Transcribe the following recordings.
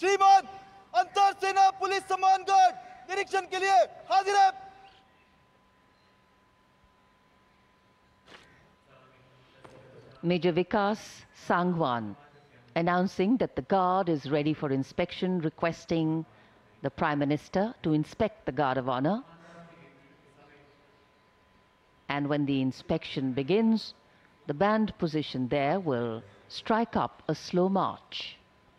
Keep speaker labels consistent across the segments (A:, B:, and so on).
A: श्रीमान अंतर सेना पुलिस सम्मान गार्ड निरीक्षण के लिए हाजिर है।
B: Major Vikas Sangwan announcing that the guard is ready for inspection, requesting the Prime Minister to inspect the Guard of Honor. And when the inspection begins, the band position there will strike up a slow march.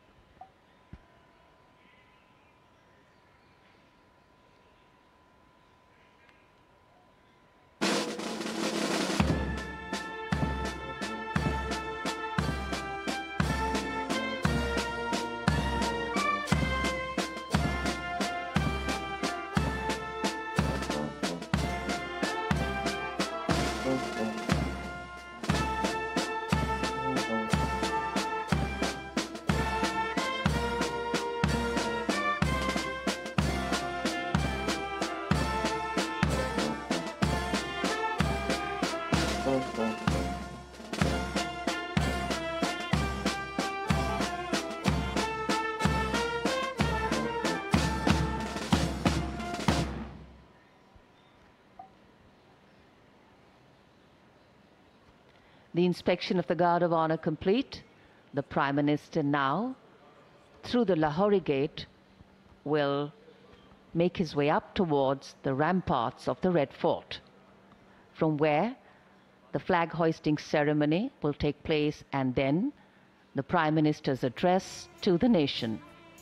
B: The inspection of the Guard of Honor complete. The Prime Minister now, through the Lahori Gate, will make his way up towards the ramparts of the Red Fort, from where the flag hoisting ceremony will take place, and then the Prime Minister's address to the nation.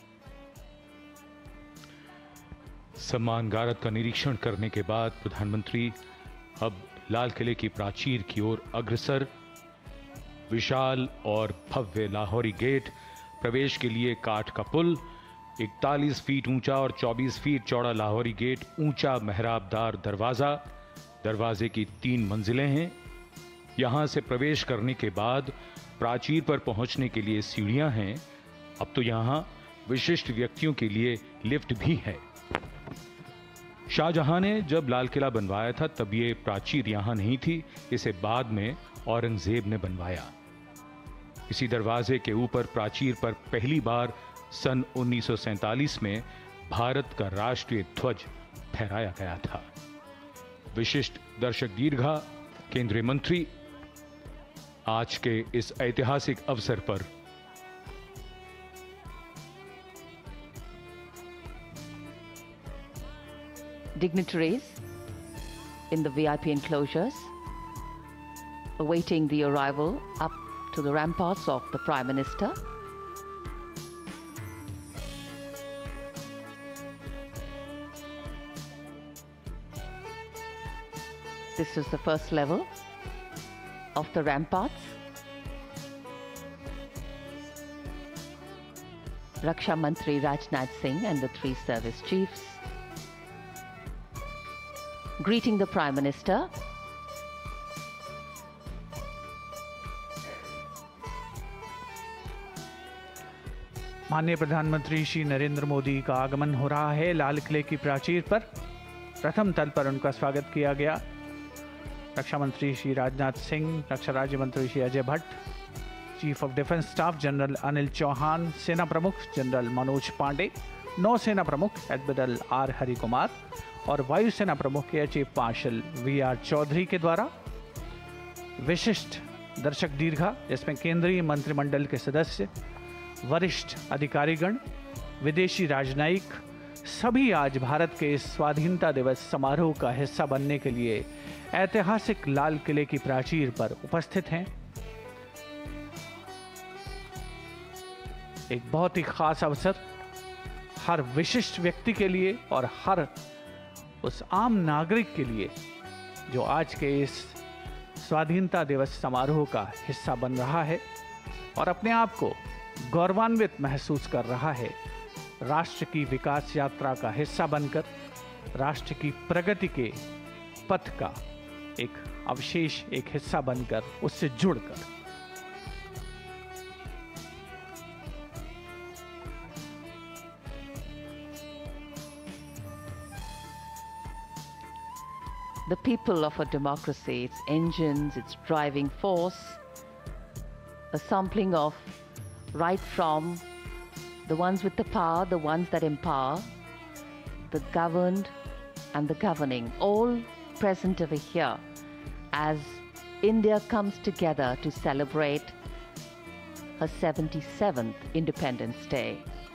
C: सम्मान गारद का निरीक्षण करने के बाद प्रधानमंत्री अब लाल किले की प्राचीर की ओर अग्रसर। विशाल और भव्य लाहौरी गेट, प्रवेश के लिए काठ का पुल, 41 फीट ऊंचा और 24 फीट चौड़ा लाहौरी गेट, ऊंचा मेहराबदार दरवाजा, दरवाजे की 3 मंजिलें हैं। यहां से प्रवेश करने के बाद प्राचीर पर पहुंचने के लिए सीढ़ियां हैं। अब तो यहां विशिष्ट व्यक्तियों के लिए लिफ्ट भी है। शाहजहां ने जब लाल किला बनवाया था तब ये प्राचीर यहां नहीं थी, इसे बाद में औरंगजेब ने बनवाया। इसी दरवाजे के ऊपर प्राचीर पर पहली बार सन 1947 में भारत का राष्ट्रीय ध्वज फहराया गया था। विशिष्ट दर्शक दीर्घा, केंद्रीय मंत्री आज के इस ऐतिहासिक अवसर पर
B: dignitaries in the VIP enclosures awaiting the arrival up to the ramparts of the Prime Minister. This is the first level of the ramparts. Raksha Mantri Rajnath Singh and the 3 service chiefs greeting the Prime Minister.
D: माननीय प्रधानमंत्री श्री नरेंद्र मोदी का आगमन हो रहा है लाल किले की प्राचीर पर। प्रथम तल पर उनका स्वागत किया गया। रक्षा मंत्री श्री राजनाथ सिंह, रक्षा राज्य मंत्री Shri Ajay Bhatt, chief of defence staff general Anil Chauhan, सेना प्रमुख जनरल मनोज पांडे, नौसेना प्रमुख एडमिरल आर हरिकुमार और वायुसेना प्रमुख air chief marshal V R. Chaudhary के द्वारा विशिष्ट दर्शक दीर्घा, जिसमें केंद्रीय मंत्रिमंडल के सदस्य, वरिष्ठ अधिकारीगण, विदेशी राजनयिक सभी आज भारत के इस स्वाधीनता दिवस समारोह का हिस्सा बनने के लिए ऐतिहासिक लाल किले की प्राचीर पर उपस्थित हैं। एक बहुत ही खास अवसर हर विशिष्ट व्यक्ति के लिए और हर उस आम नागरिक के लिए जो आज के इस स्वाधीनता दिवस समारोह का हिस्सा बन रहा है और अपने आप को गौरवान्वित महसूस कर रहा है। राष्ट्र की विकास यात्रा का हिस्सा बनकर, राष्ट्र की प्रगति के पथ का एक अवशेष, एक हिस्सा बनकर, उससे जुड़कर।
B: The people of a democracy, its engines, its driving force, a sampling of right from the ones with the power, the ones that empower, the governed and the governing, all present over here as India comes together to celebrate her 77th Independence Day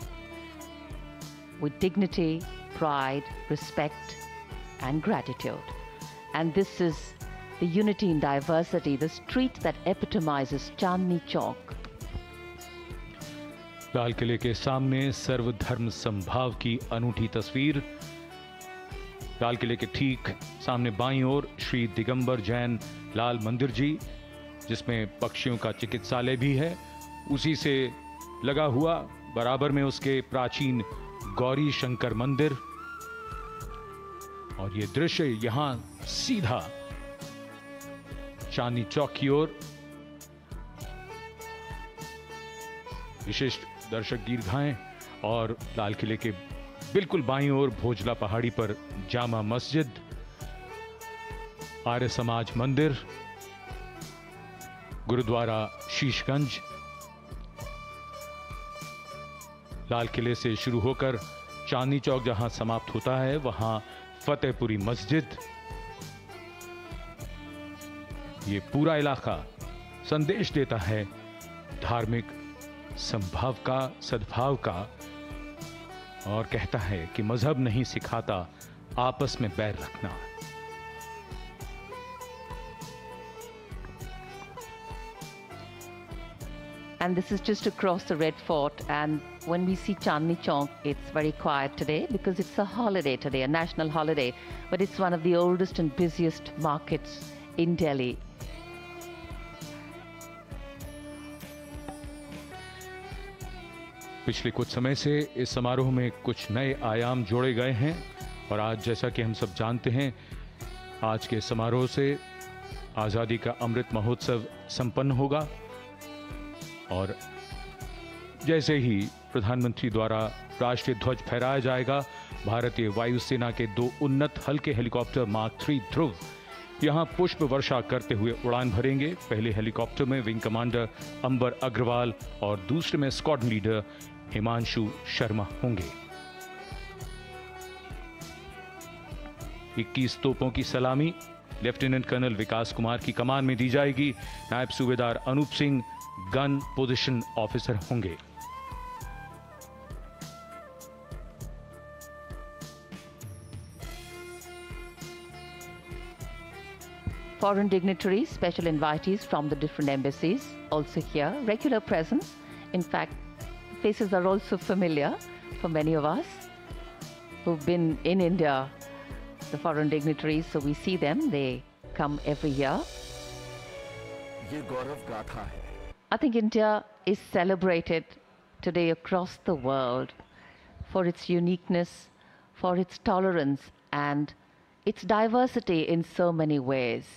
B: with dignity, pride, respect, and gratitude. And this is the unity in diversity, the street that epitomizes Chandni Chowk.
C: लाल किले के सामने सर्वधर्म समभाव की अनूठी तस्वीर। लाल किले के ठीक सामने बाईं ओर श्री दिगंबर जैन लाल मंदिर जी, जिसमें पक्षियों का चिकित्सालय भी है, उसी से लगा हुआ बराबर में उसके प्राचीन गौरी शंकर मंदिर। और ये दृश्य यहां सीधा चांदनी चौक की ओर। विशिष्ट दर्शक दीर्घाएं और लाल किले के बिल्कुल बाईं ओर भोजला पहाड़ी पर जामा मस्जिद, आर्य समाज मंदिर, गुरुद्वारा शीशगंज। लाल किले से शुरू होकर चांदनी चौक जहां समाप्त होता है, वहां फतेहपुरी मस्जिद। ये पूरा इलाका संदेश देता है धार्मिक संभाव का, सद्भाव का, और कहता है कि मजहब नहीं सिखाता आपस में बैर रखना।
B: And this is just across the Red Fort, and when we see Chandni Chowk, it's very quiet today because it's a holiday today, a national holiday, but it's one of the oldest and busiest markets in Delhi.
C: पिछले कुछ समय से इस समारोह में कुछ नए आयाम जोड़े गए हैं, और आज जैसा कि हम सब जानते हैं, आज के समारोह से आज़ादी का अमृत महोत्सव संपन्न होगा। और जैसे ही प्रधानमंत्री द्वारा राष्ट्रीय ध्वज फहराया जाएगा, भारतीय वायुसेना के 2 उन्नत हल्के हेलीकॉप्टर मार्क 3 ध्रुव यहां पुष्प वर्षा करते हुए उड़ान भरेंगे। पहले हेलीकॉप्टर में विंग कमांडर अंबर अग्रवाल और दूसरे में स्क्वाड्रन लीडर हिमांशु शर्मा होंगे। 21 तोपों की सलामी लेफ्टिनेंट कर्नल विकास कुमार की कमान में दी जाएगी। नायब सूबेदार Anoop Singh gun position officer होंगे।
B: Foreign dignitaries, special invitees from the different embassies also here, regular presence. In fact, faces are also familiar for many of us who've been in India, the foreign dignitaries, so we see them, they come every year.
A: ये गौरव गाथा है।
B: I think India is celebrated today across the world for its uniqueness, for its tolerance, and its diversity in so many ways.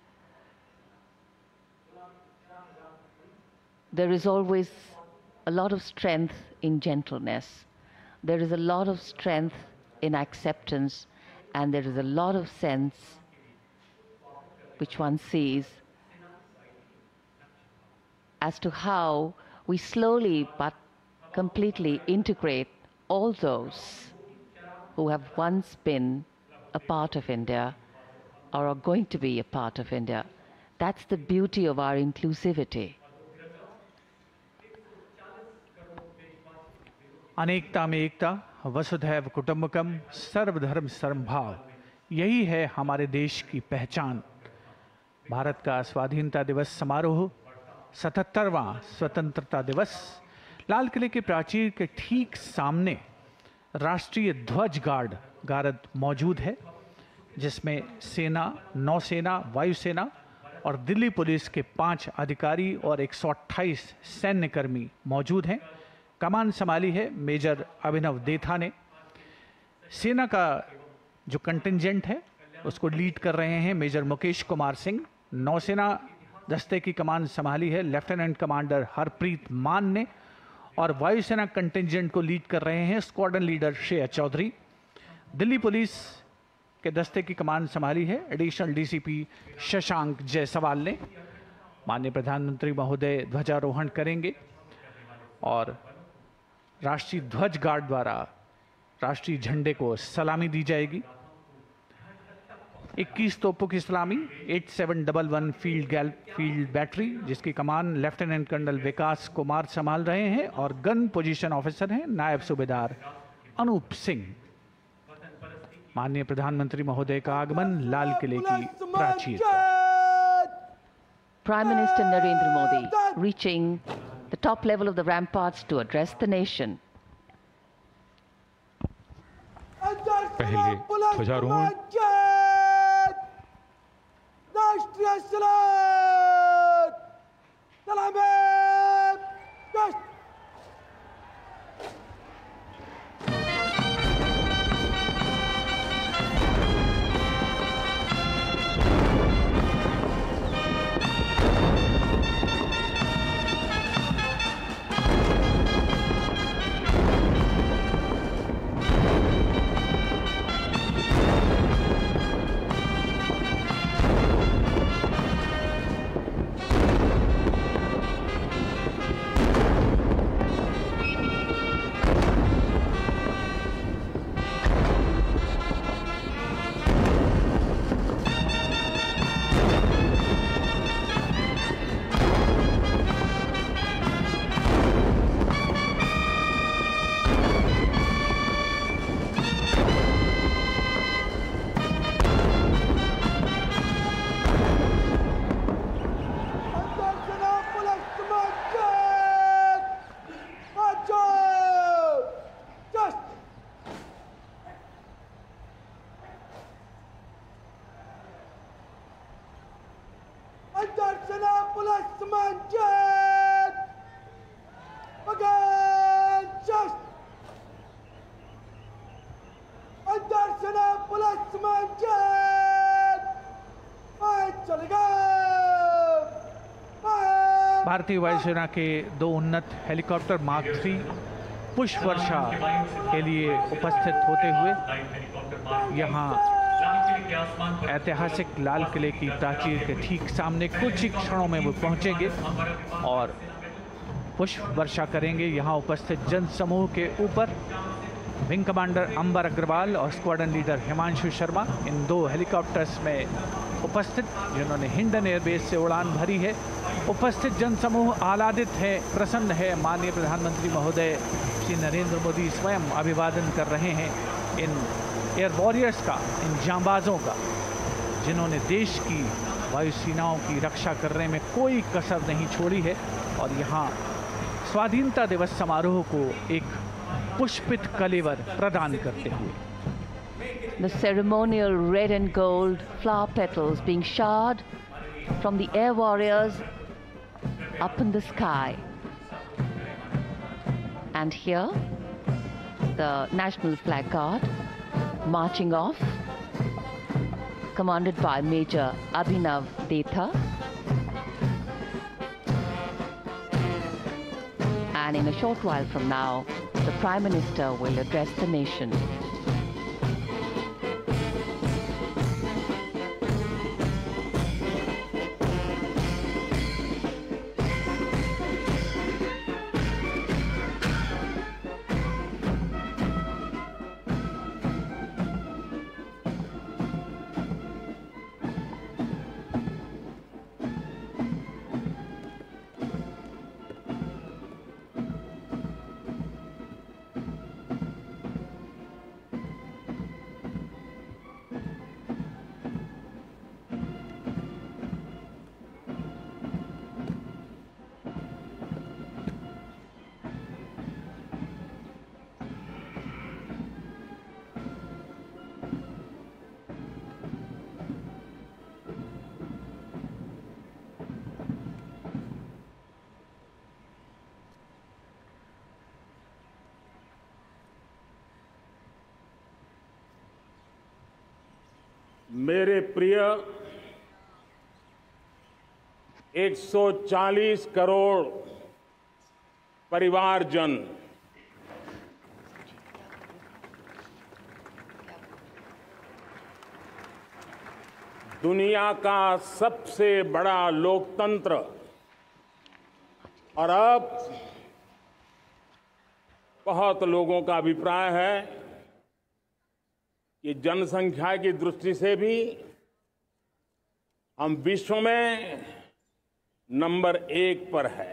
B: There is always a lot of strength in gentleness. There is a lot of strength in acceptance, and there is a lot of sense which one sees as to how we slowly but completely integrate all those who have once been a part of India or are going to be a part of India. That's the beauty of our inclusivity.
D: अनेकता में एकता, वसुधैव कुटुंबकम, सर्वधर्म समभाव, यही है हमारे देश की पहचान। भारत का स्वाधीनता दिवस समारोह, 77वां स्वतंत्रता दिवस, लाल किले के प्राचीर के ठीक सामने राष्ट्रीय ध्वज गार्ड मौजूद है, जिसमें सेना, नौसेना, वायुसेना और दिल्ली पुलिस के 5 अधिकारी और 128 सैन्यकर्मी मौजूद हैं। कमान संभाली है मेजर अभिनव देथा ने। सेना का जो कंटिंजेंट है उसको लीड कर रहे हैं मेजर मुकेश कुमार सिंह। नौसेना दस्ते की कमान संभाली है लेफ्टिनेंट कमांडर हरप्रीत मान ने, और वायुसेना कंटिंजेंट को लीड कर रहे हैं squadron leader Shreya Chaudhary. Delhi police के दस्ते की कमान संभाली है एडिशनल डीसीपी शशांक जायसवाल ने। माननीय प्रधानमंत्री महोदय ध्वजारोहण करेंगे और राष्ट्रीय ध्वज गार्ड द्वारा राष्ट्रीय झंडे को सलामी दी जाएगी। 21 तोपों की सलामी 8711 फील्ड बैटरी, जिसकी कमान लेफ्टिनेंट कर्नल विकास कुमार संभाल रहे हैं और गन पोजीशन ऑफिसर हैं नायब सूबेदार अनूप सिंह। माननीय प्रधानमंत्री महोदय का आगमन लाल किले की प्राचीर पर।
B: Prime Minister Narendra Modi reaching the top level of the ramparts to address the nation.
C: पहले ध्वजारोहण,
A: राष्ट्रीय सलाम, सलामी, गश्त।
D: भारतीय वायुसेना के 2 उन्नत हेलीकॉप्टर मार्क 3 पुष्प वर्षा के लिए उपस्थित होते हुए यहाँ ऐतिहासिक लाल किले की प्राचीर के ठीक सामने कुछ ही क्षणों में वो पहुंचेंगे और पुष्प वर्षा करेंगे। यहाँ उपस्थित जन समूह के ऊपर विंग कमांडर अंबर अग्रवाल और स्क्वाड्रन लीडर हिमांशु शर्मा इन 2 हेलीकॉप्टर्स में उपस्थित, जिन्होंने हिंडन एयरबेस से उड़ान भरी है। उपस्थित जनसमूह आह्लादित है, प्रसन्न है। माननीय प्रधानमंत्री महोदय श्री नरेंद्र मोदी स्वयं अभिवादन कर रहे हैं इन एयर वॉरियर्स का, इन जांबाजों का, जिन्होंने देश की वायुसेनाओं की रक्षा करने में कोई कसर नहीं छोड़ी है। और यहाँ स्वाधीनता दिवस समारोह को एक पुष्पित कलेवर प्रदान करते हुए
B: The ceremonial red and gold flower petals being showered from the air warriors up in the sky. And here, the National Flag Guard marching off, commanded by Major Abhinav Detha. And in a short while from now, the Prime Minister will address the nation.
E: मेरे प्रिय 140 करोड़ परिवारजन, दुनिया का सबसे बड़ा लोकतंत्र और अब बहुत लोगों का अभिप्राय है कि जनसंख्या की दृष्टि से भी हम विश्व में नंबर 1 पर है।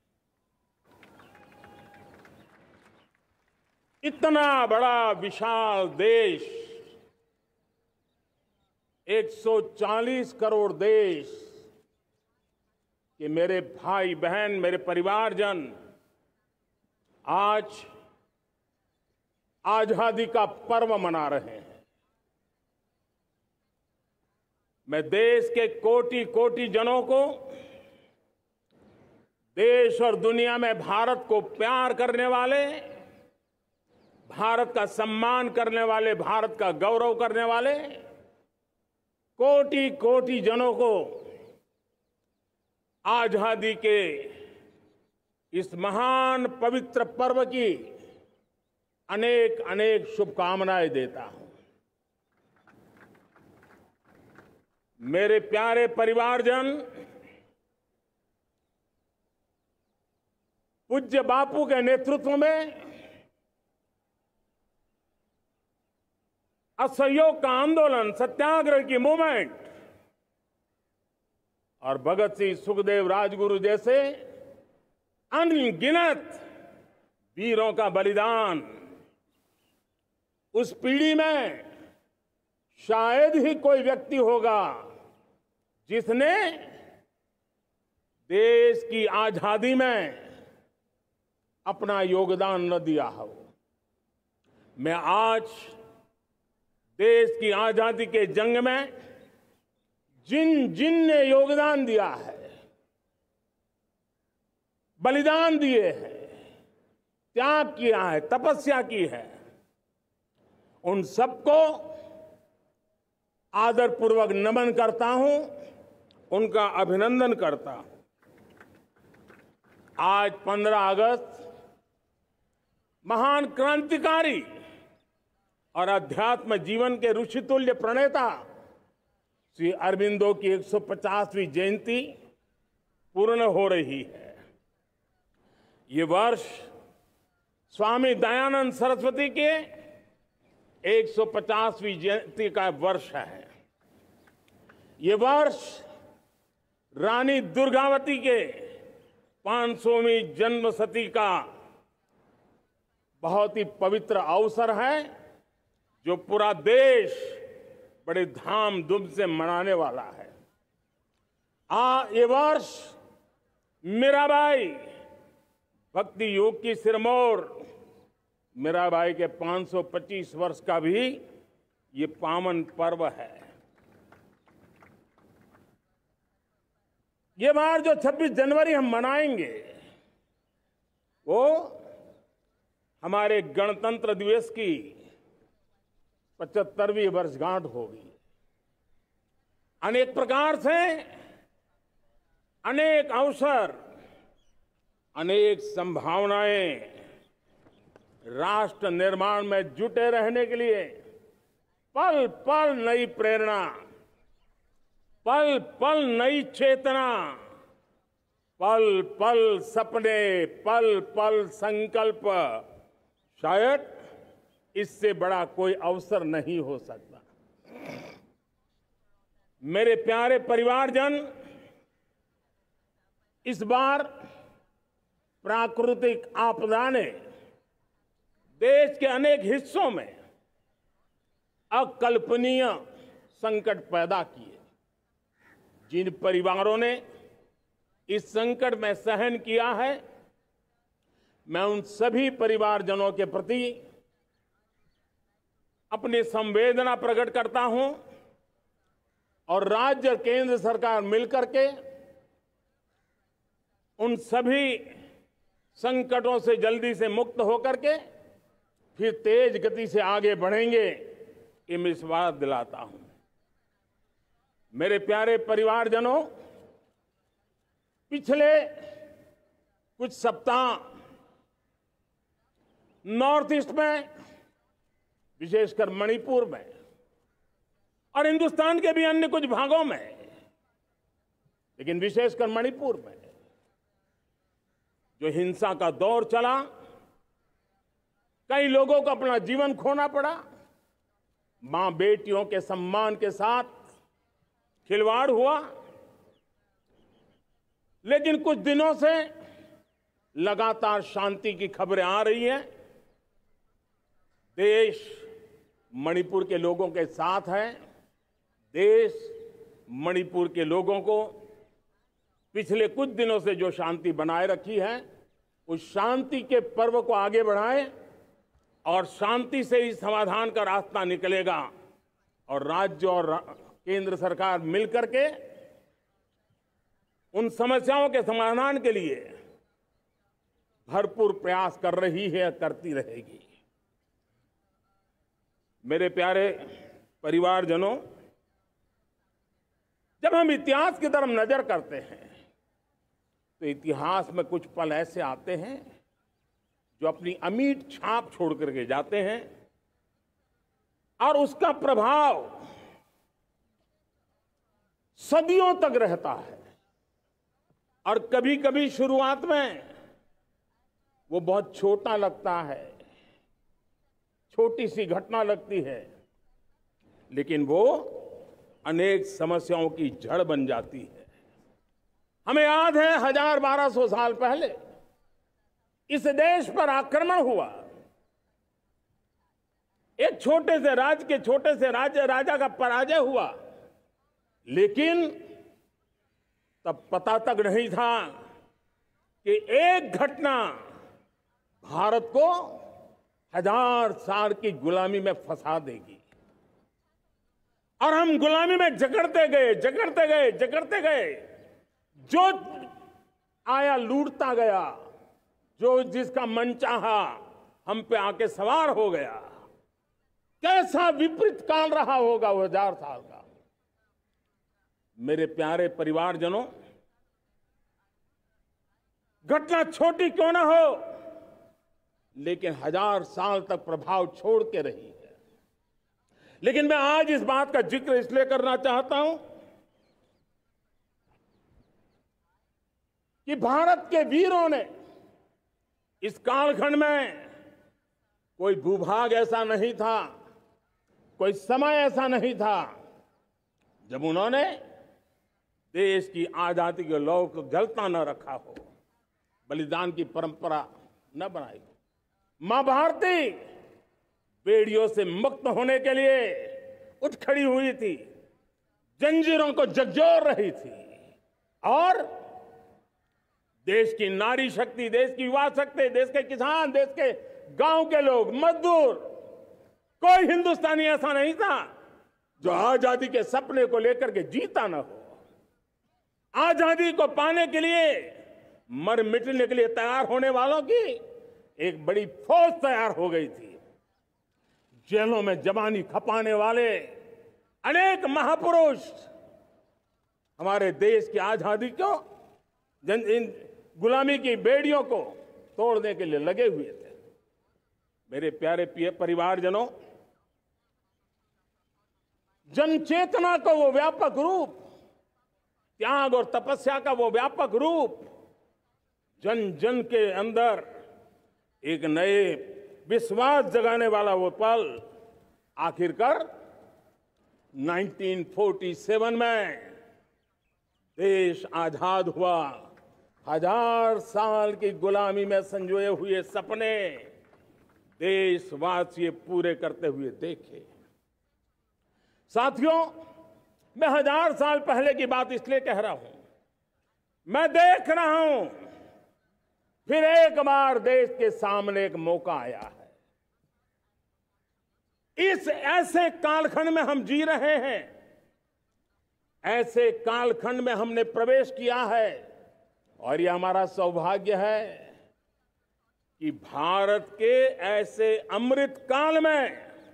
E: इतना बड़ा विशाल देश, 140 करोड़ देश कि मेरे भाई बहन, मेरे परिवारजन आज आजादी का पर्व मना रहे हैं। मैं देश के कोटि कोटि जनों को, देश और दुनिया में भारत को प्यार करने वाले, भारत का सम्मान करने वाले, भारत का गौरव करने वाले कोटि कोटि जनों को आजादी के इस महान पवित्र पर्व की अनेक अनेक शुभकामनाएं देता हूं। मेरे प्यारे परिवारजन, पूज्य बापू के नेतृत्व में असहयोग का आंदोलन, सत्याग्रह की मूवमेंट और भगत सिंह, सुखदेव, राजगुरु जैसे अनगिनत वीरों का बलिदान, उस पीढ़ी में शायद ही कोई व्यक्ति होगा जिसने देश की आजादी में अपना योगदान न दिया हो। मैं आज देश की आजादी के जंग में जिन जिन ने योगदान दिया है, बलिदान दिए हैं, त्याग किया है, तपस्या की है, उन सबको आदरपूर्वक नमन करता हूं, उनका अभिनंदन करता हूं। आज 15 अगस्त महान क्रांतिकारी और अध्यात्म जीवन के ऋषितुल्य प्रणेता श्री अरबिंदो की 150वीं जयंती पूर्ण हो रही है। ये वर्ष स्वामी दयानंद सरस्वती के 150वीं जयंती का वर्ष है। ये वर्ष रानी दुर्गावती के 500वीं जन्मशती का बहुत ही पवित्र अवसर है, जो पूरा देश बड़े धामधूम से मनाने वाला है। ये वर्ष मीराबाई, भक्ति योग की सिरमौर मीराबाई के 525 वर्ष का भी ये पावन पर्व है। ये बार जो 26 जनवरी हम मनाएंगे वो हमारे गणतंत्र दिवस की 75वीं वर्षगांठ होगी। अनेक प्रकार से अनेक अवसर, अनेक संभावनाएं राष्ट्र निर्माण में जुटे रहने के लिए पल पल नई प्रेरणा, पल पल नई चेतना, पल पल सपने, पल पल संकल्प, शायद इससे बड़ा कोई अवसर नहीं हो सकता। मेरे प्यारे परिवारजन, इस बार प्राकृतिक आपदा ने देश के अनेक हिस्सों में अकल्पनीय संकट पैदा किए। जिन परिवारों ने इस संकट में सहन किया है, मैं उन सभी परिवारजनों के प्रति अपनी संवेदना प्रकट करता हूं और राज्य और केंद्र सरकार मिलकर के उन सभी संकटों से जल्दी से मुक्त होकर के फिर तेज गति से आगे बढ़ेंगे, ये मैं विश्वास दिलाता हूं। मेरे प्यारे परिवारजनों, पिछले कुछ सप्ताह नॉर्थ ईस्ट में, विशेषकर मणिपुर में और हिंदुस्तान के भी अन्य कुछ भागों में, लेकिन विशेषकर मणिपुर में जो हिंसा का दौर चला, कई लोगों को अपना जीवन खोना पड़ा। मां बेटियों के सम्मान के साथ खिलवाड़ हुआ। लेकिन कुछ दिनों से लगातार शांति की खबरें आ रही हैं। देश मणिपुर के लोगों के साथ है। देश मणिपुर के लोगों को पिछले कुछ दिनों से जो शांति बनाए रखी है, उस शांति के पर्व को आगे बढ़ाएं और शांति से ही समाधान का रास्ता निकलेगा। और राज्य और केंद्र सरकार मिलकर के उन समस्याओं के समाधान के लिए भरपूर प्रयास कर रही है, करती रहेगी। मेरे प्यारे परिवारजनों, जब हम इतिहास की तरफ नजर करते हैं तो इतिहास में कुछ पल ऐसे आते हैं जो अपनी अमिट छाप छोड़ करके जाते हैं और उसका प्रभाव सदियों तक रहता है। और कभी कभी शुरुआत में वो बहुत छोटा लगता है, छोटी सी घटना लगती है, लेकिन वो अनेक समस्याओं की जड़ बन जाती है। हमें याद है 1000-1200 साल पहले इस देश पर आक्रमण हुआ। एक छोटे से राज्य के छोटे से राजा का पराजय हुआ, लेकिन तब पता तक नहीं था कि एक घटना भारत को 1000 साल की गुलामी में फंसा देगी। और हम गुलामी में जकड़ते गए, जो आया लूटता गया, जो जिसका मन चाहा हम पे आके सवार हो गया। कैसा विपरीत काल रहा होगा वो 1000 साल का। मेरे प्यारे परिवारजनों, घटना छोटी क्यों ना हो, लेकिन 1000 साल तक प्रभाव छोड़ के रही है। लेकिन मैं आज इस बात का जिक्र इसलिए करना चाहता हूं कि भारत के वीरों ने इस कालखंड में कोई भूभाग ऐसा नहीं था, कोई समय ऐसा नहीं था जब उन्होंने देश की आजादी के लौ को गलता न रखा हो, बलिदान की परंपरा न बनाई हो। मां भारती बेड़ियों से मुक्त होने के लिए उठ खड़ी हुई थी, जंजीरों को झकझोर रही थी। और देश की नारी शक्ति, देश की युवा शक्ति, देश के किसान, देश के गांव के लोग, मजदूर, कोई हिंदुस्तानी ऐसा नहीं था जो आजादी के सपने को लेकर के जीता न हो। आजादी को पाने के लिए मर मिटने के लिए तैयार होने वालों की एक बड़ी फौज तैयार हो गई थी। जेलों में जवानी खपाने वाले अनेक महापुरुष हमारे देश की आजादी को, इन गुलामी की बेड़ियों को तोड़ने के लिए लगे हुए थे। मेरे प्यारे परिवारजनों, जन चेतना का वो व्यापक रूप, त्याग और तपस्या का वो व्यापक रूप, जन जन के अंदर एक नए विश्वास जगाने वाला वो पल आखिरकार 1947 में देश आजाद हुआ। 1000 साल की गुलामी में संजोए हुए सपने देशवासी पूरे करते हुए देखे। साथियों, मैं 1000 साल पहले की बात इसलिए कह रहा हूं, मैं देख रहा हूं फिर एक बार देश के सामने एक मौका आया है। इस ऐसे कालखंड में हम जी रहे हैं, ऐसे कालखंड में हमने प्रवेश किया है, और यह हमारा सौभाग्य है कि भारत के ऐसे अमृत काल में,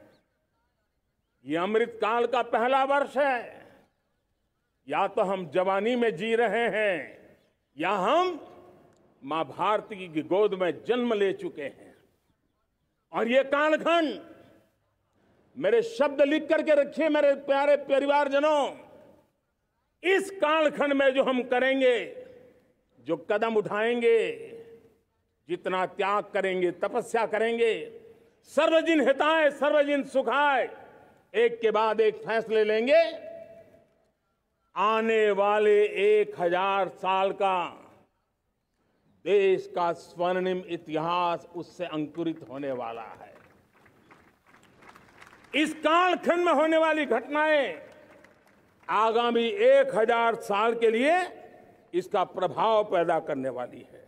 E: यह अमृत काल का पहला वर्ष है। या तो हम जवानी में जी रहे हैं या हम मां भारती की गोद में जन्म ले चुके हैं। और ये कालखंड, मेरे शब्द लिख करके रखिए मेरे प्यारे परिवारजनों, इस कालखंड में जो हम करेंगे, जो कदम उठाएंगे, जितना त्याग करेंगे, तपस्या करेंगे, सर्वजन हिताय सर्वजन सुखाय एक के बाद एक फैसले लेंगे। आने वाले 1000 साल का देश का स्वर्णिम इतिहास उससे अंकुरित होने वाला है। इस कालखंड में होने वाली घटनाएं आगामी 1000 साल के लिए इसका प्रभाव पैदा करने वाली है।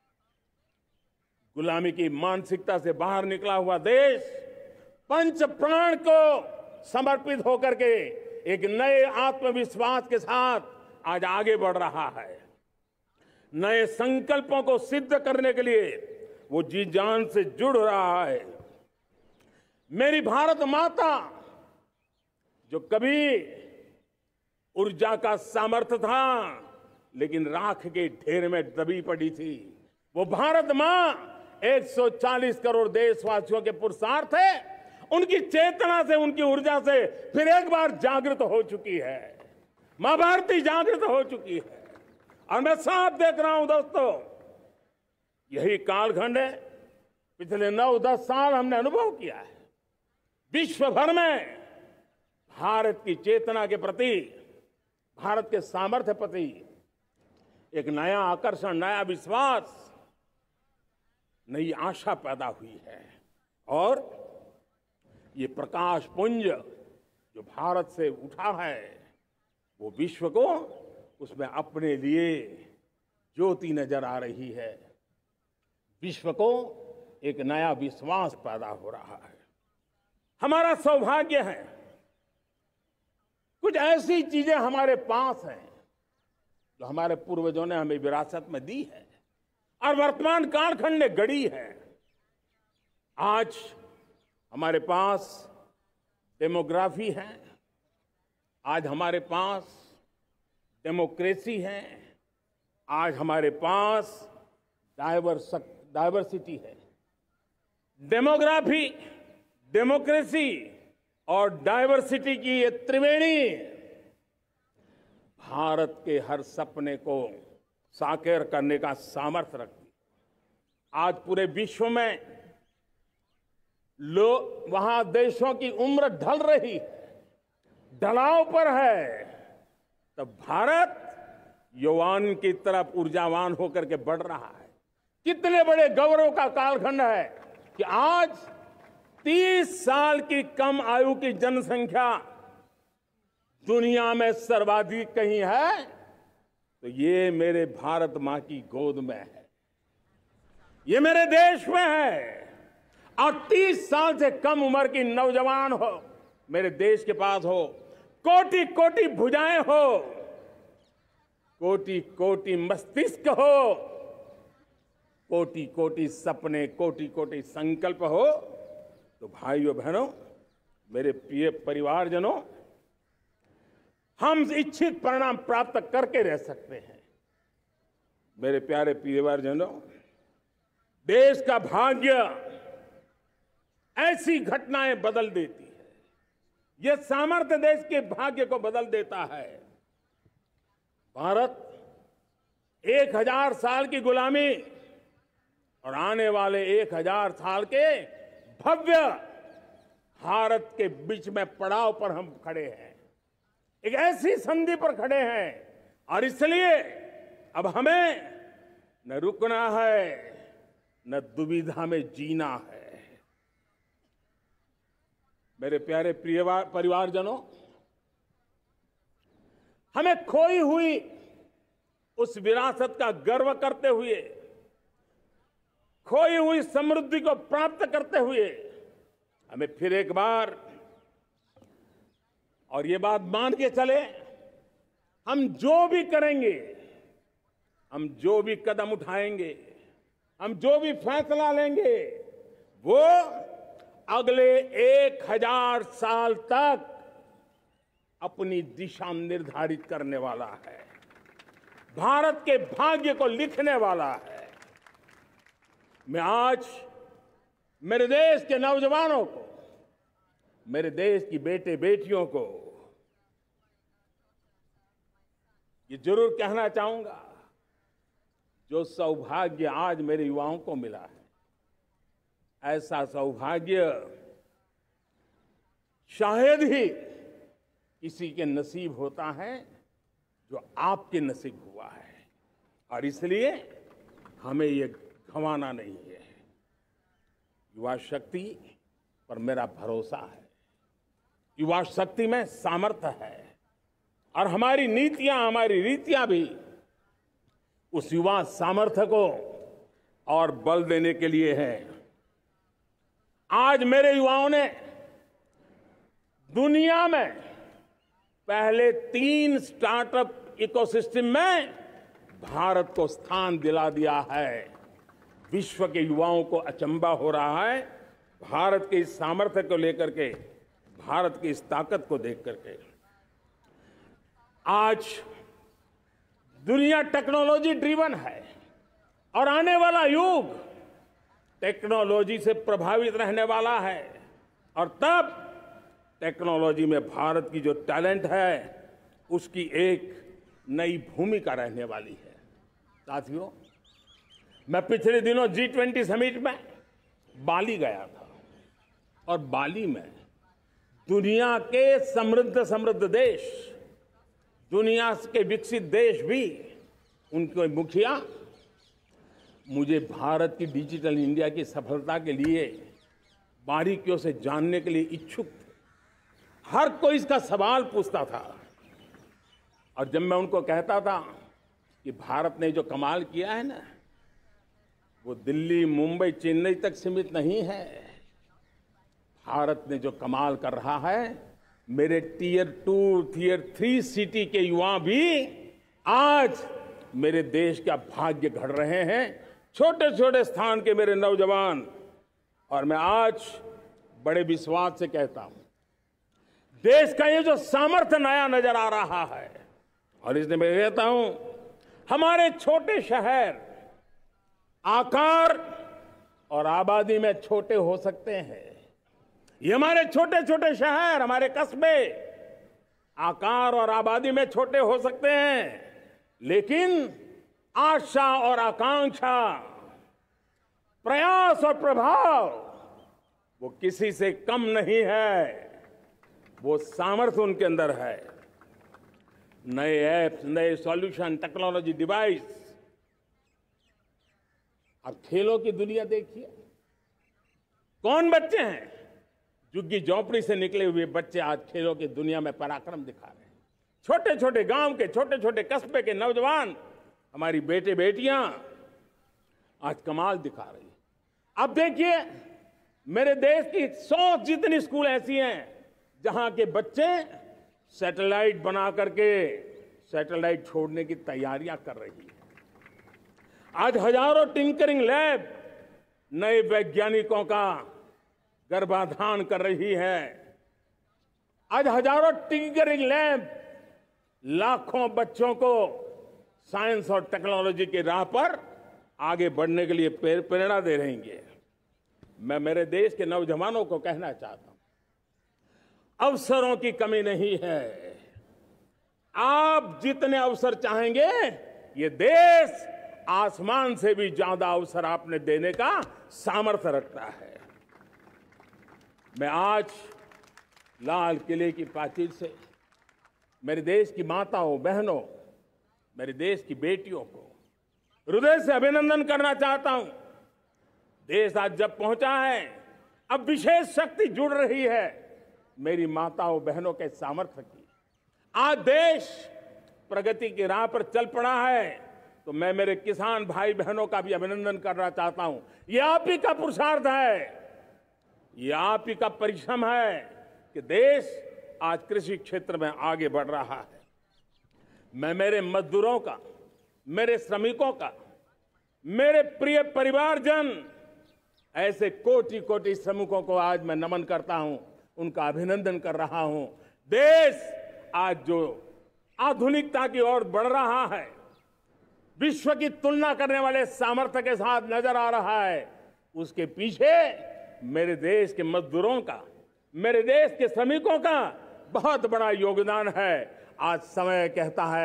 E: गुलामी की मानसिकता से बाहर निकला हुआ देश पंच प्राण को समर्पित होकर के एक नए आत्मविश्वास के साथ आज आगे बढ़ रहा है। नए संकल्पों को सिद्ध करने के लिए वो जी जान से जुड़ रहा है। मेरी भारत माता जो कभी ऊर्जा का सामर्थ्य था लेकिन राख के ढेर में दबी पड़ी थी, वो भारत मां 140 करोड़ देशवासियों के पुरुषार्थ है। उनकी चेतना से, उनकी ऊर्जा से फिर एक बार जागृत हो चुकी है। मां भारती जागृत हो चुकी है और मैं साफ देख रहा हूं दोस्तों, यही कालखंड है। पिछले 9-10 साल हमने अनुभव किया है। विश्व भर में भारत की चेतना के प्रति, भारत के सामर्थ्य प्रति एक नया आकर्षण, नया विश्वास, नई आशा पैदा हुई है। और ये प्रकाश पुंज जो भारत से उठा है वो विश्व को उसमें अपने लिए ज्योति नजर आ रही है। विश्व को एक नया विश्वास पैदा हो रहा है। हमारा सौभाग्य है, कुछ ऐसी चीजें हमारे पास हैं जो हमारे पूर्वजों ने हमें विरासत में दी है और वर्तमान कालखंड ने गढ़ी है। आज हमारे पास डेमोग्राफी है, आज हमारे पास डेमोक्रेसी है, आज हमारे पास डाइवर्सिटी है। डेमोग्राफी, डेमोक्रेसी और डाइवर्सिटी की ये त्रिवेणी भारत के हर सपने को साकार करने का सामर्थ्य रखती है। आज पूरे विश्व में वहां देशों की उम्र ढल रही है, ढलाव पर है, तब भारत युवान की तरफ ऊर्जावान होकर के बढ़ रहा है। कितने बड़े गौरव का कालखंड है कि आज 30 साल की कम आयु की जनसंख्या दुनिया में सर्वाधिक कहीं है तो ये मेरे भारत मां की गोद में है, ये मेरे देश में है। और 30 साल से कम उम्र की नौजवान हो मेरे देश के पास हो, कोटि कोटि भुजाएं हो, कोटि कोटि मस्तिष्क हो, कोटि कोटि सपने, कोटि कोटि संकल्प हो, तो भाइयों बहनों, मेरे प्रिय परिवारजनों, हम इच्छित परिणाम प्राप्त करके रह सकते हैं। मेरे प्यारे परिवारजनों, देश का भाग्य ऐसी घटनाएं बदल देती है, यह सामर्थ्य देश के भाग्य को बदल देता है। भारत 1000 साल की गुलामी और आने वाले 1000 साल के भव्य भारत के बीच में पड़ाव पर हम खड़े हैं, एक ऐसी संधि पर खड़े हैं और इसलिए अब हमें न रुकना है न दुविधा में जीना है। मेरे प्यारे प्रिय परिवारजनों, हमें खोई हुई उस विरासत का गर्व करते हुए, खोई हुई समृद्धि को प्राप्त करते हुए हमें फिर एक बार, और ये बात मान के चले, हम जो भी करेंगे, हम जो भी कदम उठाएंगे, हम जो भी फैसला लेंगे, वो अगले 1000 साल तक अपनी दिशा निर्धारित करने वाला है, भारत के भाग्य को लिखने वाला है। मैं आज मेरे देश के नौजवानों को, मेरे देश की बेटे बेटियों को ये जरूर कहना चाहूंगा, जो सौभाग्य आज मेरे युवाओं को मिला है, ऐसा सौभाग्य शायद ही किसी के नसीब होता है जो आपके नसीब हुआ है, और इसलिए हमें ये गंवाना नहीं है। युवा शक्ति पर मेरा भरोसा है, युवा शक्ति में सामर्थ्य है, और हमारी नीतियां, हमारी रीतियां भी उस युवा सामर्थ्य को और बल देने के लिए है। आज मेरे युवाओं ने दुनिया में पहले 3 स्टार्टअप इकोसिस्टम में भारत को स्थान दिला दिया है। विश्व के युवाओं को अचंभा हो रहा है भारत के इस सामर्थ्य को लेकर के, भारत की इस ताकत को देख करके। आज दुनिया टेक्नोलॉजी ड्रिवन है और आने वाला युग टेक्नोलॉजी से प्रभावित रहने वाला है, और तब टेक्नोलॉजी में भारत की जो टैलेंट है उसकी एक नई भूमिका रहने वाली है। साथियों, मैं पिछले दिनों G20 समिट में बाली गया था, और बाली में दुनिया के समृद्ध देश, दुनिया के विकसित देश भी, उनके मुखिया मुझे भारत की डिजिटल इंडिया की सफलता के लिए बारीकियों से जानने के लिए इच्छुक थे। हर कोई इसका सवाल पूछता था, और जब मैं उनको कहता था कि भारत ने जो कमाल किया है ना, वो दिल्ली, मुंबई, चेन्नई तक सीमित नहीं है। भारत ने जो कमाल कर रहा है, मेरे टियर 2, टियर 3 सिटी के युवा भी आज मेरे देश का भाग्य गढ़ रहे हैं। छोटे छोटे स्थान के मेरे नौजवान, और मैं आज बड़े विश्वास से कहता हूं, देश का ये जो सामर्थ्य नया नजर आ रहा है, और इसलिए मैं कहता हूं, हमारे छोटे शहर आकार और आबादी में छोटे हो सकते हैं। ये हमारे छोटे छोटे शहर, हमारे कस्बे आकार और आबादी में छोटे हो सकते हैं, लेकिन आशा और आकांक्षा, प्रयास और प्रभाव वो किसी से कम नहीं है। वो सामर्थ्य उनके अंदर है। नए ऐप्स, नए सॉल्यूशन, टेक्नोलॉजी डिवाइस। अब खेलों की दुनिया देखिए, कौन बच्चे हैं? झुग्गी झोंपड़ी से निकले हुए बच्चे आज खेलों की दुनिया में पराक्रम दिखा रहे हैं। छोटे छोटे गांव के, छोटे छोटे कस्बे के नौजवान, हमारी बेटे बेटियां आज कमाल दिखा रही हैं। अब देखिए, मेरे देश की 100 जितनी स्कूल ऐसी हैं जहां के बच्चे सैटेलाइट बना करके सैटेलाइट छोड़ने की तैयारियां कर रही हैं। आज हजारों टिंकरिंग लैब नए वैज्ञानिकों का गर्भाधान कर रही है। आज हजारों टिंकरिंग लैब लाखों बच्चों को साइंस और टेक्नोलॉजी की राह पर आगे बढ़ने के लिए प्रेरणा दे रही हैं। मैं मेरे देश के नौजवानों को कहना चाहता हूं, अवसरों की कमी नहीं है। आप जितने अवसर चाहेंगे, ये देश आसमान से भी ज्यादा अवसर आपने देने का सामर्थ्य रखता है। मैं आज लाल किले की प्राचीर से मेरे देश की माताओं, बहनों, मेरे देश की बेटियों को हृदय से अभिनंदन करना चाहता हूं। देश आज जब पहुंचा है, अब विशेष शक्ति जुड़ रही है मेरी माताओं बहनों के सामर्थ्य की। आज देश प्रगति की राह पर चल पड़ा है, तो मैं मेरे किसान भाई बहनों का भी अभिनंदन करना चाहता हूं। ये आप ही का पुरुषार्थ है, ये आप ही का परिश्रम है कि देश आज कृषि क्षेत्र में आगे बढ़ रहा है। मैं मेरे मजदूरों का, मेरे श्रमिकों का, मेरे प्रिय परिवारजन, ऐसे कोटि कोटि श्रमिकों को आज मैं नमन करता हूं, उनका अभिनंदन कर रहा हूं। देश आज जो आधुनिकता की ओर बढ़ रहा है, विश्व की तुलना करने वाले सामर्थ्य के साथ नजर आ रहा है, उसके पीछे मेरे देश के मजदूरों का, मेरे देश के श्रमिकों का बहुत बड़ा योगदान है। आज समय कहता है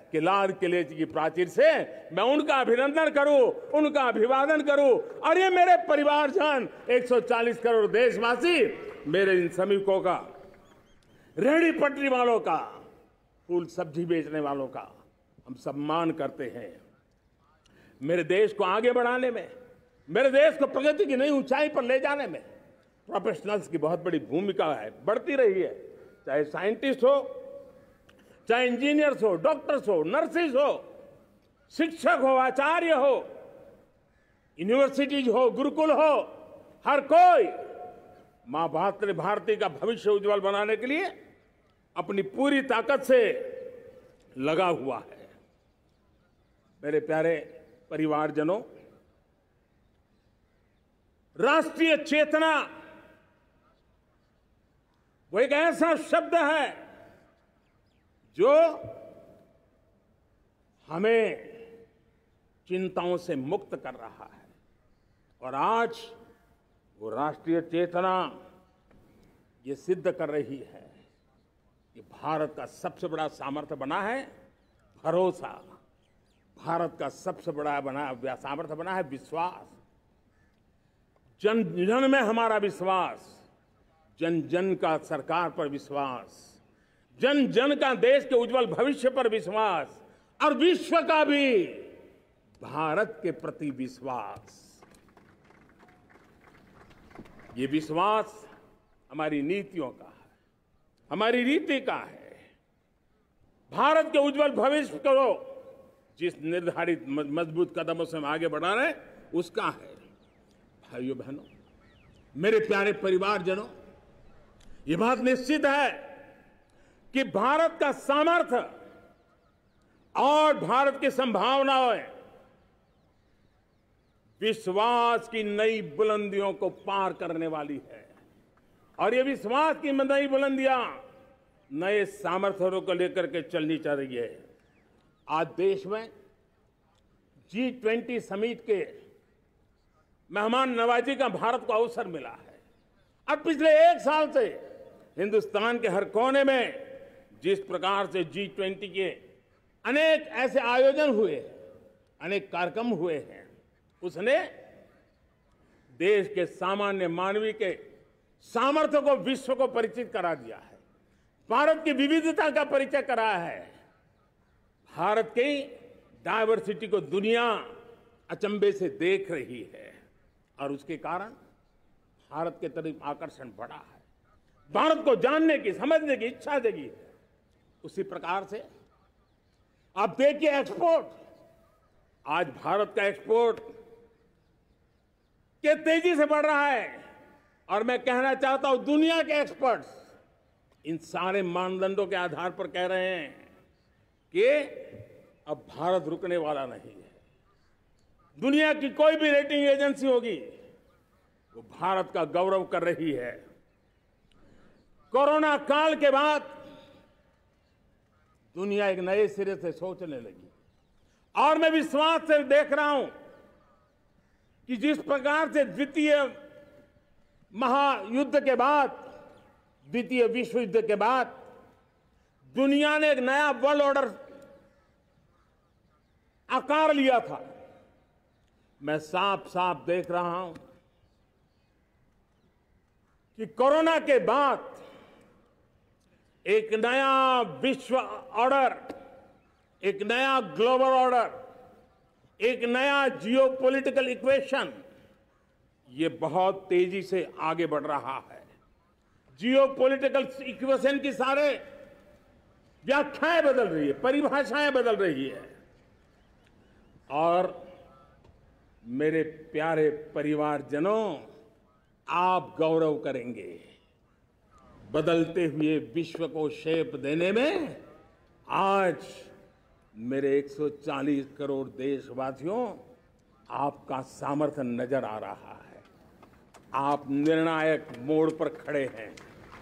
E: कि लाल किले की प्राचीर से मैं उनका अभिनंदन करूं, उनका अभिवादन करूं। और ये मेरे परिवारजन 140 करोड़ देशवासी, मेरे इन श्रमिकों का, रेहड़ी पटरी वालों का, फूल सब्जी बेचने वालों का हम सम्मान करते हैं। मेरे देश को आगे बढ़ाने में, मेरे देश को प्रगति की नई ऊंचाई पर ले जाने में प्रोफेशनल्स की बहुत बड़ी भूमिका है, बढ़ती रही है। चाहे साइंटिस्ट हो, चाहे इंजीनियर्स हो, डॉक्टर्स हो, नर्सिस हो, शिक्षक हो, आचार्य हो, यूनिवर्सिटीज हो, गुरुकुल हो, हर कोई मां भारती का भविष्य उज्जवल बनाने के लिए अपनी पूरी ताकत से लगा हुआ है। मेरे प्यारे परिवारजनों, राष्ट्रीय चेतना वो एक ऐसा शब्द है जो हमें चिंताओं से मुक्त कर रहा है। और आज वो राष्ट्रीय चेतना ये सिद्ध कर रही है कि भारत का सबसे बड़ा सामर्थ्य बना है भरोसा, भारत का सबसे बड़ा सामर्थ्य बना है विश्वास। जन जन में हमारा विश्वास, जन जन का सरकार पर विश्वास, जन जन का देश के उज्जवल भविष्य पर विश्वास, और विश्व का भी भारत के प्रति विश्वास। ये विश्वास हमारी नीतियों का है, हमारी रीति का है। भारत के उज्जवल भविष्य को जिस निर्धारित मजबूत कदमों से हम आगे बढ़ा रहे हैं, उसका है। भाइयों बहनों, मेरे प्यारे परिवारजनों, ये बात निश्चित है कि भारत का सामर्थ्य और भारत की संभावनाएं विश्वास की नई बुलंदियों को पार करने वाली है। और ये विश्वास की नई बुलंदियां नए सामर्थ्यों को लेकर के चलनी चाहिए रही है। आज देश में G20 समिट के मेहमान नवाजी का भारत को अवसर मिला है। अब पिछले एक साल से हिंदुस्तान के हर कोने में जिस प्रकार से G20 के अनेक ऐसे आयोजन हुए, अनेक कार्यक्रम हुए हैं, उसने देश के सामान्य मानवी के सामर्थ्य को विश्व को परिचित करा दिया है, भारत की विविधता का परिचय कराया है, भारत की डायवर्सिटी को दुनिया अचंभे से देख रही है। और उसके कारण भारत के तरफ आकर्षण बढ़ा है, भारत को जानने की, समझने की इच्छा जगी है। उसी प्रकार से आप देखिए एक्सपोर्ट, आज भारत का एक्सपोर्ट के तेजी से बढ़ रहा है। और मैं कहना चाहता हूं, दुनिया के एक्सपर्ट्स इन सारे मानदंडों के आधार पर कह रहे हैं कि अब भारत रुकने वाला नहीं है। दुनिया की कोई भी रेटिंग एजेंसी होगी, वो भारत का गौरव कर रही है। कोरोना काल के बाद दुनिया एक नए सिरे से सोचने लगी। और मैं विश्वास से देख रहा हूं कि जिस प्रकार से द्वितीय महायुद्ध के बाद, द्वितीय विश्व युद्ध के बाद दुनिया ने एक नया वर्ल्ड ऑर्डर आकार लिया था, मैं साफ साफ देख रहा हूं कि कोरोना के बाद एक नया विश्व ऑर्डर, एक नया ग्लोबल ऑर्डर, एक नया जियोपॉलिटिकल इक्वेशन, ये बहुत तेजी से आगे बढ़ रहा है। जियोपॉलिटिकल इक्वेशन की सारे व्याख्याएं बदल रही है, परिभाषाएं बदल रही है। और मेरे प्यारे परिवारजनों, आप गौरव करेंगे। बदलते हुए विश्व को शेप देने में आज मेरे 140 करोड़ देशवासियों, आपका सामर्थ्य नजर आ रहा है। आप निर्णायक मोड़ पर खड़े हैं।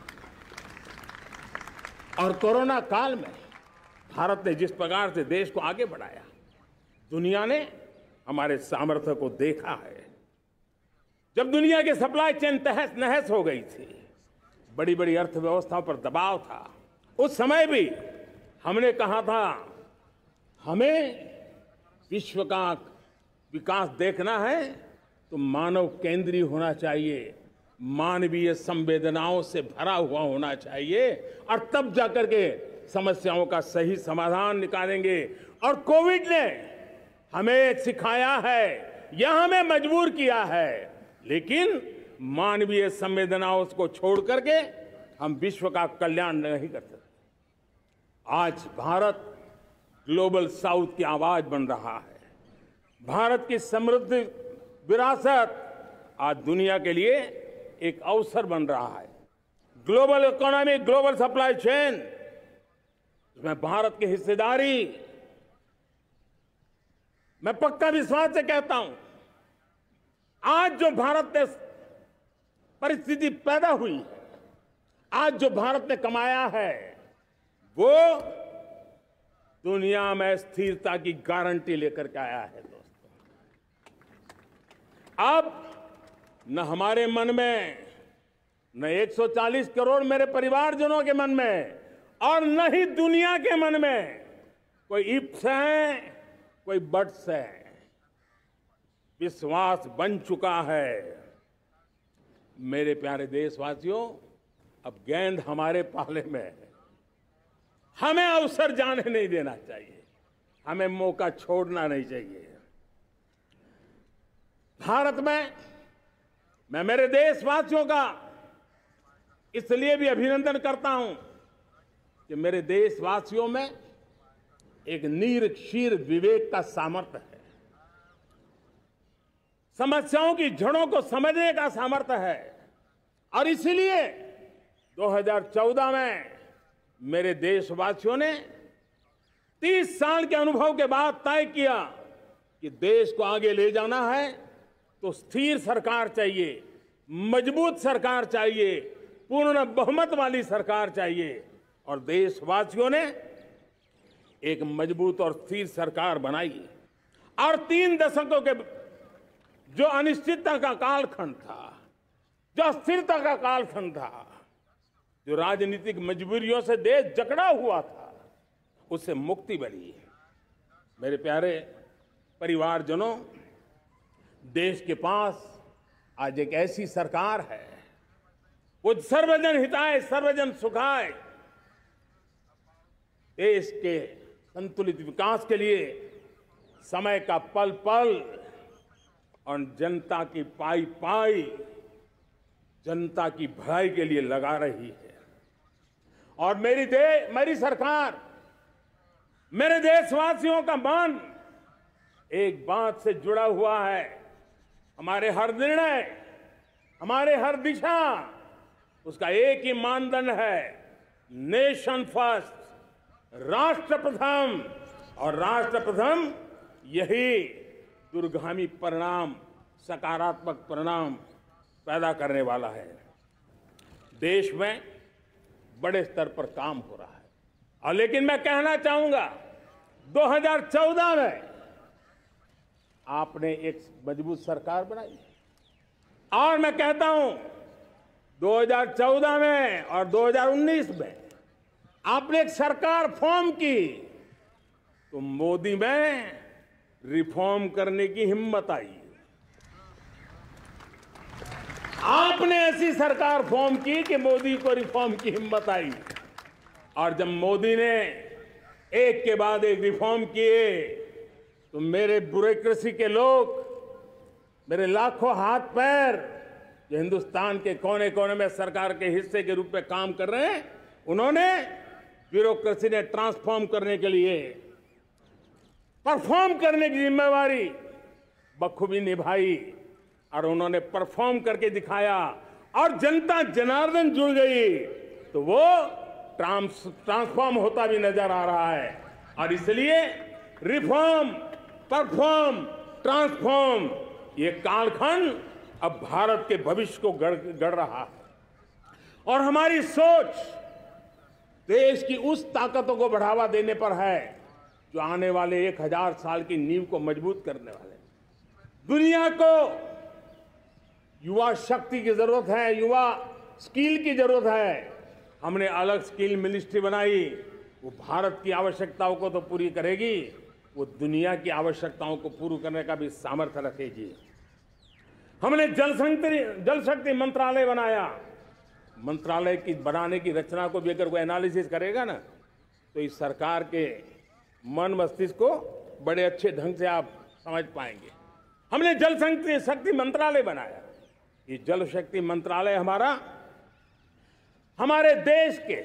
E: और कोरोना काल में भारत ने जिस प्रकार से देश को आगे बढ़ाया, दुनिया ने हमारे सामर्थ्य को देखा है। जब दुनिया की सप्लाई चेन तहस नहस हो गई थी, बड़ी बड़ी अर्थव्यवस्थाओं पर दबाव था, उस समय भी हमने कहा था हमें विश्व का विकास देखना है तो मानव केंद्रीय होना चाहिए, मानवीय संवेदनाओं से भरा हुआ होना चाहिए, और तब जाकर के समस्याओं का सही समाधान निकालेंगे। और कोविड ने हमें सिखाया है या हमें मजबूर किया है, लेकिन मानवीय संवेदनाओं को छोड़ करके हम विश्व का कल्याण नहीं कर सकते। आज भारत ग्लोबल साउथ की आवाज बन रहा है। भारत की समृद्ध विरासत आज दुनिया के लिए एक अवसर बन रहा है। Global economy, global supply chain, इसमें भारत की हिस्सेदारी, मैं पक्का विश्वास से कहता हूं, आज जो भारत ने परिस्थिति पैदा हुई है, आज जो भारत ने कमाया है, वो दुनिया में स्थिरता की गारंटी लेकर के आया है। दोस्तों, अब न हमारे मन में, न 140 करोड़ मेरे परिवारजनों के मन में, और न ही दुनिया के मन में कोई इफ्स है, कोई बट्स है। विश्वास बन चुका है। मेरे प्यारे देशवासियों, अब गेंद हमारे पाले में है। हमें अवसर जाने नहीं देना चाहिए, हमें मौका छोड़ना नहीं चाहिए। भारत में मैं मेरे देशवासियों का इसलिए भी अभिनंदन करता हूं कि मेरे देशवासियों में एक नीर विवेक का सामर्थ्य है, समस्याओं की जड़ों को समझने का सामर्थ्य है। और इसलिए 2014 में मेरे देशवासियों ने 30 साल के अनुभव के बाद तय किया कि देश को आगे ले जाना है तो स्थिर सरकार चाहिए, मजबूत सरकार चाहिए, पूर्ण बहुमत वाली सरकार चाहिए। और देशवासियों ने एक मजबूत और स्थिर सरकार बनाई। और 3 दशकों के जो अनिश्चितता का कालखंड था, जो अस्थिरता का कालखंड था, जो राजनीतिक मजबूरियों से देश जकड़ा हुआ था, उससे मुक्ति मिली। मेरे प्यारे परिवारजनों, देश के पास आज एक ऐसी सरकार है, वो सर्वजन हिताय सर्वजन सुखाय, देश के संतुलित विकास के लिए समय का पल पल और जनता की पाई पाई, जनता की भलाई के लिए लगा रही है। और मेरी सरकार, मेरे देशवासियों का मन एक बात से जुड़ा हुआ है। हमारे हर निर्णय, हमारे हर दिशा, उसका एक ही मानदंड है, नेशन फर्स्ट, राष्ट्र प्रथम। और राष्ट्र प्रथम यही दूरगामी परिणाम, सकारात्मक परिणाम पैदा करने वाला है। देश में बड़े स्तर पर काम हो रहा है। और लेकिन मैं कहना चाहूंगा, 2014 में आपने एक मजबूत सरकार बनाई, और मैं कहता हूं 2014 में और 2019 में आपने एक सरकार फॉर्म की, तो मोदी में रिफॉर्म करने की हिम्मत आई। आपने ऐसी सरकार फॉर्म की कि मोदी को रिफॉर्म की हिम्मत आई। और जब मोदी ने एक के बाद एक रिफॉर्म किए, तो मेरे ब्यूरोक्रेसी के लोग, मेरे लाखों हाथ पैर जो हिंदुस्तान के कोने कोने में सरकार के हिस्से के रूप में काम कर रहे हैं, उन्होंने ब्यूरोक्रेसी ने ट्रांसफॉर्म करने के लिए, परफॉर्म करने की जिम्मेवारी बखूबी निभाई। और उन्होंने परफॉर्म करके दिखाया, और जनता जनार्दन जुड़ गई, तो वो ट्रांसफॉर्म होता भी नजर आ रहा है। और इसलिए रिफॉर्म, परफॉर्म, ट्रांसफॉर्म, ये कालखंड अब भारत के भविष्य को गढ़ रहा है। और हमारी सोच देश की उस ताकतों को बढ़ावा देने पर है जो आने वाले 1000 साल की नींव को मजबूत करने वाले। दुनिया को युवा शक्ति की जरूरत है, युवा स्किल की जरूरत है। हमने अलग स्किल मिनिस्ट्री बनाई, वो भारत की आवश्यकताओं को तो पूरी करेगी, वो दुनिया की आवश्यकताओं को पूरा करने का भी सामर्थ्य रखेगी। हमने जल शक्ति मंत्रालय बनाया। मंत्रालय की बनाने की रचना को भी अगर कोई एनालिसिस करेगा ना, तो इस सरकार के मन मस्तिष्क को बड़े अच्छे ढंग से आप समझ पाएंगे। हमने जल शक्ति मंत्रालय बनाया। ये जल शक्ति मंत्रालय हमारे देश के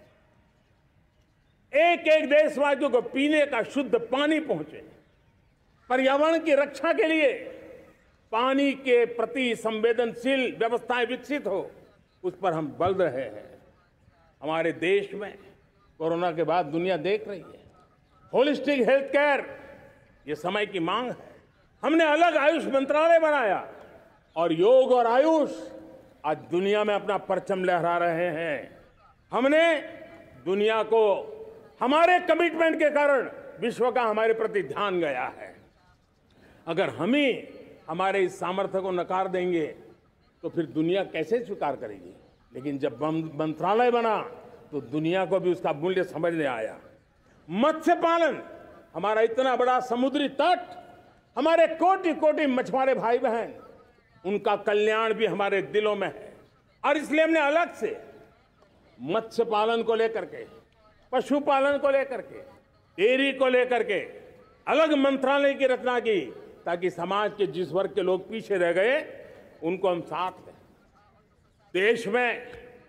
E: एक एक देशवासियों को पीने का शुद्ध पानी पहुंचे, पर्यावरण की रक्षा के लिए पानी के प्रति संवेदनशील व्यवस्थाएं विकसित हो, उस पर हम बल रहे हैं। हमारे देश में कोरोना के बाद दुनिया देख रही है होलिस्टिक हेल्थ केयर, ये समय की मांग है। हमने अलग आयुष मंत्रालय बनाया और योग और आयुष आज दुनिया में अपना परचम लहरा रहे हैं। हमने दुनिया को हमारे कमिटमेंट के कारण विश्व का हमारे प्रति ध्यान गया है। अगर हम ही हमारे इस सामर्थ्य को नकार देंगे तो फिर दुनिया कैसे स्वीकार करेगी। लेकिन जब मंत्रालय बना तो दुनिया को भी उसका मूल्य समझने आया। मत्स्य पालन, हमारा इतना बड़ा समुद्री तट, हमारे कोटि कोटि मछुआरे भाई बहन, उनका कल्याण भी हमारे दिलों में है। और इसलिए हमने अलग से मत्स्य पालन को लेकर के, पशुपालन को लेकर के, डेयरी को लेकर के अलग मंत्रालय की रचना की, ताकि समाज के जिस वर्ग के लोग पीछे रह गए उनको हम साथ लें। देश में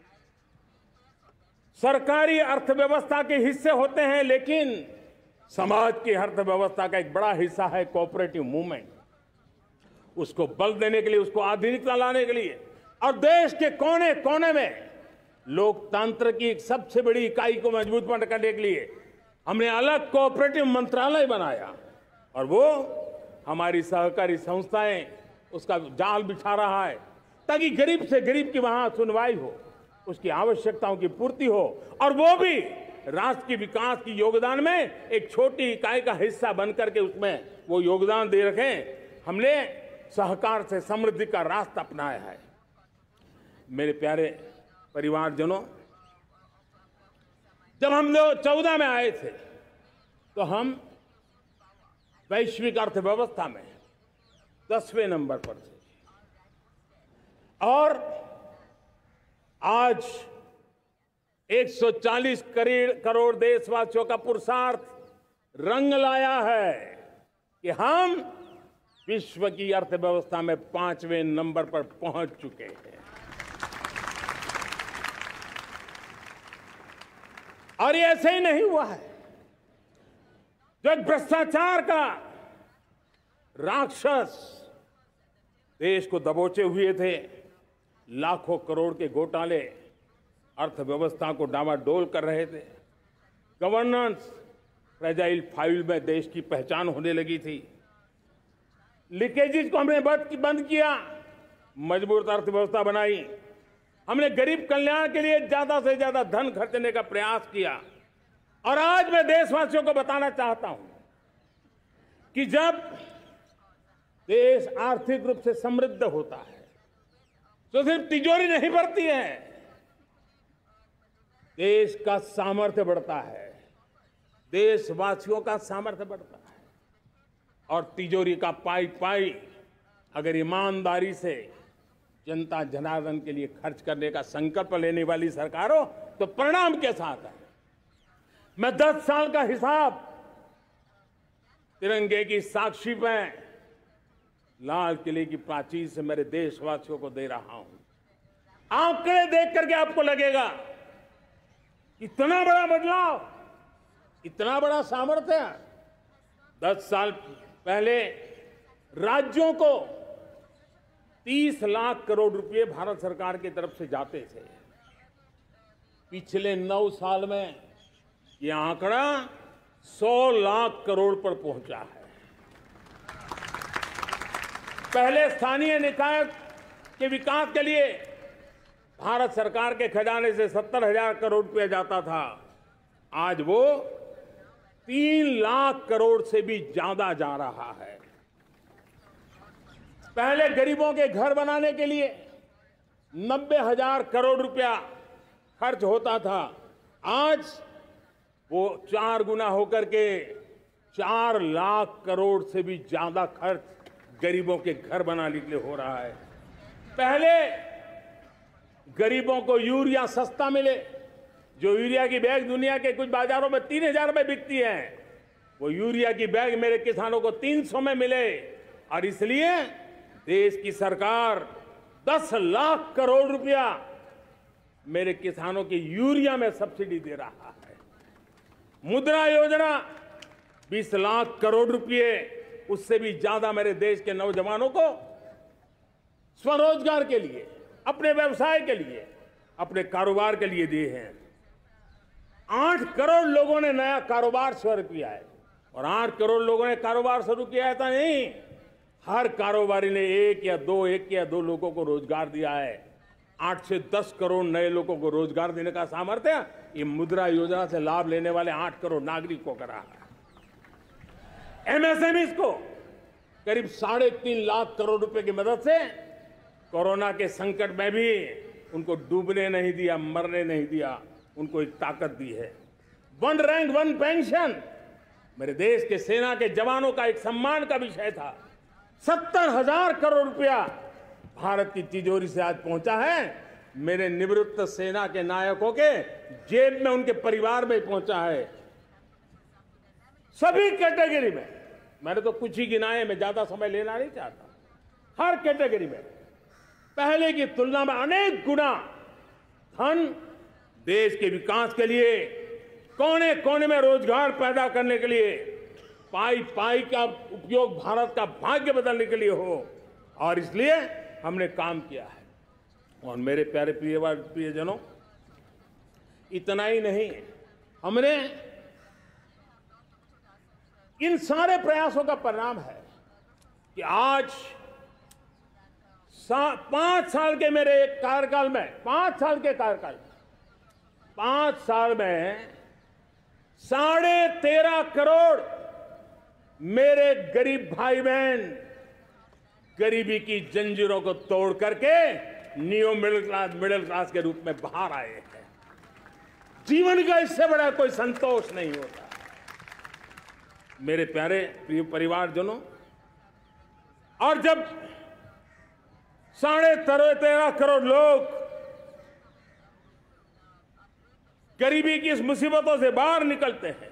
E: सरकारी अर्थव्यवस्था के हिस्से होते हैं, लेकिन समाज की अर्थव्यवस्था का एक बड़ा हिस्सा है कोऑपरेटिव मूवमेंट। उसको बल देने के लिए, उसको आधुनिकता लाने के लिए और देश के कोने कोने में लोकतंत्र की एक सबसे बड़ी इकाई को मजबूत करने के लिए हमने अलग कोऑपरेटिव मंत्रालय बनाया। और वो हमारी सहकारी संस्थाएं उसका जाल बिछा रहा है, ताकि गरीब से गरीब की वहां सुनवाई हो, उसकी आवश्यकताओं की पूर्ति हो, और वो भी राष्ट्र के विकास की योगदान में एक छोटी इकाई का हिस्सा बनकर के उसमें वो योगदान दे रखें। हमने सहकार से समृद्धि का रास्ता अपनाया है। मेरे प्यारे परिवारजनों, जब हम लोग 14 में आए थे तो हम वैश्विक अर्थव्यवस्था में 10वें नंबर पर थे, और आज 140 करोड़ देशवासियों का पुरुषार्थ रंग लाया है कि हम विश्व की अर्थव्यवस्था में 5वें नंबर पर पहुंच चुके हैं। और ये ऐसे ही नहीं हुआ है। जो एक भ्रष्टाचार का राक्षस देश को दबोचे हुए थे, लाखों करोड़ के घोटाले अर्थव्यवस्था को डामाडोल कर रहे थे, गवर्नेंस फ्रेजाइल फाइल में देश की पहचान होने लगी थी, लीकेजेस को हमने बंद किया, मजबूत अर्थव्यवस्था बनाई, हमने गरीब कल्याण के लिए ज्यादा से ज्यादा धन खर्चने का प्रयास किया। और आज मैं देशवासियों को बताना चाहता हूं कि जब देश आर्थिक रूप से समृद्ध होता है तो सिर्फ तिजोरी नहीं भरती है, देश का सामर्थ्य बढ़ता है, देशवासियों का सामर्थ्य बढ़ता है। और तिजोरी का पाई पाई अगर ईमानदारी से जनता जनार्दन के लिए खर्च करने का संकल्प लेने वाली सरकार हो तो परिणाम के साथ है। मैं 10 साल का हिसाब तिरंगे की साक्षी में लाल किले की प्राचीर से मेरे देशवासियों को दे रहा हूं। आंकड़े देख करके आपको लगेगा इतना बड़ा बदलाव, इतना बड़ा सामर्थ्य। 10 साल पहले राज्यों को 30 लाख करोड़ रुपए भारत सरकार की तरफ से जाते थे। पिछले 9 साल में यह आंकड़ा 100 लाख करोड़ पर पहुंचा है। पहले स्थानीय निकाय के विकास के लिए भारत सरकार के खजाने से 70,000 करोड़ रुपया जाता था, आज वो 3 लाख करोड़ से भी ज्यादा जा रहा है। पहले गरीबों के घर बनाने के लिए 90,000 करोड़ रुपया खर्च होता था, आज वो 4 गुना होकर के 4 लाख करोड़ से भी ज्यादा खर्च गरीबों के घर बनाने के लिए हो रहा है। पहले गरीबों को यूरिया सस्ता मिले, जो यूरिया की बैग दुनिया के कुछ बाजारों में 3000 रुपए बिकती है, वो यूरिया की बैग मेरे किसानों को 300 में मिले। और इसलिए देश की सरकार 10 लाख करोड़ रुपया मेरे किसानों की यूरिया में सब्सिडी दे रहा है। मुद्रा योजना 20 लाख करोड़ रुपए, उससे भी ज्यादा मेरे देश के नौजवानों को स्वरोजगार के लिए, अपने व्यवसाय के लिए, अपने कारोबार के लिए दिए हैं। 8 करोड़ लोगों ने नया कारोबार शुरू किया है। और 8 करोड़ लोगों ने कारोबार शुरू किया है तो नहीं, हर कारोबारी ने एक या दो लोगों को रोजगार दिया है। 8 से 10 करोड़ नए लोगों को रोजगार देने का सामर्थ्य ये मुद्रा योजना से लाभ लेने वाले 8 करोड़ नागरिकों को करा है। एमएसएमई को करीब 3.5 लाख करोड़ रुपए की मदद से कोरोना के संकट में भी उनको डूबने नहीं दिया, मरने नहीं दिया, उनको एक ताकत दी है। 1 रैंक 1 पेंशन मेरे देश के सेना के जवानों का एक सम्मान का विषय था। 70,000 करोड़ रुपया भारत की तिजोरी से आज पहुंचा है, मेरे निवृत्त सेना के नायकों के जेब में, उनके परिवार में पहुंचा है। सभी कैटेगरी में, मैंने तो कुछ ही गिनाए, मैं ज्यादा समय लेना नहीं चाहता। हर कैटेगरी में पहले की तुलना में अनेक गुना धन देश के विकास के लिए, कोने कोने में रोजगार पैदा करने के लिए, पाई पाई का उपयोग भारत का भाग्य बदलने के लिए हो, और इसलिए हमने काम किया है। और मेरे प्यारे प्रियजनों, इतना ही नहीं, हमने इन सारे प्रयासों का परिणाम है कि आज 5 साल के मेरे कार्यकाल में, 5 साल के कार्यकाल में, 5 साल में 13.5 करोड़ मेरे गरीब भाई बहन गरीबी की जंजीरों को तोड़ करके नियो मिडिल क्लास के रूप में बाहर आए हैं। जीवन का इससे बड़ा कोई संतोष नहीं होता। मेरे प्यारे प्रिय परिवारजनों, और जब 13.5 करोड़ लोग गरीबी की इस मुसीबतों से बाहर निकलते हैं,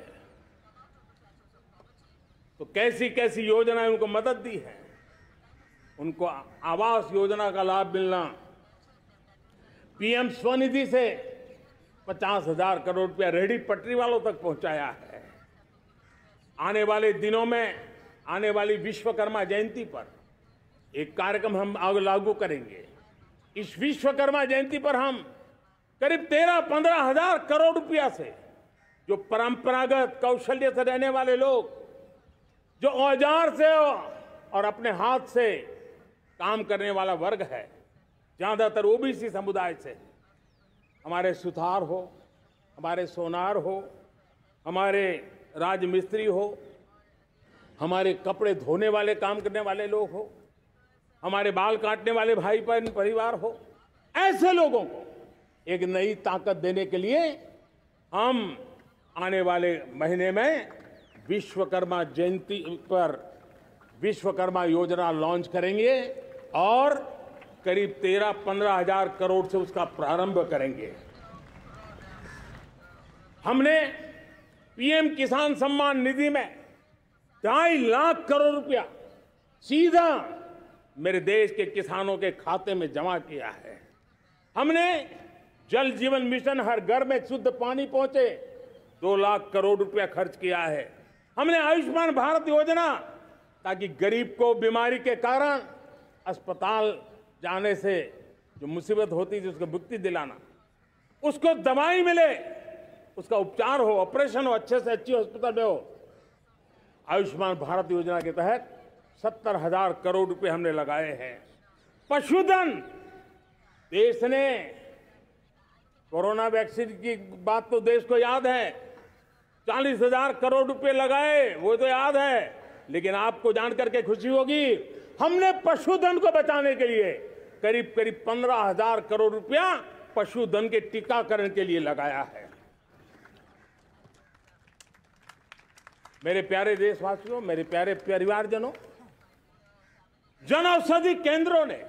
E: तो कैसी कैसी योजनाएं उनको मदद दी है। उनको आवास योजना का लाभ मिलना, पीएम स्वनिधि से 50,000 करोड़ रुपया रेहड़ी पटरी वालों तक पहुंचाया है। आने वाले दिनों में, आने वाली विश्वकर्मा जयंती पर एक कार्यक्रम हम लागू करेंगे। इस विश्वकर्मा जयंती पर हम करीब 13-15 हजार करोड़ रुपया से, जो परंपरागत कौशल्य से रहने वाले लोग, जो औजार से और अपने हाथ से काम करने वाला वर्ग है, ज्यादातर ओबीसी समुदाय से, हमारे सुथार हो, हमारे सोनार हो, हमारे राजमिस्त्री हो, हमारे कपड़े धोने वाले काम करने वाले लोग हो, हमारे बाल काटने वाले भाई बहन परिवार हो, ऐसे लोगों को एक नई ताकत देने के लिए हम आने वाले महीने में विश्वकर्मा जयंती पर विश्वकर्मा योजना लॉन्च करेंगे और करीब 13-15 हजार करोड़ से उसका प्रारंभ करेंगे। हमने पीएम किसान सम्मान निधि में 2.5 लाख करोड़ रुपया सीधा मेरे देश के किसानों के खाते में जमा किया है। हमने जल जीवन मिशन, हर घर में शुद्ध पानी पहुंचे, 2 लाख करोड़ रुपया खर्च किया है। हमने आयुष्मान भारत योजना, ताकि गरीब को बीमारी के कारण अस्पताल जाने से जो मुसीबत होती थी उसको मुक्ति दिलाना, उसको दवाई मिले, उसका उपचार हो, ऑपरेशन हो, अच्छे से अच्छी हॉस्पिटल में हो। आयुष्मान भारत योजना के तहत 70,000 करोड़ रुपए हमने लगाए हैं। पशुधन, देश ने कोरोना वैक्सीन की बात तो देश को याद है, 40,000 करोड़ रुपए लगाए, वो तो याद है। लेकिन आपको जानकर के खुशी होगी, हमने पशुधन को बचाने के लिए करीब 15,000 करोड़ रुपया पशुधन के टीकाकरण के लिए लगाया है। मेरे प्यारे देशवासियों, मेरे प्यारे परिवारजनों, जन औषधि केंद्रों ने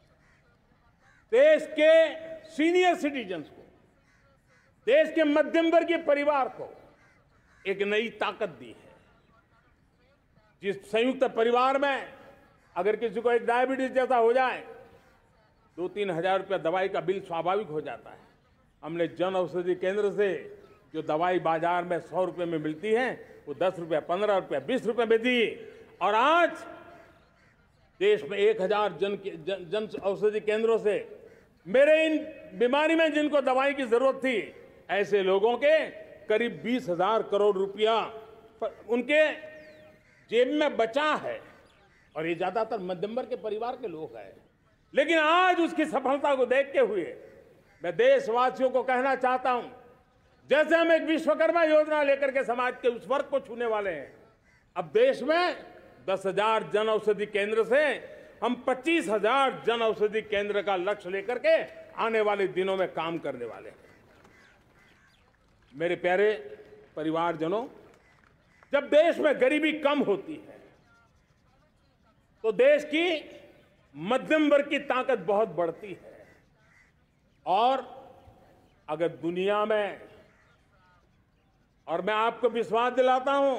E: देश के सीनियर सिटीजन्स को, देश के मध्यम वर्गीय परिवार को एक नई ताकत दी है। जिस संयुक्त परिवार में अगर किसी को एक डायबिटीज जैसा हो जाए, 2-3 हजार रुपया दवाई का बिल स्वाभाविक हो जाता है। हमने जन औषधि केंद्र से जो दवाई बाजार में 100 रुपए में मिलती है, वो 10 रुपया, 15 रुपया, 20 रुपए में दी। और आज देश में 1000 जन औषधि केंद्रों से मेरे इन बीमारी में जिनको दवाई की जरूरत थी, ऐसे लोगों के करीब 20,000 करोड़ रुपया उनके जेब में बचा है। और ये ज्यादातर मध्यम वर्ग के परिवार के लोग हैं। लेकिन आज उसकी सफलता को देखते हुए मैं देशवासियों को कहना चाहता हूं, जैसे हम एक विश्वकर्मा योजना लेकर के समाज के उस वर्ग को छूने वाले हैं, अब देश में 10,000 जन औषधि केंद्र से हम 25,000 जन औषधि केंद्र का लक्ष्य लेकर के आने वाले दिनों में काम करने वाले हैं। मेरे प्यारे परिवारजनों, जब देश में गरीबी कम होती है तो देश की मध्यम वर्ग की ताकत बहुत बढ़ती है। और अगर दुनिया में, और मैं आपको विश्वास दिलाता हूं,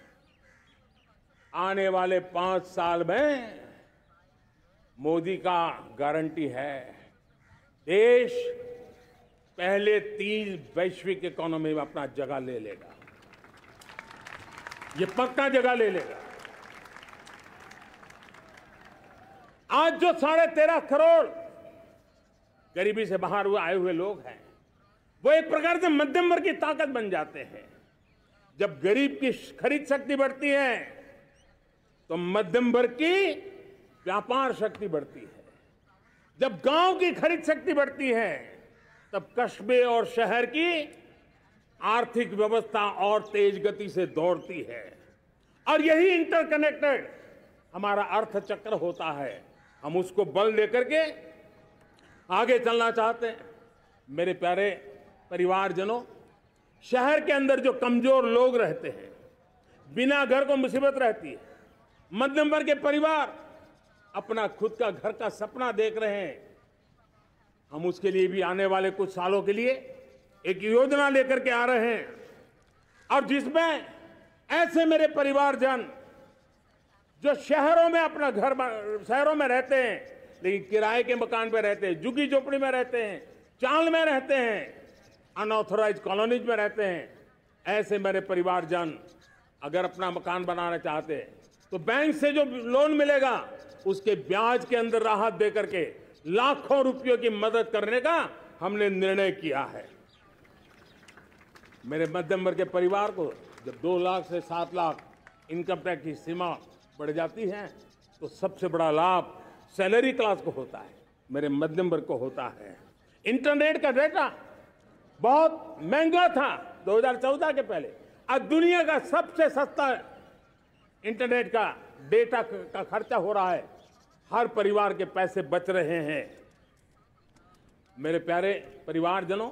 E: आने वाले 5 साल में मोदी का गारंटी है, देश पहले 3 वैश्विक इकोनॉमी में अपना जगह ले लेगा। ये पक्का जगह ले लेगा। आज जो 13.5 करोड़ गरीबी से बाहर आए हुए लोग हैं, वो एक प्रकार से मध्यम वर्ग की ताकत बन जाते हैं। जब गरीब की खरीद शक्ति बढ़ती है तो मध्यम वर्ग की व्यापार शक्ति बढ़ती है। जब गांव की खरीद शक्ति बढ़ती है तब कस्बे और शहर की आर्थिक व्यवस्था और तेज गति से दौड़ती है। और यही इंटरकनेक्टेड हमारा अर्थचक्र होता है। हम उसको बल लेकर के आगे चलना चाहते हैं। मेरे प्यारे परिवारजनों, शहर के अंदर जो कमजोर लोग रहते हैं, बिना घर को मुसीबत रहती है, मध्यम वर्ग के परिवार अपना खुद का घर का सपना देख रहे हैं, हम उसके लिए भी आने वाले कुछ सालों के लिए एक योजना लेकर के आ रहे हैं। और जिसमें ऐसे मेरे परिवारजन जो शहरों में अपना घर, शहरों में रहते हैं लेकिन किराए के मकान पे रहते हैं, झुग्गी झोपड़ी में रहते हैं, चाल में रहते हैं, अनऑथोराइज कॉलोनीज में रहते हैं, ऐसे मेरे परिवारजन अगर अपना मकान बनाना चाहते हैं तो बैंक से जो लोन मिलेगा उसके ब्याज के अंदर राहत दे करके लाखों रुपयों की मदद करने का हमने निर्णय किया है। मेरे मध्यम वर्ग के परिवार को जब 2 लाख से 7 लाख इनकम टैक्स की सीमा बढ़ जाती है तो सबसे बड़ा लाभ सैलरी क्लास को होता है, मेरे मध्यम वर्ग को होता है। इंटरनेट का डेटा बहुत महंगा था 2014 के पहले, आज दुनिया का सबसे सस्ता इंटरनेट का डेटा का खर्चा हो रहा है। हर परिवार के पैसे बच रहे हैं। मेरे प्यारे परिवारजनों,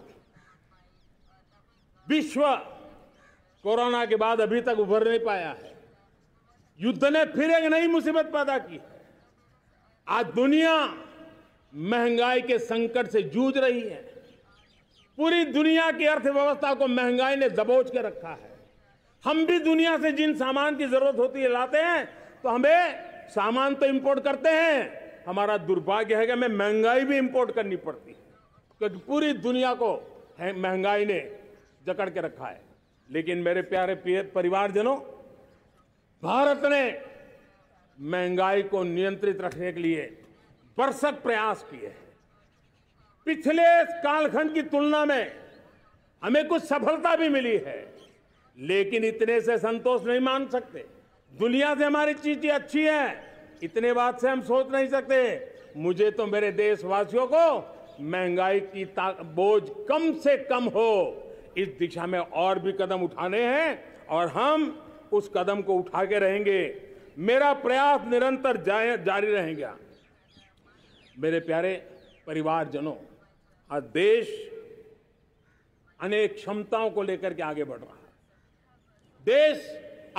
E: विश्व कोरोना के बाद अभी तक उभर नहीं पाया है। युद्ध ने फिर एक नई मुसीबत पैदा की है। आज दुनिया महंगाई के संकट से जूझ रही है। पूरी दुनिया की अर्थव्यवस्था को महंगाई ने दबोच के रखा है। हम भी दुनिया से जिन सामान की जरूरत होती है लाते हैं, तो हमें सामान तो इंपोर्ट करते हैं। हमारा दुर्भाग्य है कि हमें महंगाई भी इंपोर्ट करनी पड़ती है, क्योंकि पूरी दुनिया को महंगाई ने जकड़ के रखा है। लेकिन मेरे प्यारे परिवारजनों, भारत ने महंगाई को नियंत्रित रखने के लिए भरसक प्रयास किए हैं। पिछले कालखंड की तुलना में हमें कुछ सफलता भी मिली है, लेकिन इतने से संतोष नहीं मान सकते। दुनिया से हमारी चीजें अच्छी हैं, इतने बात से हम सोच नहीं सकते। मुझे तो मेरे देशवासियों को महंगाई की बोझ कम से कम हो, इस दिशा में और भी कदम उठाने हैं और हम उस कदम को उठा के रहेंगे। मेरा प्रयास निरंतर जारी रहेगा। मेरे प्यारे परिवारजनों, आज देश अनेक क्षमताओं को लेकर के आगे बढ़ रहा है। देश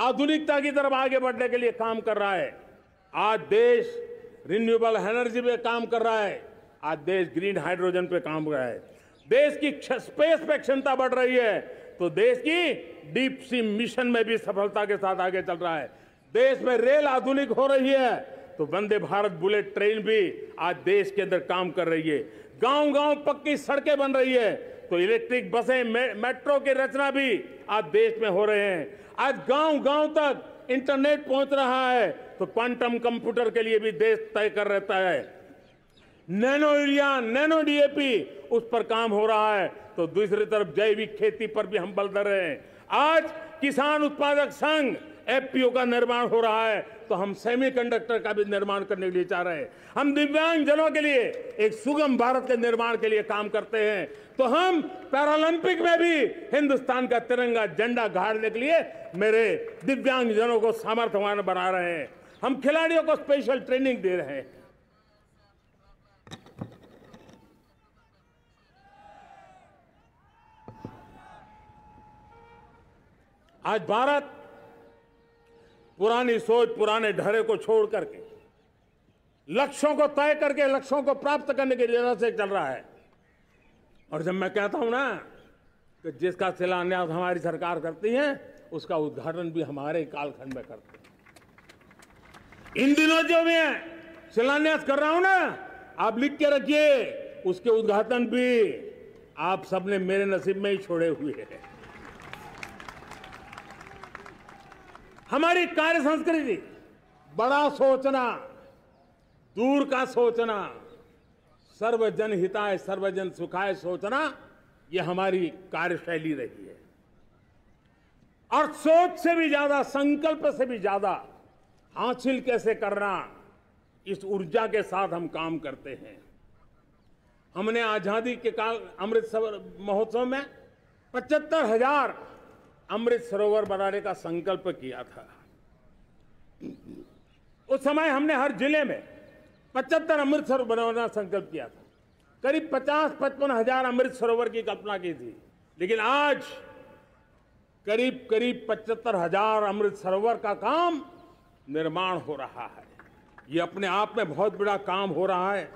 E: आधुनिकता की तरफ आगे बढ़ने के लिए काम कर रहा है। आज देश रिन्यूएबल एनर्जी पे काम कर रहा है। आज देश ग्रीन हाइड्रोजन पे काम कर रहा है। देश की स्पेस पे क्षमता बढ़ रही है, तो देश की डीप सी मिशन में भी सफलता के साथ आगे चल रहा है। देश में रेल आधुनिक हो रही है, तो वंदे भारत बुलेट ट्रेन भी आज देश के अंदर काम कर रही है। गांव-गांव पक्की सड़कें बन रही है, तो इलेक्ट्रिक बसें, मेट्रो की रचना भी आज देश में हो रहे हैं। आज गांव-गांव तक इंटरनेट पहुंच रहा है, तो क्वांटम कंप्यूटर के लिए भी देश तय कर रहता है। नैनो यूरिया, नैनो डीएपी, उस पर काम हो रहा है, तो दूसरी तरफ जैविक खेती पर भी हम बल दे रहे हैं। आज किसान उत्पादक संघ एफपीओ का निर्माण हो रहा है, तो हम सेमीकंडक्टर का भी निर्माण करने के लिए चाह रहे हैं। हम दिव्यांग जनों के लिए एक सुगम भारत के निर्माण के लिए काम करते हैं, तो हम पैरालंपिक में भी हिंदुस्तान का तिरंगा झंडा गाड़ने के लिए मेरे दिव्यांग जनों को सामर्थ्यवान बना रहे हैं। हम खिलाड़ियों को स्पेशल ट्रेनिंग दे रहे हैं। आज भारत पुरानी सोच, पुराने ढर्रे को छोड़ करके लक्ष्यों को तय करके लक्ष्यों को प्राप्त करने की राह से चल रहा है। और जब मैं कहता हूं ना कि जिसका शिलान्यास हमारी सरकार करती है, उसका उद्घाटन भी हमारे कालखंड में करते हैं। इन दिनों जो मैं शिलान्यास कर रहा हूं ना, आप लिख के रखिए, उसके उद्घाटन भी आप सबने मेरे नसीब में ही छोड़े हुए हैं। हमारी कार्य संस्कृति, बड़ा सोचना, दूर का सोचना, सर्वजन हिताय सर्वजन सुखाय सोचना, यह हमारी कार्यशैली रही है। और सोच से भी ज्यादा, संकल्प से भी ज्यादा हासिल कैसे करना, इस ऊर्जा के साथ हम काम करते हैं। हमने आजादी के काल अमृत महोत्सव में 75,000 अमृत सरोवर बनाने का संकल्प किया था। उस समय हमने हर जिले में 75 अमृत सरोवर बनाने का संकल्प किया था। करीब 50-55 हजार अमृत सरोवर की कल्पना की थी, लेकिन आज करीब 75,000 अमृत सरोवर का काम निर्माण हो रहा है। ये अपने आप में बहुत बड़ा काम हो रहा है।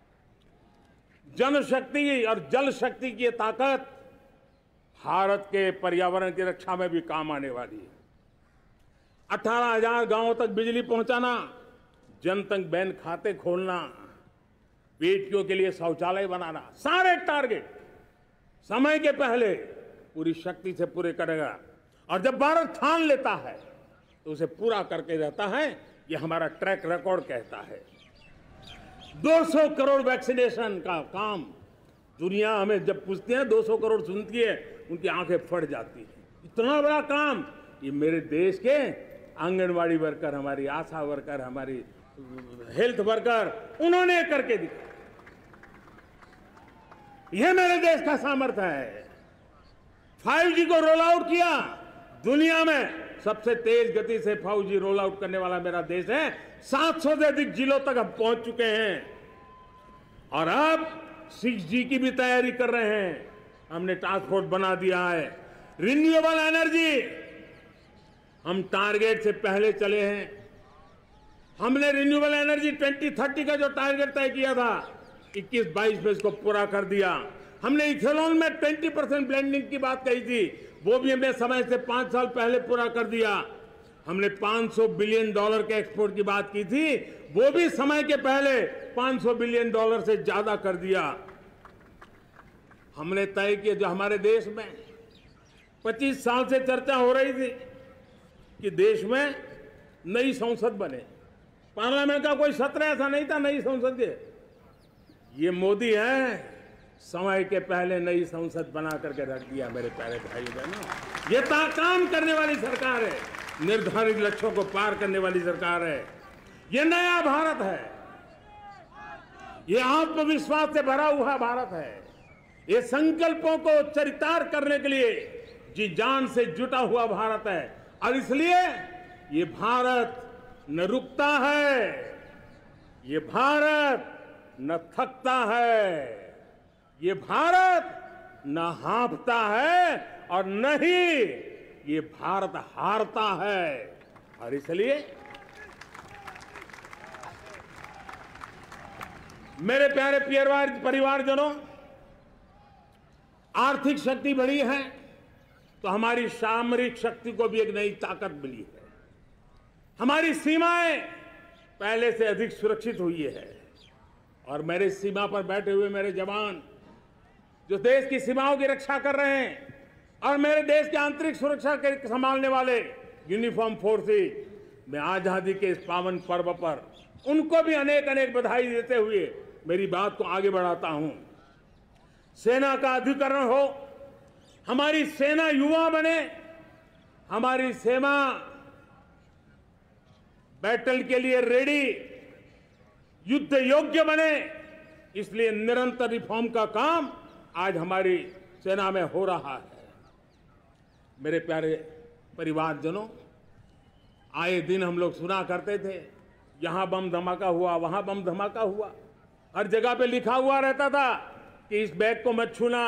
E: जनशक्ति और जल शक्ति की ताकत भारत के पर्यावरण की रक्षा में भी काम आने वाली है। 18,000 गांवों तक बिजली पहुंचाना, जनधन बैंक खाते खोलना, बेटियों के लिए शौचालय बनाना, सारे टारगेट समय के पहले पूरी शक्ति से पूरे करेगा। और जब भारत ठान लेता है तो उसे पूरा करके रहता है। ये हमारा ट्रैक रिकॉर्ड कहता है। 200 करोड़ वैक्सीनेशन का काम, दुनिया हमें जब पूछती है 200 करोड़ सुनती है, उनकी आंखें फट जाती है। इतना बड़ा काम ये मेरे देश के आंगनवाड़ी वर्कर, हमारी आशा वर्कर, हमारी हेल्थ वर्कर, उन्होंने करके दिखाया। यह मेरे देश का सामर्थ्य है। 5G को रोल आउट किया, दुनिया में सबसे तेज गति से 5G रोल आउट करने वाला मेरा देश है। 700 से अधिक जिलों तक हम पहुंच चुके हैं और अब 6G की भी तैयारी कर रहे हैं। हमने टास्क फोर्स बना दिया है। रिन्यूएबल एनर्जी, हम टारगेट से पहले चले हैं। हमने रिन्यूएबल एनर्जी 2030 का जो टारगेट तय किया था, 21-22 में इसको पूरा कर दिया। हमने इथेनॉल में 20% ब्लेंडिंग की बात कही थी, वो भी हमने समय से 5 साल पहले पूरा कर दिया। हमने $500 बिलियन के एक्सपोर्ट की बात की थी, वो भी समय के पहले $500 बिलियन से ज्यादा कर दिया। हमने तय किया, जो हमारे देश में 25 साल से चर्चा हो रही थी कि देश में नई संसद बने, पार्लियामेंट का कोई सत्र ऐसा नहीं था नई संसद के। ये मोदी है, समय के पहले नई संसद बना करके रख दिया। मेरे प्यारे भाई बहनों, ये काम करने वाली सरकार है, निर्धारित लक्ष्यों को पार करने वाली सरकार है। ये नया भारत है, ये आत्मविश्वास से भरा हुआ भारत है। ये संकल्पों को चरितार्थ करने के लिए जी जान से जुटा हुआ भारत है। और इसलिए ये भारत न रुकता है, ये भारत न थकता है, ये भारत न हाँफता है और न ही ये भारत हारता है। और इसलिए मेरे प्यारे परिवारजनों, आर्थिक शक्ति बढ़ी है तो हमारी सामरिक शक्ति को भी एक नई ताकत मिली है। हमारी सीमाएं पहले से अधिक सुरक्षित हुई है और मेरे सीमा पर बैठे हुए मेरे जवान जो देश की सीमाओं की रक्षा कर रहे हैं और मेरे देश की आंतरिक सुरक्षा के संभालने वाले यूनिफॉर्म फोर्सेज, मैं आजादी के इस पावन पर्व पर उनको भी अनेक अनेक बधाई देते हुए मेरी बात को आगे बढ़ाता हूं। सेना का अधिकरण हो, हमारी सेना युवा बने, हमारी सेना बैटल के लिए रेडी, युद्ध योग्य बने, इसलिए निरंतर रिफॉर्म का काम आज हमारी सेना में हो रहा है। मेरे प्यारे परिवारजनों, आए दिन हम लोग सुना करते थे, यहां बम धमाका हुआ, वहां बम धमाका हुआ, हर जगह पे लिखा हुआ रहता था कि इस बैग को मत छूना,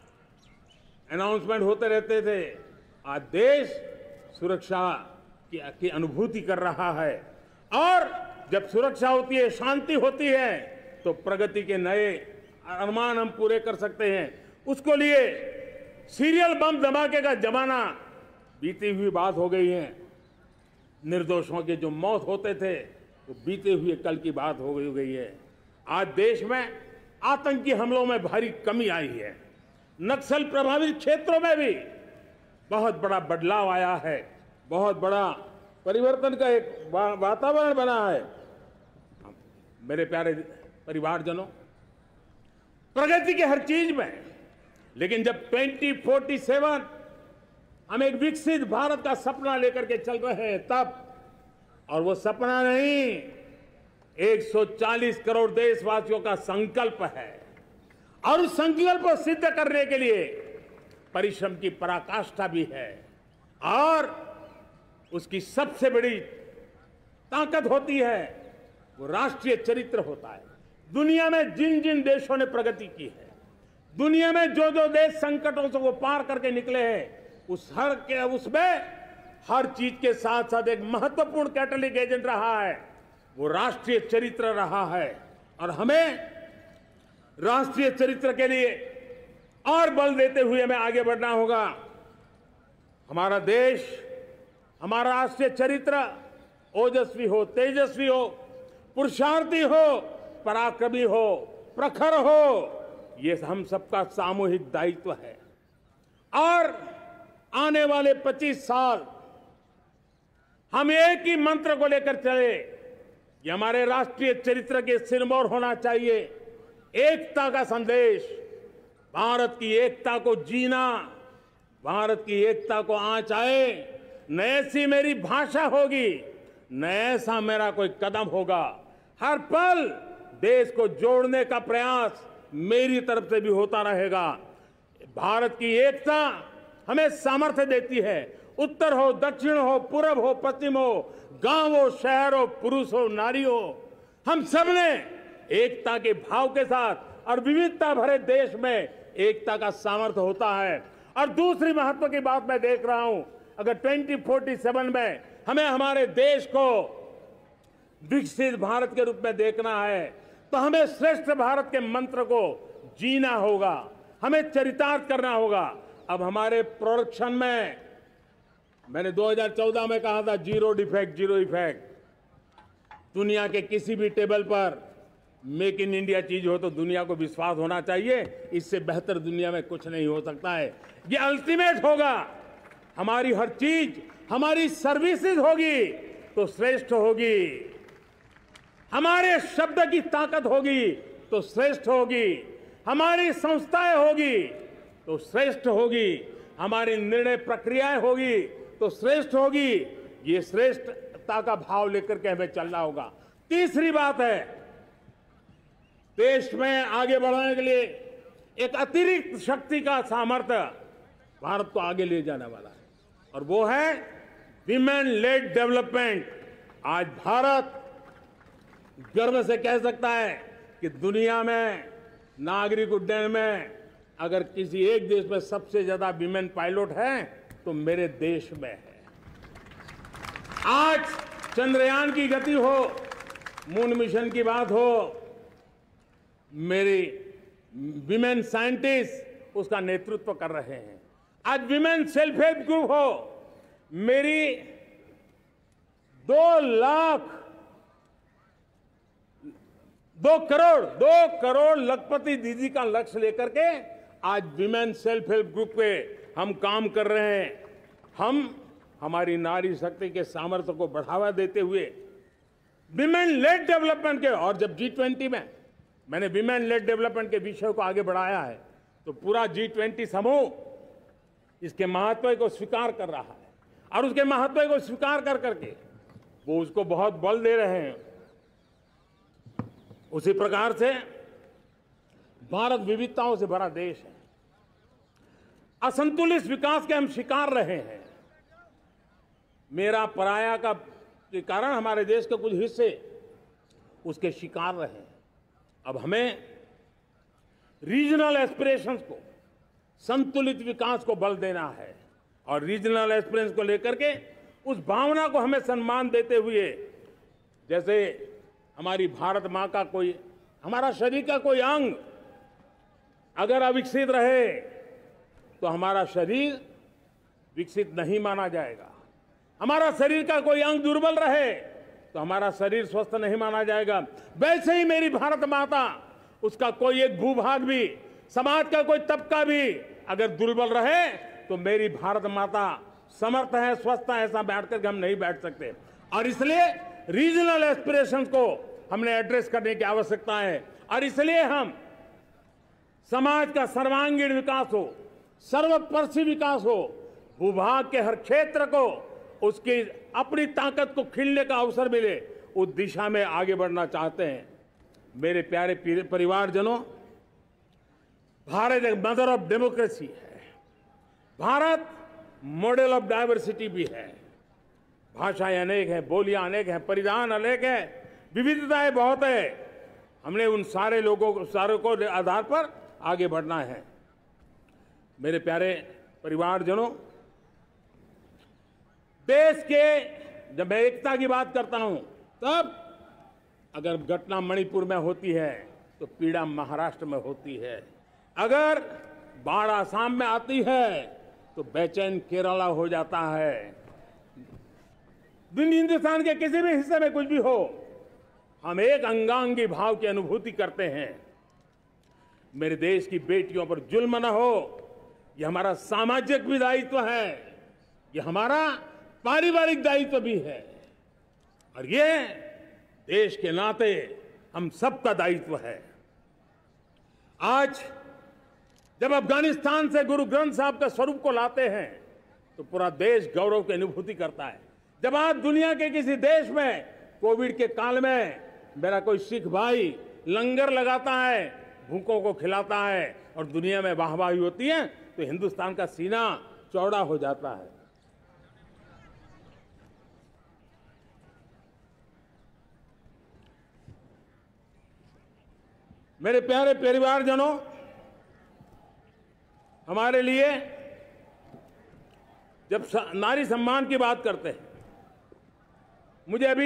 E: अनाउंसमेंट होते रहते थे। आज देश सुरक्षा की अनुभूति कर रहा है और जब सुरक्षा होती है, शांति होती है, तो प्रगति के नए अरमान हम पूरे कर सकते हैं। उसको लिए सीरियल बम धमाके का जमाना बीती हुई बात हो गई है। निर्दोषों के जो मौत होते थे वो बीते हुए कल की बात हो गई है। आज देश में आतंकी हमलों में भारी कमी आई है। नक्सल प्रभावित क्षेत्रों में भी बहुत बड़ा बदलाव आया है, बहुत बड़ा परिवर्तन का एक वातावरण बना है। मेरे प्यारे परिवारजनों, प्रगति की हर चीज में, लेकिन जब 2047 हम एक विकसित भारत का सपना लेकर के चल रहे हैं तब, और वो सपना नहीं, 140 करोड़ देशवासियों का संकल्प है और उस संकल्प को सिद्ध करने के लिए परिश्रम की पराकाष्ठा भी है। और उसकी सबसे बड़ी ताकत होती है वो राष्ट्रीय चरित्र होता है। दुनिया में जिन जिन देशों ने प्रगति की है, दुनिया में जो जो देश संकटों से वो पार करके निकले हैं, उसमें हर चीज के साथ साथ एक महत्वपूर्ण कैटलिक एजेंट रहा है, वो राष्ट्रीय चरित्र रहा है। और हमें राष्ट्रीय चरित्र के लिए और बल देते हुए हमें आगे बढ़ना होगा। हमारा देश, हमारा राष्ट्रीय चरित्र ओजस्वी हो, तेजस्वी हो, पुरुषार्थी हो, पराक्रमी हो, प्रखर हो, ये हम सबका सामूहिक दायित्व है। और आने वाले 25 साल हम एक ही मंत्र को लेकर चले, ये हमारे राष्ट्रीय चरित्र के सिरमौर होना चाहिए। एकता का संदेश, भारत की एकता को जीना, भारत की एकता को आंच आए, न ऐसी मेरी भाषा होगी, न ऐसा मेरा कोई कदम होगा। हर पल देश को जोड़ने का प्रयास मेरी तरफ से भी होता रहेगा। भारत की एकता हमें सामर्थ्य देती है। उत्तर हो, दक्षिण हो, पूर्व हो, पश्चिम हो, गांव हो, शहर हो, पुरुष हो, नारी हो, हम सब ने एकता के भाव के साथ और विविधता भरे देश में एकता का सामर्थ्य होता है। और दूसरी महत्व की बात मैं देख रहा हूं, अगर 2047 में हमें हमारे देश को विकसित भारत के रूप में देखना है तो हमें श्रेष्ठ भारत के मंत्र को जीना होगा, हमें चरितार्थ करना होगा। अब हमारे प्रोडक्शन में, मैंने 2014 में कहा था जीरो डिफेक्ट, जीरो इफेक्ट। दुनिया के किसी भी टेबल पर मेक इन इंडिया चीज हो तो दुनिया को विश्वास होना चाहिए, इससे बेहतर दुनिया में कुछ नहीं हो सकता है। ये अल्टीमेट होगा। हमारी हर चीज, हमारी सर्विसेज होगी तो श्रेष्ठ होगी, हमारे शब्द की ताकत होगी तो श्रेष्ठ होगी, हमारी संस्थाएं होगी तो श्रेष्ठ होगी, हमारी निर्णय प्रक्रियाएं होगी तो श्रेष्ठ होगी। ये श्रेष्ठता का भाव लेकर के हमें चलना होगा। तीसरी बात है, देश में आगे बढ़ाने के लिए एक अतिरिक्त शक्ति का सामर्थ्य भारत को आगे ले जाने वाला है, और वो है विमेन लेड डेवलपमेंट। आज भारत गर्व से कह सकता है कि दुनिया में नागरिक उड्डयन में अगर किसी एक देश में सबसे ज्यादा विमेन पायलट हैं तो मेरे देश में है। आज चंद्रयान की गति हो, मून मिशन की बात हो, मेरी विमेन साइंटिस्ट उसका नेतृत्व कर रहे हैं। आज विमेन सेल्फ हेल्प ग्रुप हो, मेरी 2 करोड़ लखपति दीदी का लक्ष्य लेकर के आज विमेन सेल्फ हेल्प ग्रुप पे हम काम कर रहे हैं। हम हमारी नारी शक्ति के सामर्थ्य को बढ़ावा देते हुए विमेन लेड डेवलपमेंट के, और जब G20 में मैंने विमेन लेड डेवलपमेंट के विषय को आगे बढ़ाया है तो पूरा G20 समूह इसके महत्व को स्वीकार कर रहा है और उसके महत्व को स्वीकार कर करके वो उसको बहुत बल दे रहे हैं। उसी प्रकार से भारत विविधताओं से भरा देश है। असंतुलित विकास के हम शिकार रहे हैं। मेरा पराया का के कारण हमारे देश के कुछ हिस्से उसके शिकार रहे हैं। अब हमें रीजनल एस्पिरेशंस को, संतुलित विकास को बल देना है और रीजनल एस्पिरेशंस को लेकर के उस भावना को हमें सम्मान देते हुए, जैसे हमारी भारत मां का कोई, हमारा शरीर का कोई अंग अगर अविकसित रहे तो हमारा शरीर विकसित नहीं माना जाएगा। हमारा शरीर का कोई अंग दुर्बल रहे तो हमारा शरीर स्वस्थ नहीं माना जाएगा। वैसे ही मेरी भारत माता, उसका कोई एक भूभाग भी, समाज का कोई तबका भी अगर दुर्बल रहे तो मेरी भारत माता समर्थ है, स्वस्थ है, ऐसा बैठ करके हम नहीं बैठ सकते। और इसलिए रीजनल एस्पिरेशंस को हमने एड्रेस करने की आवश्यकता है और इसलिए हम समाज का सर्वांगीण विकास हो, सर्वस्पर्शी विकास हो, भूभाग के हर क्षेत्र को उसकी अपनी ताकत को खिलने का अवसर मिले, उस दिशा में आगे बढ़ना चाहते हैं। मेरे प्यारे परिवारजनों, भारत एक मदर ऑफ डेमोक्रेसी है। भारत मॉडल ऑफ डाइवर्सिटी भी है। भाषाएं अनेक हैं, बोलियां अनेक हैं, परिधान अनेक है, विविधताएं बहुत है। हमने उन सारे को आधार पर आगे बढ़ना है। मेरे प्यारे परिवारजनों, देश के जब मैं एकता की बात करता हूं तब अगर घटना मणिपुर में होती है तो पीड़ा महाराष्ट्र में होती है, अगर बाढ़ आसाम में आती है तो बेचैन केरला हो जाता है। हिंदुस्तान के किसी भी हिस्से में कुछ भी हो, हम एक अंगांगी भाव की अनुभूति करते हैं। मेरे देश की बेटियों पर जुल्म न हो, यह हमारा सामाजिक भी दायित्व है, यह हमारा पारिवारिक दायित्व भी है और ये देश के नाते हम सबका दायित्व है। आज जब अफगानिस्तान से गुरु ग्रंथ साहब के स्वरूप को लाते हैं तो पूरा देश गौरव की अनुभूति करता है। जब आज दुनिया के किसी देश में कोविड के काल में मेरा कोई सिख भाई लंगर लगाता है, भूखों को खिलाता है और दुनिया में वाहवाही होती है तो हिंदुस्तान का सीना चौड़ा हो जाता है। मेरे प्यारे परिवारजनों, हमारे लिए जब नारी सम्मान की बात करते हैं, मुझे अभी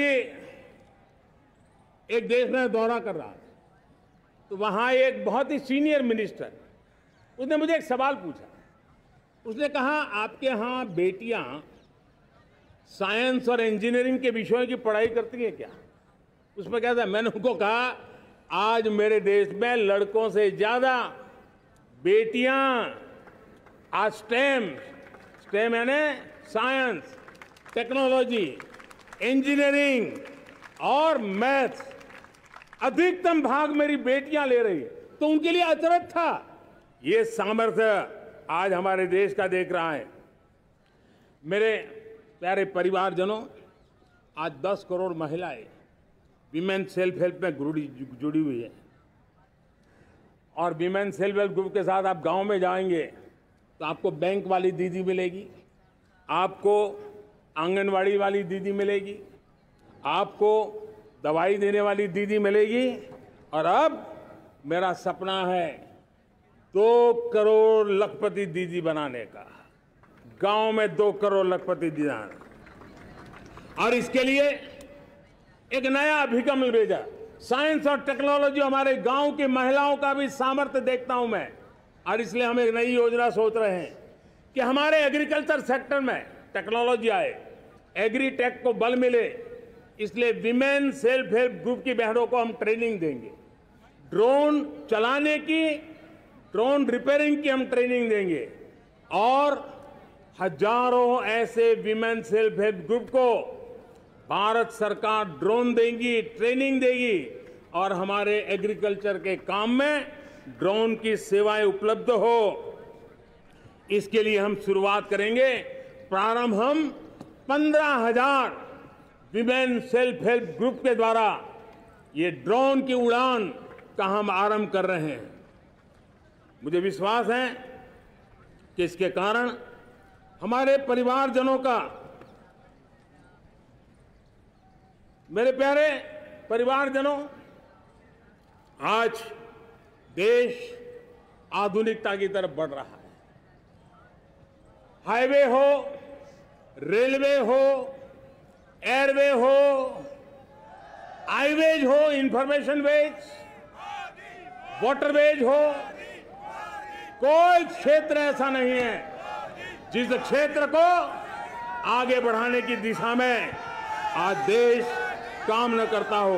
E: एक देश में दौरा कर रहा था तो वहां एक बहुत ही सीनियर मिनिस्टर, उसने मुझे एक सवाल पूछा। उसने कहा, आपके यहां बेटियां साइंस और इंजीनियरिंग के विषयों की पढ़ाई करती हैं क्या? उसमें क्या था? मैंने उनको कहा, आज मेरे देश में लड़कों से ज्यादा बेटियां आज स्टेम यानी साइंस, टेक्नोलॉजी, इंजीनियरिंग और मैथ्स, अधिकतम भाग मेरी बेटियां ले रही है। तो उनके लिए अचरज था। ये सामर्थ्य आज हमारे देश का देख रहा है। मेरे प्यारे परिवारजनों, आज 10 करोड़ महिलाएं विमेन सेल्फ हेल्प में जुड़ी हुई है और विमेन सेल्फ हेल्प ग्रुप के साथ आप गांव में जाएंगे तो आपको बैंक वाली दीदी मिलेगी, आपको आंगनवाड़ी वाली दीदी मिलेगी, आपको दवाई देने वाली दीदी मिलेगी और अब मेरा सपना है 2 करोड़ लखपति दीदी बनाने का। गांव में 2 करोड़ लखपति दिलाना, और इसके लिए एक नया अभिगम भेजा। साइंस और टेक्नोलॉजी, हमारे गांव की महिलाओं का भी सामर्थ्य देखता हूं मैं, और इसलिए हम एक नई योजना सोच रहे हैं कि हमारे एग्रीकल्चर सेक्टर में टेक्नोलॉजी आए, एग्री टेक को बल मिले। इसलिए विमेन सेल्फ हेल्प ग्रुप की बहनों को हम ट्रेनिंग देंगे, ड्रोन चलाने की, ड्रोन रिपेयरिंग की हम ट्रेनिंग देंगे, और हजारों ऐसे विमेन सेल्फ हेल्प ग्रुप को भारत सरकार ड्रोन देगी, ट्रेनिंग देगी, और हमारे एग्रीकल्चर के काम में ड्रोन की सेवाएं उपलब्ध हो। इसके लिए हम शुरुआत करेंगे। प्रारंभ हम 15,000 विमेन सेल्फ हेल्प ग्रुप के द्वारा ये ड्रोन की उड़ान का हम आरंभ कर रहे हैं। मुझे विश्वास है कि इसके कारण हमारे परिवारजनों का, मेरे प्यारे परिवारजनों, आज देश आधुनिकता की तरफ बढ़ रहा है। हाईवे हो, रेलवे हो, एयरवे हो, हाईवेज हो, इंफॉर्मेशन वेज, वाटरवेज हो, कोई क्षेत्र ऐसा नहीं है जिस क्षेत्र को आगे बढ़ाने की दिशा में आज देश काम न करता हो।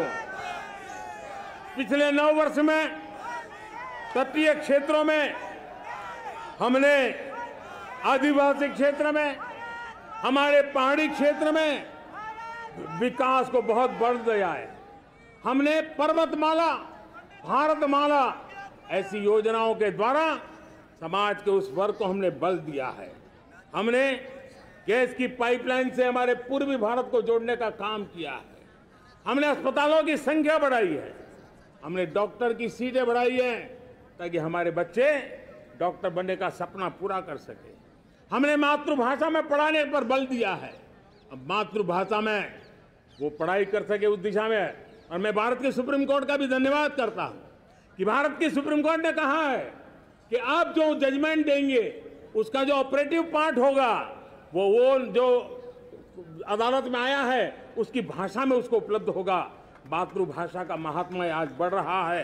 E: पिछले 9 वर्ष में तटीय क्षेत्रों में हमने, आदिवासी क्षेत्र में, हमारे पहाड़ी क्षेत्र में विकास को बहुत बढ़ दिया है। हमने पर्वतमाला, भारतमाला ऐसी योजनाओं के द्वारा समाज के उस वर्ग को हमने बल दिया है। हमने गैस की पाइपलाइन से हमारे पूर्वी भारत को जोड़ने का काम किया है। हमने अस्पतालों की संख्या बढ़ाई है। हमने डॉक्टर की सीटें बढ़ाई है ताकि हमारे बच्चे डॉक्टर बनने का सपना पूरा कर सके। हमने मातृभाषा में पढ़ाने पर बल दिया है। अब मातृभाषा में वो पढ़ाई कर सके उस दिशा में। और मैं भारत के सुप्रीम कोर्ट का भी धन्यवाद करता हूं कि भारत की सुप्रीम कोर्ट ने कहा है कि आप जो जजमेंट देंगे उसका जो ऑपरेटिव पार्ट होगा वो जो अदालत में आया है उसकी भाषा में उसको उपलब्ध होगा। मातृभाषा का महात्म्य आज बढ़ रहा है।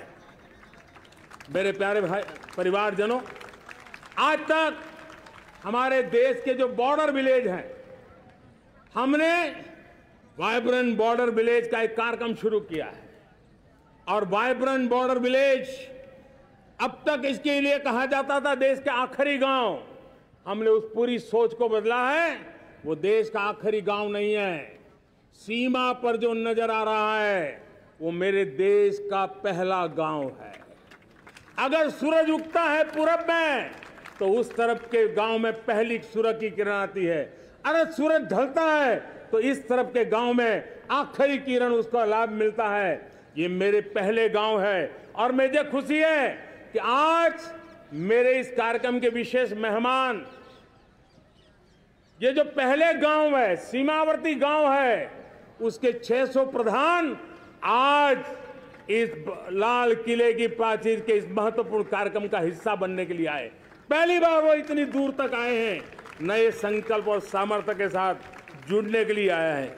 E: मेरे प्यारे भाई परिवारजनों, आज तक हमारे देश के जो बॉर्डर विलेज हैं, हमने वाइब्रेंट बॉर्डर विलेज का एक कार्यक्रम शुरू किया है। और वाइब्रेंट बॉर्डर विलेज, अब तक इसके लिए कहा जाता था देश के आखिरी गांव। हमने उस पूरी सोच को बदला है। वो देश का आखिरी गांव नहीं है। सीमा पर जो नजर आ रहा है वो मेरे देश का पहला गांव है। अगर सूरज उगता है पूरब में तो उस तरफ के गांव में पहली सूरज की किरण आती है। अगर सूरज ढलता है तो इस तरफ के गांव में आखिरी किरण उसका लाभ मिलता है। ये मेरे पहले गांव है और मुझे खुशी है कि आज मेरे इस कार्यक्रम के विशेष मेहमान, ये जो पहले गांव है, सीमावर्ती गांव है, उसके 600 प्रधान आज इस लाल किले की प्राचीर के इस महत्वपूर्ण कार्यक्रम का हिस्सा बनने के लिए आए। पहली बार वो इतनी दूर तक आए हैं, नए संकल्प और सामर्थ्य के साथ जुड़ने के लिए आया है।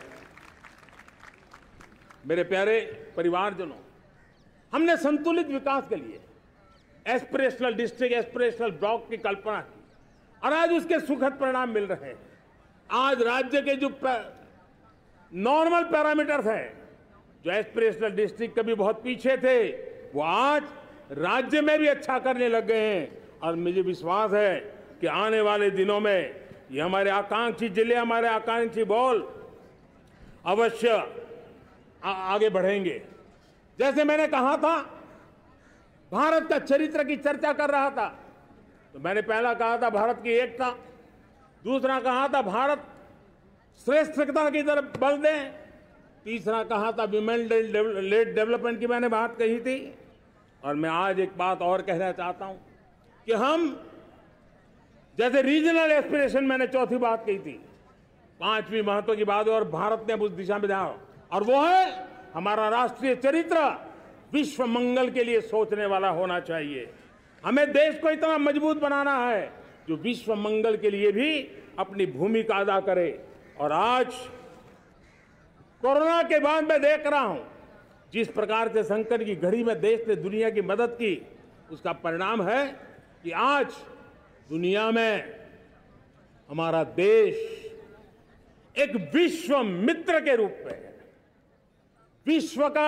E: मेरे प्यारे परिवारजनों, हमने संतुलित विकास के लिए एस्पिरेशनल डिस्ट्रिक्ट, एस्पिरेशनल ब्लॉक की कल्पना की और आज उसके सुखद परिणाम मिल रहे हैं। आज राज्य के जो नॉर्मल पैरामीटर्स हैं, जो एस्पिरेशनल डिस्ट्रिक्ट कभी बहुत पीछे थे, वो आज राज्य में भी अच्छा करने लग गए हैं। और मुझे विश्वास है कि आने वाले दिनों में ये हमारे आकांक्षी जिले, हमारे आकांक्षी बॉल अवश्य आगे बढ़ेंगे। जैसे मैंने कहा था, भारत का चरित्र की चर्चा कर रहा था, तो मैंने पहला कहा था भारत की एकता, दूसरा कहा था भारत श्रेष्ठता की तरफ बल दें, तीसरा कहा था विमेन लेड डेवलपमेंट की मैंने बात कही थी। और मैं आज एक बात और कहना चाहता हूं कि हम जैसे रीजनल एस्पिरेशन, मैंने चौथी बात कही थी, पांचवी महत्व की बात, और भारत ने उस दिशा में जाओ, और वो है हमारा राष्ट्रीय चरित्र विश्व मंगल के लिए सोचने वाला होना चाहिए। हमें देश को इतना मजबूत बनाना है जो विश्व मंगल के लिए भी अपनी भूमिका अदा करे। और आज कोरोना के बाद मैं देख रहा हूं जिस प्रकार से संकट की घड़ी में देश ने दुनिया की मदद की, उसका परिणाम है कि आज दुनिया में हमारा देश एक विश्व मित्र के रूप में, विश्व का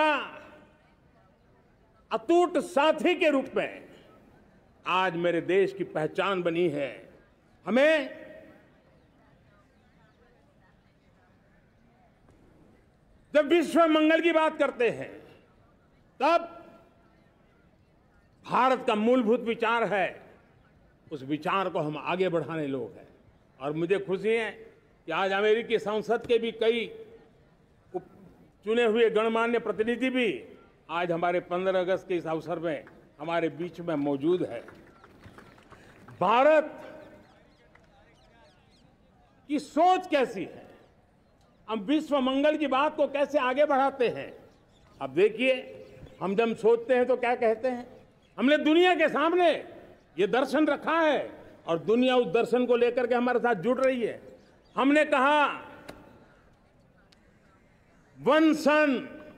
E: अटूट साथी के रूप में आज मेरे देश की पहचान बनी है। हमें जब विश्व मंगल की बात करते हैं तब भारत का मूलभूत विचार है, उस विचार को हम आगे बढ़ाने लोग हैं। और मुझे खुशी है कि आज अमेरिकी संसद के भी कई चुने हुए गणमान्य प्रतिनिधि भी आज हमारे 15 अगस्त के इस अवसर में हमारे बीच में मौजूद है। भारत की सोच कैसी है, हम विश्व मंगल की बात को कैसे आगे बढ़ाते हैं। अब देखिए, हम जब सोचते हैं तो क्या कहते हैं, हमने दुनिया के सामने ये दर्शन रखा है और दुनिया उस दर्शन को लेकर के हमारे साथ जुड़ रही है। हमने कहा one sun,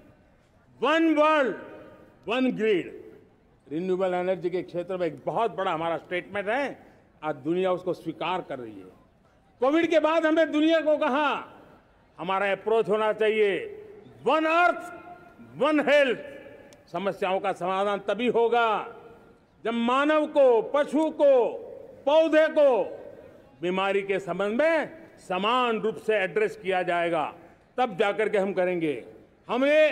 E: one world, one grid. Renewable energy के क्षेत्र में एक बहुत बड़ा हमारा स्टेटमेंट है, आज दुनिया उसको स्वीकार कर रही है। कोविड के बाद हमने दुनिया को कहा हमारा अप्रोच होना चाहिए वन अर्थ, वन हेल्थ। समस्याओं का समाधान तभी होगा जब मानव को, पशु को, पौधे को बीमारी के संबंध में समान रूप से एड्रेस किया जाएगा, तब जाकर के हम करेंगे। हमने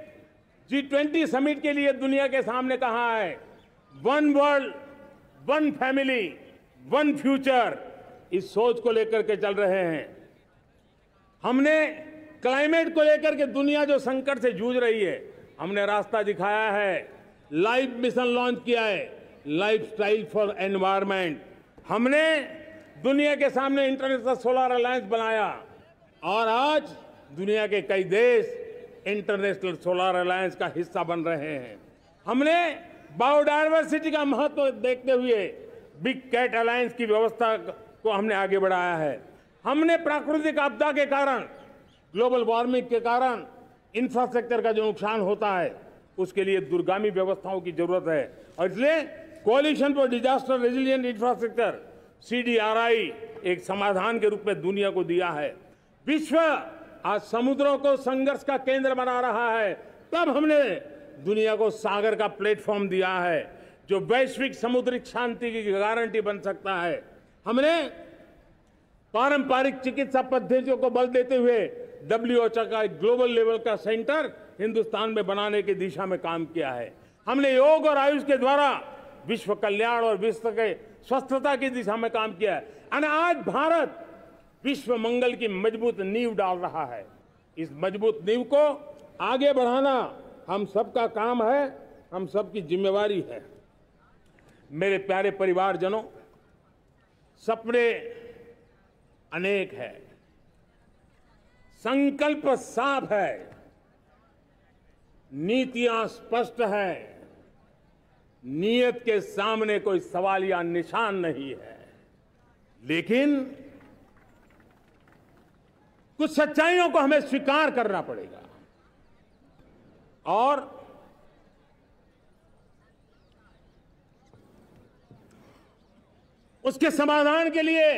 E: G20 समिट के लिए दुनिया के सामने कहा है one world, one family, one future. इस सोच को लेकर के चल रहे हैं। हमने क्लाइमेट को लेकर के दुनिया जो संकट से जूझ रही है, हमने रास्ता दिखाया है, लाइफ मिशन लॉन्च किया है, लाइफस्टाइल फॉर एनवायरनमेंट। हमने दुनिया के सामने इंटरनेशनल सोलर अलायंस बनाया और आज दुनिया के कई देश इंटरनेशनल सोलर अलायंस का हिस्सा बन रहे हैं। हमने बायोडायवर्सिटी का महत्व देखते हुए बिग कैट अलायंस की व्यवस्था को हमने आगे बढ़ाया है। हमने प्राकृतिक आपदा के कारण, ग्लोबल वार्मिंग के कारण इंफ्रास्ट्रक्चर का जो नुकसान होता है, उसके लिए दूरगामी व्यवस्थाओं की जरूरत है और इसलिए कोalition for disaster resilient infrastructure CDRI एक समाधान के रूप में दुनिया को दिया है। विश्व आज समुद्रों को संघर्ष का केंद्र बना रहा है, तब हमने दुनिया को सागर का प्लेटफॉर्म दिया है जो वैश्विक समुद्री शांति की गारंटी बन सकता है। हमने पारंपरिक चिकित्सा पद्धतियों को बल देते हुए WHO का एक ग्लोबल लेवल का सेंटर हिंदुस्तान में बनाने की दिशा में काम किया है। हमने योग और आयुष के द्वारा विश्व कल्याण और विश्व के स्वस्थता की दिशा में काम किया है और आज भारत विश्व मंगल की मजबूत नींव डाल रहा है। इस मजबूत नींव को आगे बढ़ाना हम सबका काम है, हम सबकी जिम्मेवारी है। मेरे प्यारे परिवारजनों, सपने अनेक है, संकल्प साफ है, नीतियां स्पष्ट है, नियत के सामने कोई सवाल या निशान नहीं है, लेकिन कुछ सच्चाइयों को हमें स्वीकार करना पड़ेगा और उसके समाधान के लिए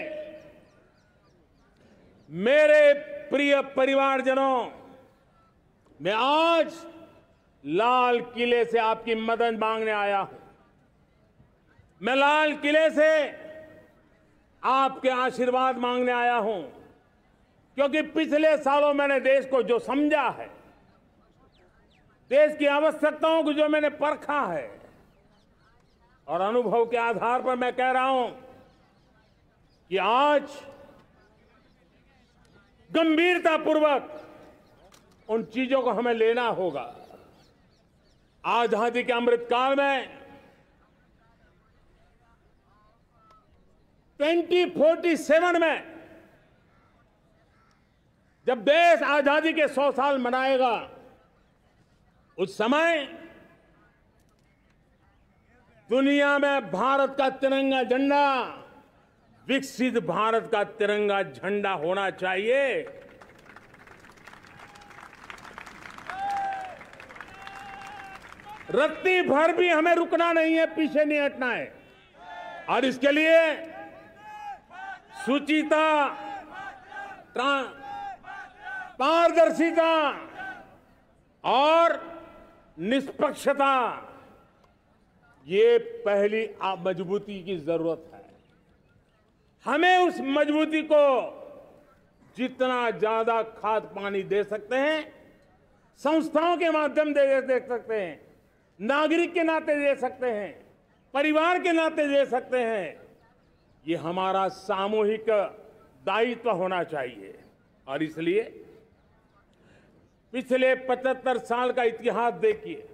E: मेरे प्रिय परिवारजनों, मैं आज लाल किले से आपकी मदद मांगने आया हूं। मैं लाल किले से आपके आशीर्वाद मांगने आया हूं, क्योंकि पिछले सालों मैंने देश को जो समझा है, देश की आवश्यकताओं को जो मैंने परखा है और अनुभव के आधार पर मैं कह रहा हूं कि आज गंभीरतापूर्वक उन चीजों को हमें लेना होगा। आजादी के अमृतकाल में 2047 में जब देश आजादी के 100 साल मनाएगा, उस समय दुनिया में भारत का तिरंगा झंडा विकसित भारत का तिरंगा झंडा होना चाहिए। रत्ती भर भी हमें रुकना नहीं है, पीछे नहीं हटना है। और इसके लिए शुचिता, पारदर्शिता और निष्पक्षता, ये पहली मजबूती की जरूरत है। हमें उस मजबूती को जितना ज्यादा खाद पानी दे सकते हैं, संस्थाओं के माध्यम से दे सकते हैं, नागरिक के नाते दे सकते हैं, परिवार के नाते दे सकते हैं, ये हमारा सामूहिक दायित्व होना चाहिए। और इसलिए पिछले 75 साल का इतिहास देखिए,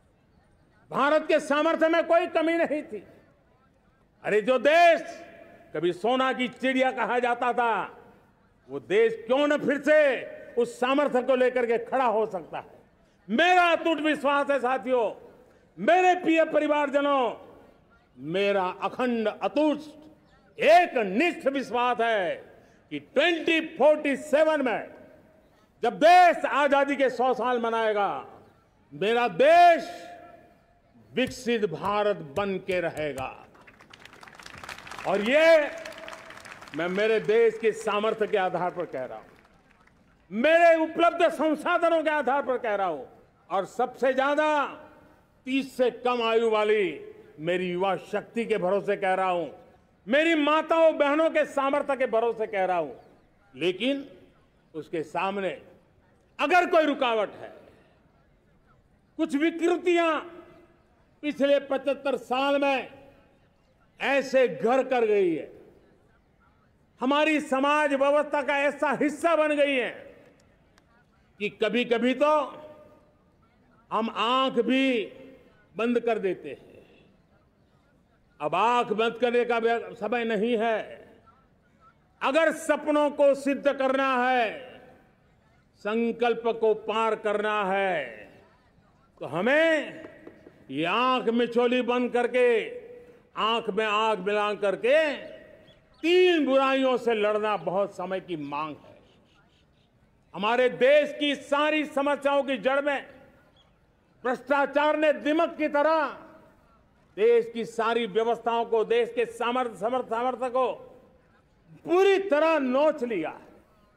E: भारत के सामर्थ्य में कोई कमी नहीं थी। अरे जो देश कभी सोना की चिड़िया कहा जाता था, वो देश क्यों न फिर से उस सामर्थ्य को लेकर के खड़ा हो सकता है। मेरा अटूट विश्वास है साथियों, मेरे प्रिय परिवारजनों, मेरा अखंड अटूट एक निष्ठ विश्वास है कि 2047 में जब देश आजादी के 100 साल मनाएगा, मेरा देश विकसित भारत बन के रहेगा। और ये मैं मेरे देश के सामर्थ्य के आधार पर कह रहा हूं, मेरे उपलब्ध संसाधनों के आधार पर कह रहा हूं, और सबसे ज्यादा 30 से कम आयु वाली मेरी युवा शक्ति के भरोसे कह रहा हूं, मेरी माताओं बहनों के सामर्थ्य के भरोसे कह रहा हूं। लेकिन उसके सामने अगर कोई रुकावट है, कुछ विकृतियां पिछले 75 साल में ऐसे घर कर गई है, हमारी समाज व्यवस्था का ऐसा हिस्सा बन गई है कि कभी कभी तो हम आंख भी बंद कर देते हैं। अब आंख बंद करने का समय नहीं है। अगर सपनों को सिद्ध करना है, संकल्प को पार करना है, तो हमें ये आंख मिचौली बंद करके, आंख में आंख मिला करके 3 बुराइयों से लड़ना बहुत समय की मांग है। हमारे देश की सारी समस्याओं की जड़ में भ्रष्टाचार ने दिमक की तरह देश की सारी व्यवस्थाओं को, देश के सामर्थ्य को पूरी तरह नोच लिया है।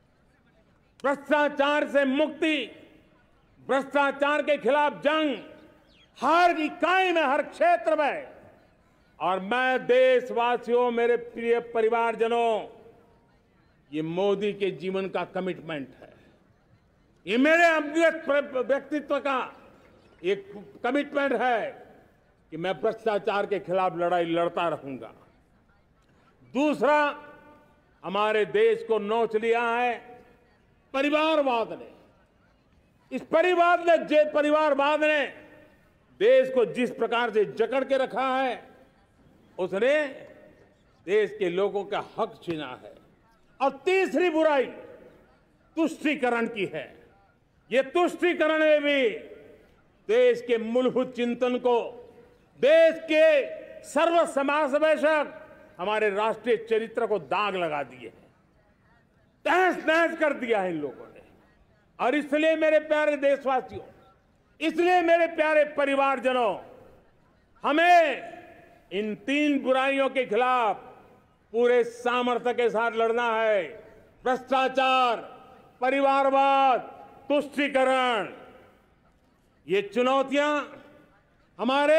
E: भ्रष्टाचार से मुक्ति, भ्रष्टाचार के खिलाफ जंग हर इकाई में, हर क्षेत्र में। और मैं देशवासियों, मेरे प्रिय परिवारजनों, ये मोदी के जीवन का कमिटमेंट है, ये मेरे व्यक्तित्व का एक कमिटमेंट है कि मैं भ्रष्टाचार के खिलाफ लड़ाई लड़ता रहूंगा। दूसरा, हमारे देश को नोच लिया है परिवारवाद ने। इस परिवारवाद ने देश को जिस प्रकार से जकड़ के रखा है, उसने देश के लोगों का हक छीना है। और तीसरी बुराई तुष्टीकरण की है। ये तुष्टीकरण में भी देश के मूलभूत चिंतन को, देश के सर्व समावेशक हमारे राष्ट्रीय चरित्र को दाग लगा दिए हैं, तहस नहस कर दिया है इन लोगों ने। और इसलिए मेरे प्यारे देशवासियों, इसलिए मेरे प्यारे परिवारजनों, हमें इन 3 बुराइयों के खिलाफ पूरे सामर्थ्य के साथ लड़ना है। भ्रष्टाचार, परिवारवाद, तुष्टीकरण, ये चुनौतियां हमारे,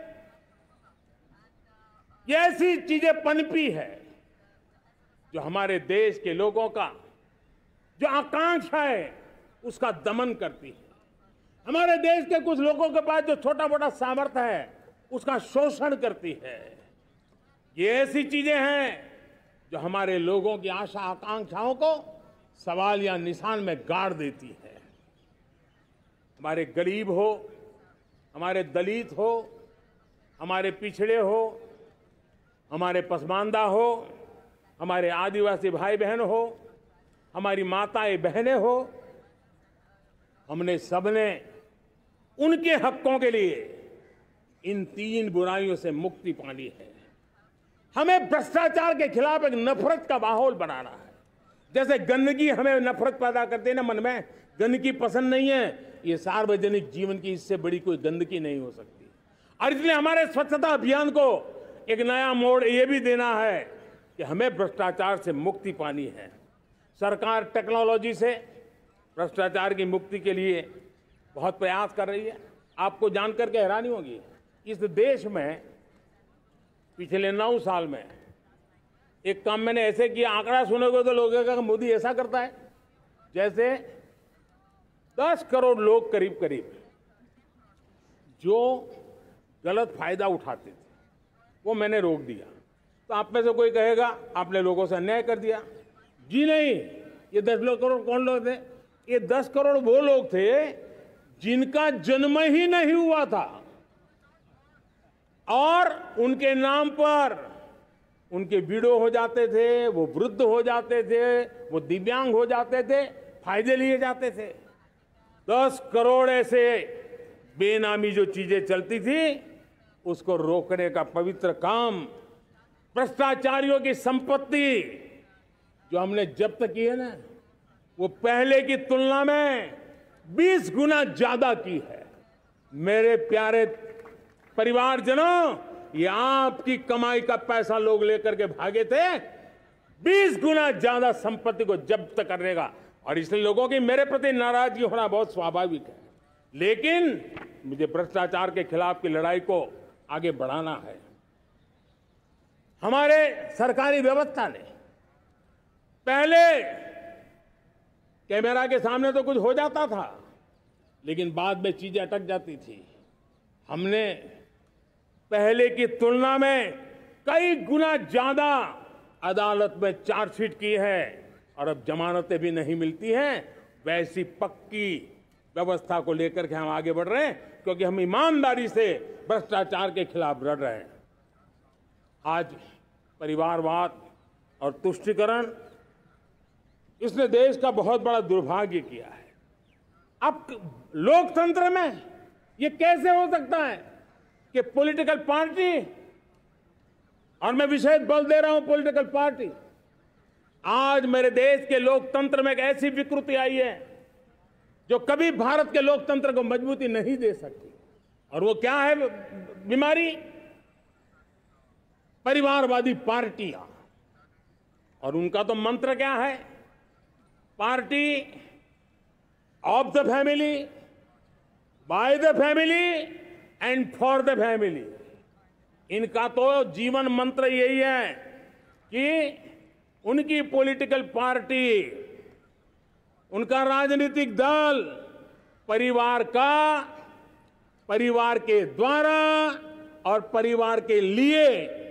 E: ये ऐसी चीजें पनपी है जो हमारे देश के लोगों का जो आकांक्षा है उसका दमन करती है। हमारे देश के कुछ लोगों के पास जो छोटा मोटा सामर्थ्य है उसका शोषण करती है। ये ऐसी चीजें हैं जो हमारे लोगों की आशा आकांक्षाओं को सवाल या निशान में गाड़ देती है। हमारे गरीब हो, हमारे दलित हो, हमारे पिछड़े हो, हमारे पसमानदा हो, हमारे आदिवासी भाई बहन हो, हमारी माताएं बहनें हो, हमने सबने उनके हकों के लिए इन 3 बुराइयों से मुक्ति पानी है। हमें भ्रष्टाचार के खिलाफ एक नफरत का माहौल बनाना है। जैसे गंदगी हमें नफरत पैदा करती है ना मन में, गंदगी पसंद नहीं है, ये सार्वजनिक जीवन की इससे बड़ी कोई गंदगी नहीं हो सकती। और इसलिए हमारे स्वच्छता अभियान को एक नया मोड़ ये भी देना है कि हमें भ्रष्टाचार से मुक्ति पानी है। सरकार टेक्नोलॉजी से भ्रष्टाचार की मुक्ति के लिए बहुत प्रयास कर रही है। आपको जानकर के हैरानी होगी, इस देश में पिछले 9 साल में एक काम मैंने ऐसे किया, आंकड़ा सुनोगे तो लोगों का मोदी ऐसा करता है जैसे 10 करोड़ लोग करीब करीब जो गलत फायदा उठाते थे वो मैंने रोक दिया। तो आप में से कोई कहेगा आपने लोगों से अन्याय कर दिया। जी नहीं, ये 10 करोड़ कौन लोग थे? ये 10 करोड़ वो लोग थे जिनका जन्म ही नहीं हुआ था और उनके नाम पर उनके विडो हो जाते थे, वो वृद्ध हो जाते थे, वो दिव्यांग हो जाते थे, फायदे लिए जाते थे। 10 करोड़ ऐसे बेनामी जो चीजें चलती थी उसको रोकने का पवित्र काम, भ्रष्टाचारियों की संपत्ति जो हमने जब्त की है ना, वो पहले की तुलना में 20 गुना ज्यादा की है। मेरे प्यारे परिवारजनों, ये आपकी कमाई का पैसा लोग लेकर के भागे थे, 20 गुना ज्यादा संपत्ति को जब्त करने का। और इसलिए लोगों की मेरे प्रति नाराजगी होना बहुत स्वाभाविक है, लेकिन मुझे भ्रष्टाचार के खिलाफ की लड़ाई को आगे बढ़ाना है। हमारे सरकारी व्यवस्था ने पहले कैमरा के सामने तो कुछ हो जाता था, लेकिन बाद में चीजें अटक जाती थी। हमने पहले की तुलना में कई गुना ज्यादा अदालत में चार्जशीट की है और अब जमानतें भी नहीं मिलती हैं। वैसी पक्की व्यवस्था को लेकर के हम आगे बढ़ रहे हैं, क्योंकि हम ईमानदारी से भ्रष्टाचार के खिलाफ लड़ रहे हैं। आज परिवारवाद और तुष्टीकरण, इसने देश का बहुत बड़ा दुर्भाग्य किया है। अब लोकतंत्र में ये कैसे हो सकता है कि पॉलिटिकल पार्टी, और मैं विशेष बल दे रहा हूं पॉलिटिकल पार्टी, आज मेरे देश के लोकतंत्र में एक ऐसी विकृति आई है जो कभी भारत के लोकतंत्र को मजबूती नहीं दे सकती। और वो क्या है बीमारी? परिवारवादी पार्टियां। और उनका तो मंत्र क्या है? Party of the family, by the family and for the family. इनका तो जीवन मंत्र यही है कि उनकी पॉलिटिकल पार्टी, उनका राजनीतिक दल परिवार का, परिवार के द्वारा और परिवार के लिए,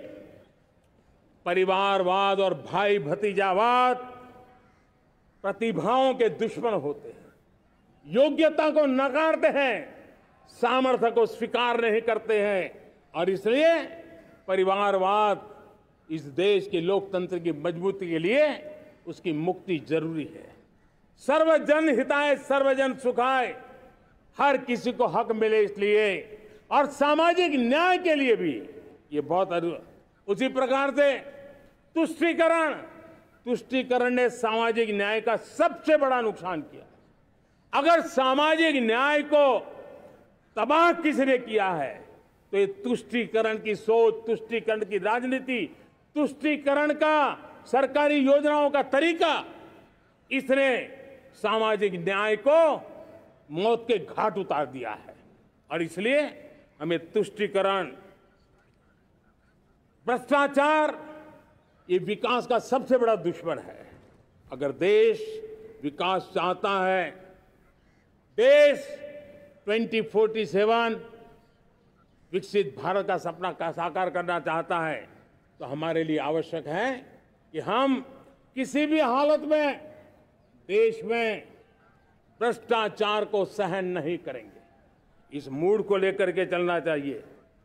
E: परिवारवाद और भाई भतीजावाद प्रतिभाओं के दुश्मन होते हैं, योग्यता को नकारते हैं, सामर्थ्य को स्वीकार नहीं करते हैं। और इसलिए परिवारवाद इस देश के लोकतंत्र की मजबूती के लिए उसकी मुक्ति जरूरी है। सर्वजन हिताय सर्वजन सुखाय, हर किसी को हक मिले इसलिए, और सामाजिक न्याय के लिए भी ये बहुत। उसी प्रकार से तुष्टीकरण ने सामाजिक न्याय का सबसे बड़ा नुकसान किया। अगर सामाजिक न्याय को तबाह किसने किया है तो ये तुष्टीकरण की सोच, तुष्टीकरण की राजनीति, तुष्टीकरण का सरकारी योजनाओं का तरीका, इसने सामाजिक न्याय को मौत के घाट उतार दिया है। और इसलिए हमें तुष्टीकरण, भ्रष्टाचार, ये विकास का सबसे बड़ा दुश्मन है। अगर देश विकास चाहता है, देश 2047 विकसित भारत का सपना का साकार करना चाहता है, तो हमारे लिए आवश्यक है कि हम किसी भी हालत में देश में भ्रष्टाचार को सहन नहीं करेंगे। इस मूड को लेकर के चलना चाहिए।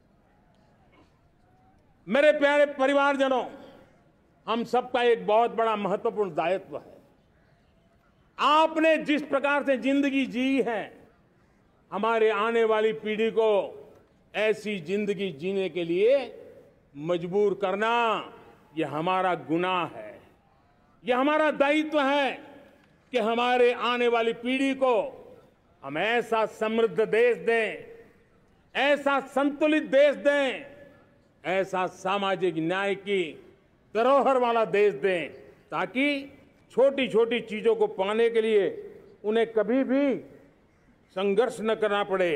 E: मेरे प्यारे परिवारजनों, हम सबका एक बहुत बड़ा महत्वपूर्ण दायित्व है। आपने जिस प्रकार से जिंदगी जी है, हमारे आने वाली पीढ़ी को ऐसी जिंदगी जीने के लिए मजबूर करना ये हमारा गुनाह है। ये हमारा दायित्व है कि हमारे आने वाली पीढ़ी को हम ऐसा समृद्ध देश दें, ऐसा संतुलित देश दें, ऐसा सामाजिक न्याय की धरोहर वाला देश दें, ताकि छोटी छोटी चीजों को पाने के लिए उन्हें कभी भी संघर्ष न करना पड़े।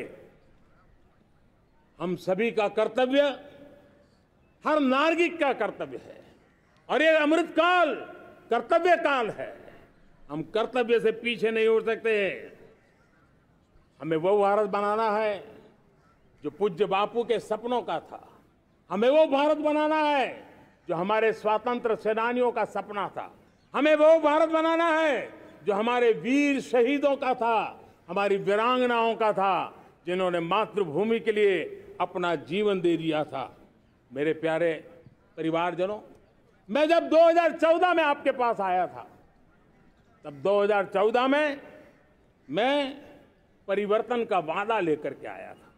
E: हम सभी का कर्तव्य, हर नागरिक का कर्तव्य है, और ये अमृतकाल कर्तव्य काल है। हम कर्तव्य से पीछे नहीं उठ सकते। हमें वो भारत बनाना है जो पूज्य बापू के सपनों का था। हमें वो भारत बनाना है जो हमारे स्वतंत्र सेनानियों का सपना था। हमें वो भारत बनाना है जो हमारे वीर शहीदों का था, हमारी वीरांगनाओं का था, जिन्होंने मातृभूमि के लिए अपना जीवन दे दिया था। मेरे प्यारे परिवारजनों, मैं जब 2014 में आपके पास आया था, तब 2014 में मैं परिवर्तन का वादा लेकर के आया था।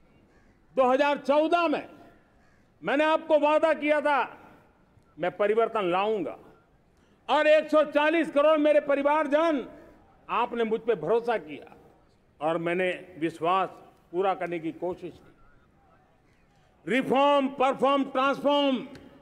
E: 2014 में मैंने आपको वादा किया था मैं परिवर्तन लाऊंगा, और 140 करोड़ मेरे परिवारजन, आपने मुझ पे भरोसा किया और मैंने विश्वास पूरा करने की कोशिश की। रिफॉर्म, परफॉर्म, ट्रांसफॉर्म,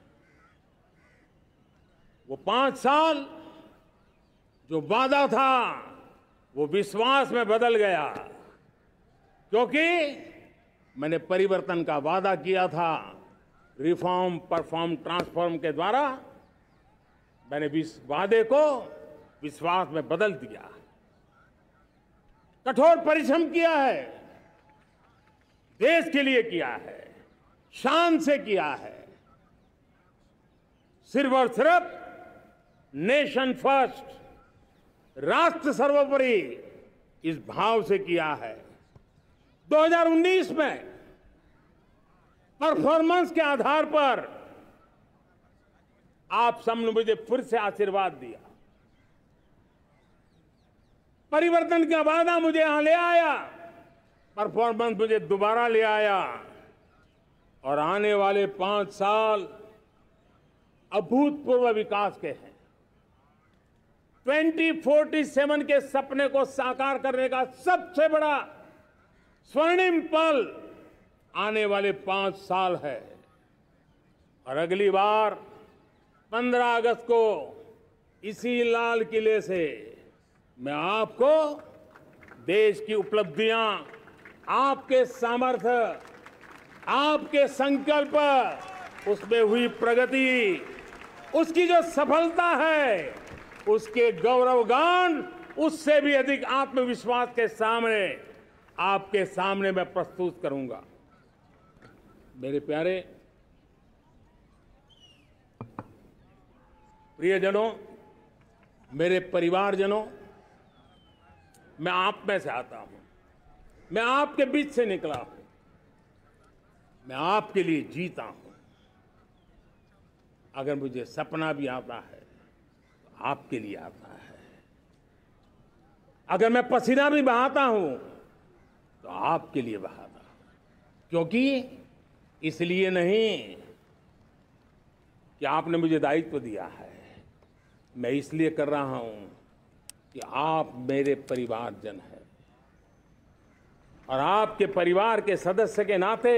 E: वो 5 साल जो वादा था वो विश्वास में बदल गया, क्योंकि मैंने परिवर्तन का वादा किया था। रिफॉर्म, परफॉर्म, ट्रांसफॉर्म के द्वारा मैंने इस वादे को विश्वास में बदल दिया। कठोर परिश्रम किया है, देश के लिए किया है, शान से किया है, सिर्फ और सिर्फ नेशन फर्स्ट, राष्ट्र सर्वोपरि, इस भाव से किया है। 2019 में परफॉर्मेंस के आधार पर आप सबने मुझे फिर से आशीर्वाद दिया। परिवर्तन का वादा मुझे यहां ले आया, परफॉर्मेंस मुझे दोबारा ले आया, और आने वाले 5 साल अभूतपूर्व विकास के हैं। 2047 के सपने को साकार करने का सबसे बड़ा स्वर्णिम पल आने वाले 5 साल है। और अगली बार 15 अगस्त को इसी लाल किले से मैं आपको देश की उपलब्धियां, आपके सामर्थ्य, आपके संकल्प, उसमें हुई प्रगति, उसकी जो सफलता है, उसके गौरवगान, उससे भी अधिक आत्मविश्वास के सामने, आपके सामने मैं प्रस्तुत करूंगा। मेरे प्यारे प्रियजनों, मेरे परिवारजनों, मैं आप में से आता हूं, मैं आपके बीच से निकला हूं, मैं आपके लिए जीता हूं। अगर मुझे सपना भी आता है तो आपके लिए आता है। अगर मैं पसीना भी बहाता हूं तो आपके लिए बहाता हूं, क्योंकि इसलिए नहीं कि आपने मुझे दायित्व दिया है, मैं इसलिए कर रहा हूं कि आप मेरे परिवारजन हैं, और आपके परिवार के सदस्य के नाते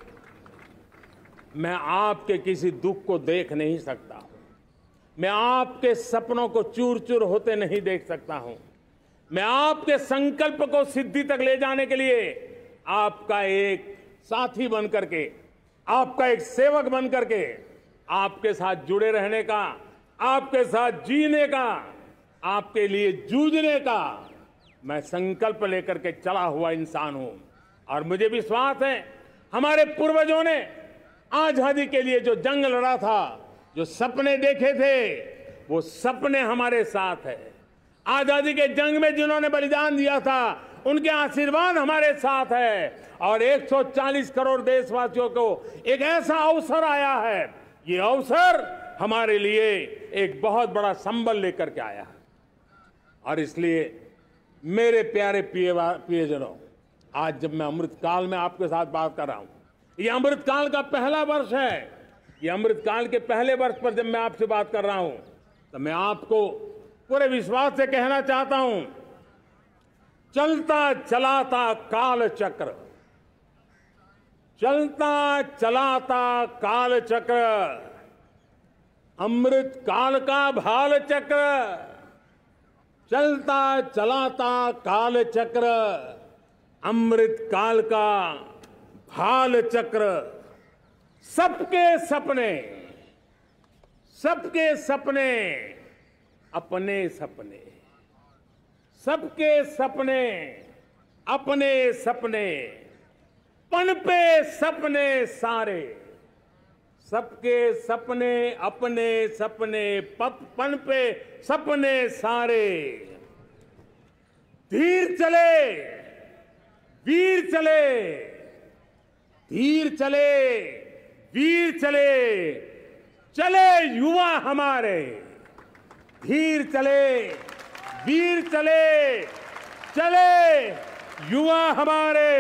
E: मैं आपके किसी दुख को देख नहीं सकता हूं, मैं आपके सपनों को चूर चूर होते नहीं देख सकता हूं, मैं आपके संकल्प को सिद्धि तक ले जाने के लिए आपका एक साथी बन करके, आपका एक सेवक बन करके, आपके साथ जुड़े रहने का, आपके साथ जीने का, आपके लिए जूझने का मैं संकल्प लेकर के चला हुआ इंसान हूं। और मुझे विश्वास है हमारे पूर्वजों ने आजादी के लिए जो जंग लड़ा था, जो सपने देखे थे, वो सपने हमारे साथ है। आजादी के जंग में जिन्होंने बलिदान दिया था, उनके आशीर्वाद हमारे साथ है। और 140 करोड़ देशवासियों को एक ऐसा अवसर आया है, ये अवसर हमारे लिए एक बहुत बड़ा संबल लेकर के आया है। और इसलिए मेरे प्यारे प्रियजनों, आज जब मैं अमृतकाल में आपके साथ बात कर रहा हूं, ये अमृतकाल का पहला वर्ष है। ये अमृतकाल के पहले वर्ष पर जब मैं आपसे बात कर रहा हूं तो मैं आपको पूरे विश्वास से कहना चाहता हूं, चलता चलाता काल चक्र, चलता चलाता काल चक्र, अमृत काल का भाल चक्र, चलता चलाता काल चक्र, अमृत काल का भाल चक्र, सबके सपने, सबके सपने अपने सपने, सबके सपने अपने सपने, पनपे सपने सारे, सबके सपने अपने सपने, पनपे सपने सारे, धीर चले वीर चले, धीर चले वीर चले, चले युवा हमारे, धीर चले वीर चले, चले युवा हमारे,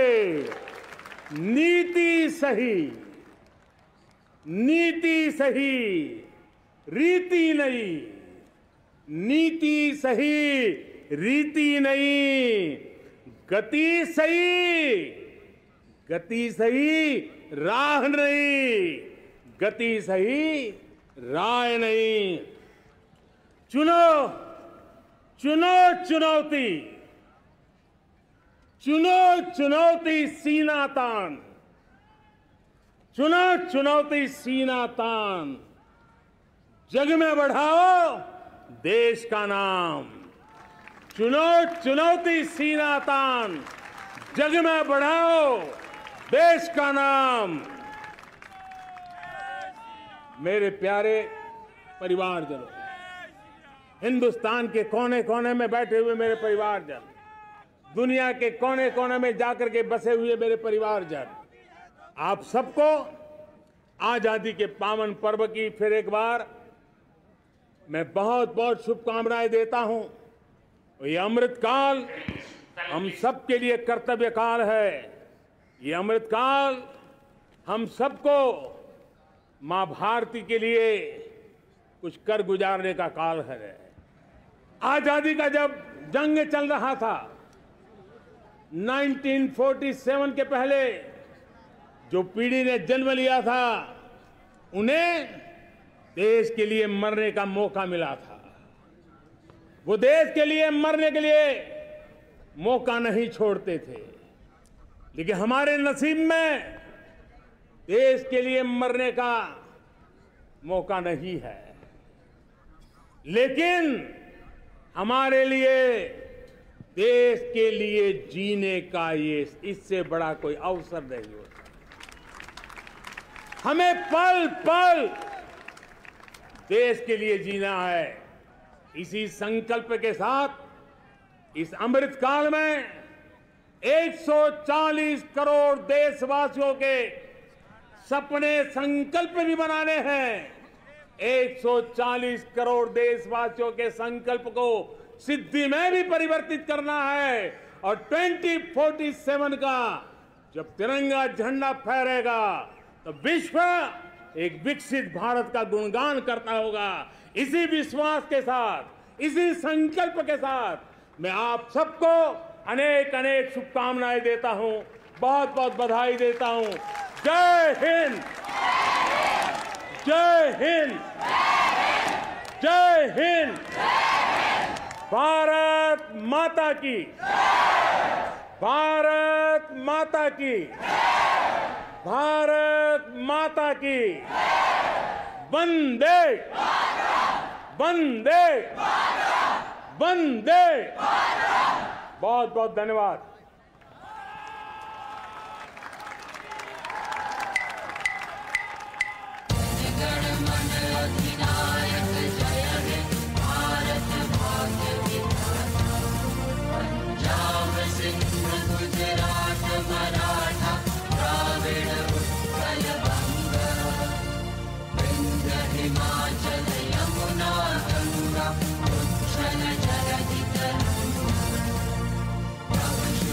E: नीति सही, नीति सही, रीति नहीं, नीति सही, रीति नहीं, गति सही, गति सही, राह नहीं, गति सही, राह नहीं। चुनो चुनो चुनौती, चुनो चुनौती सीना तान, चुनो चुनौती सीना तान, जग में बढ़ाओ देश का नाम, चुनो चुनौती सीना तान, जग में बढ़ाओ देश का नाम। मेरे प्यारे परिवारजनों, हिंदुस्तान के कोने कोने में बैठे हुए मेरे परिवारजन, दुनिया के कोने कोने में जाकर के बसे हुए मेरे परिवारजन, आप सबको आजादी के पावन पर्व की फिर एक बार मैं बहुत बहुत शुभकामनाएं देता हूं। ये अमृतकाल हम सबके लिए कर्तव्य काल है। ये अमृतकाल हम सबको मां भारती के लिए कुछ कर गुजारने का काल है। आजादी का जब जंग चल रहा था 1947 के पहले जो पीढ़ी ने जन्म लिया था उन्हें देश के लिए मरने का मौका मिला था। वो देश के लिए मरने के लिए मौका नहीं छोड़ते थे, लेकिन हमारे नसीब में देश के लिए मरने का मौका नहीं है। लेकिन हमारे लिए देश के लिए जीने का ये इससे बड़ा कोई अवसर नहीं होता। हमें पल पल देश के लिए जीना है। इसी संकल्प के साथ इस अमृतकाल में 140 करोड़ देशवासियों के सपने संकल्प भी बनाने हैं। 140 करोड़ देशवासियों के संकल्प को सिद्धि में भी परिवर्तित करना है और 2047 का जब तिरंगा झंडा फहरेगा तो विश्व एक विकसित भारत का गुणगान करता होगा। इसी विश्वास के साथ, इसी संकल्प के साथ मैं आप सबको अनेक अनेक शुभकामनाएं देता हूं, बहुत बहुत बधाई देता हूं। जय हिंद, जय हिंद, जय हिंद। भारत माता की, भारत माता की, भारत माता की। वंदे वंदे वंदे। बहुत बहुत धन्यवाद।
F: Himalaya, Ganga, Uttara, Jharkhand,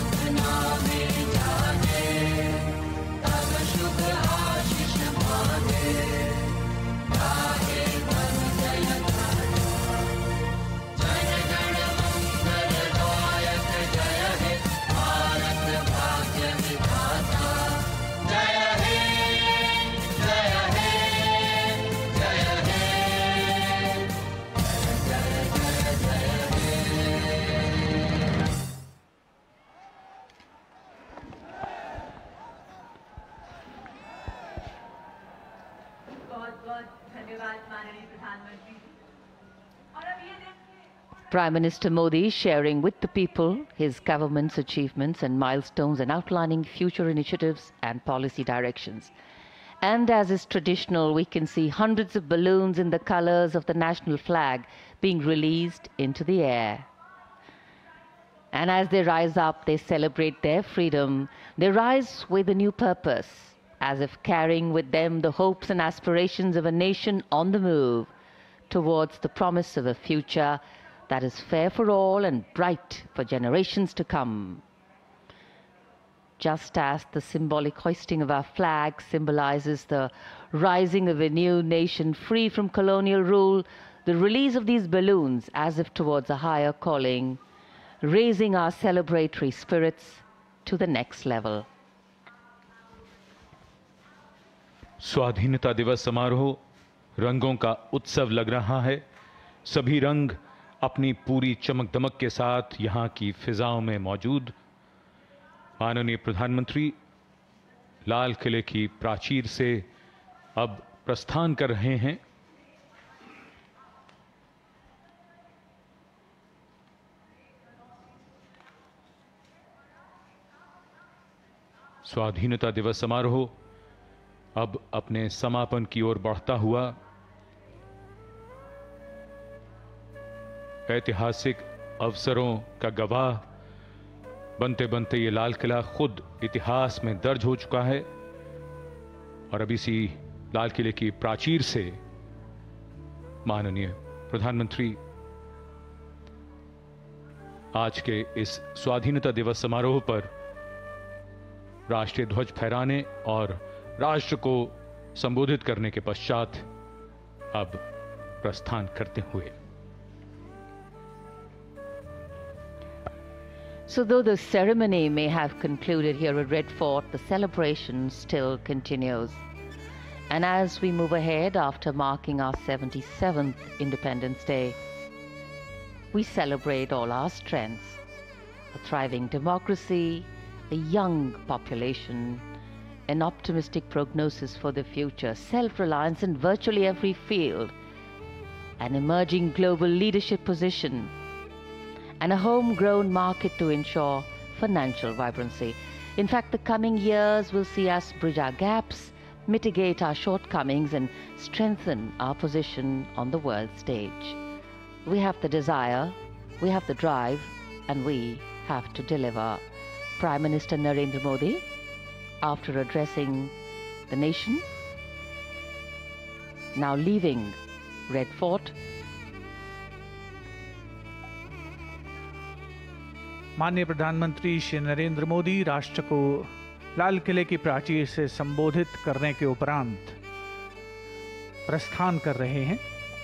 B: Prime Minister Modi sharing with the people his government's achievements and milestones and outlining future initiatives and policy directions. And as is traditional, we can see hundreds of balloons in the colors of the national flag being released into the air. And as they rise up, they celebrate their freedom. They rise with a new purpose, as if carrying with them the hopes and aspirations of a nation on the move towards the promise of a future that is fair for all and bright for generations to come. Just as the symbolic hoisting of our flag symbolizes the rising of a new nation free from colonial rule, the release of these balloons as if towards a higher calling, raising our celebratory spirits to the next level.
C: स्वाधीनता दिवस समारोह रंगों का उत्सव लग रहा है। सभी रंग अपनी पूरी चमक दमक के साथ यहां की फिजाओं में मौजूद। माननीय प्रधानमंत्री लाल किले की प्राचीर से अब प्रस्थान कर रहे हैं। स्वाधीनता दिवस समारोह अब अपने समापन की ओर बढ़ता हुआ ऐतिहासिक अवसरों का गवाह बनते बनते ये लाल किला खुद इतिहास में दर्ज हो चुका है और अब इसी लाल किले की प्राचीर से माननीय प्रधानमंत्री आज के इस स्वाधीनता दिवस समारोह पर राष्ट्रीय ध्वज फहराने और राष्ट्र को संबोधित करने के पश्चात अब प्रस्थान करते हुए।
B: So though the ceremony may have concluded here at Red Fort, the celebration still continues. And as we move ahead after marking our 77th Independence Day, we celebrate all our strengths: a thriving democracy, a young population, an optimistic prognosis for the future, self-reliance in virtually every field, an emerging global leadership position, and a homegrown market to ensure financial vibrancy. In fact, the coming years will see us bridge our gaps, mitigate our shortcomings, and strengthen our position on the world stage. We have the desire, we have the drive, and we have to deliver. Prime Minister Narendra Modi, after addressing the nation, now leaving Red Fort.
D: माननीय प्रधानमंत्री श्री नरेंद्र मोदी राष्ट्र को लाल किले की प्राचीर से संबोधित करने के उपरांत प्रस्थान कर रहे हैं।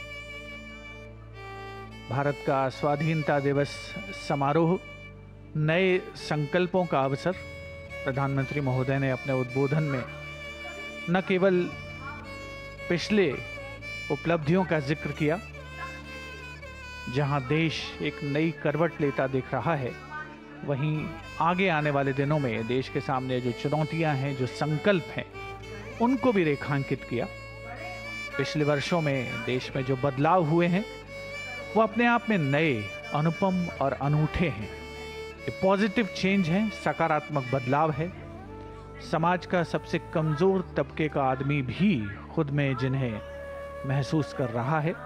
D: भारत का स्वाधीनता दिवस समारोह नए संकल्पों का अवसर। प्रधानमंत्री महोदय ने अपने उद्बोधन में न केवल पिछले उपलब्धियों का जिक्र किया, जहां देश एक नई करवट लेता दिख रहा है, वहीं आगे आने वाले दिनों में देश के सामने जो चुनौतियां हैं, जो संकल्प हैं, उनको भी रेखांकित किया। पिछले वर्षों में देश में जो बदलाव हुए हैं वो अपने आप में नए, अनुपम और अनूठे हैं। ये पॉजिटिव चेंज है, सकारात्मक बदलाव है। समाज का सबसे कमजोर तबके का आदमी भी खुद में जिन्हें महसूस कर रहा है।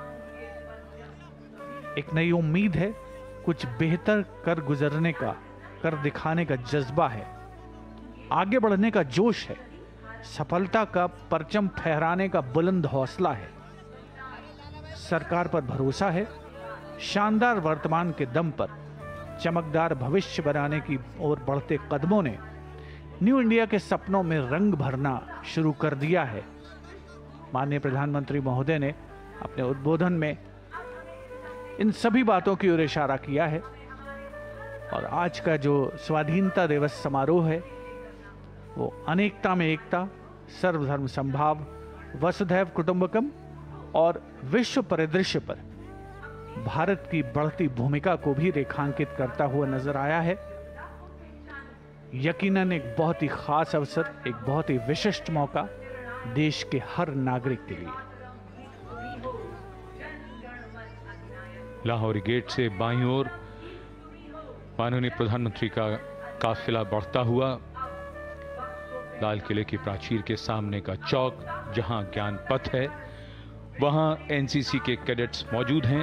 D: एक नई उम्मीद है, कुछ बेहतर कर गुजरने का, कर दिखाने का जज्बा है, आगे बढ़ने का जोश है, सफलता का परचम फहराने का बुलंद हौसला है। सरकार पर भरोसा है, शानदार वर्तमान के दम पर चमकदार भविष्य बनाने की ओर बढ़ते कदमों ने न्यू इंडिया के सपनों में रंग भरना शुरू कर दिया है। माननीय प्रधानमंत्री महोदय ने अपने उद्बोधन में इन सभी बातों की ओर इशारा किया है और आज का जो स्वाधीनता दिवस समारोह है वो अनेकता में एकता, सर्वधर्म समभाव, वसुधैव कुटुंबकम और विश्व परिदृश्य पर भारत की बढ़ती भूमिका को भी रेखांकित करता हुआ नजर आया है। यकीनन एक बहुत ही खास अवसर, एक बहुत ही विशिष्ट मौका देश के हर नागरिक के लिए।
C: लाहौरी गेट से बाईं ओर माननीय प्रधानमंत्री का काफिला बढ़ता हुआ लाल किले की प्राचीर के सामने का चौक जहां ज्ञान पथ है वहां एनसीसी के कैडेट्स मौजूद हैं।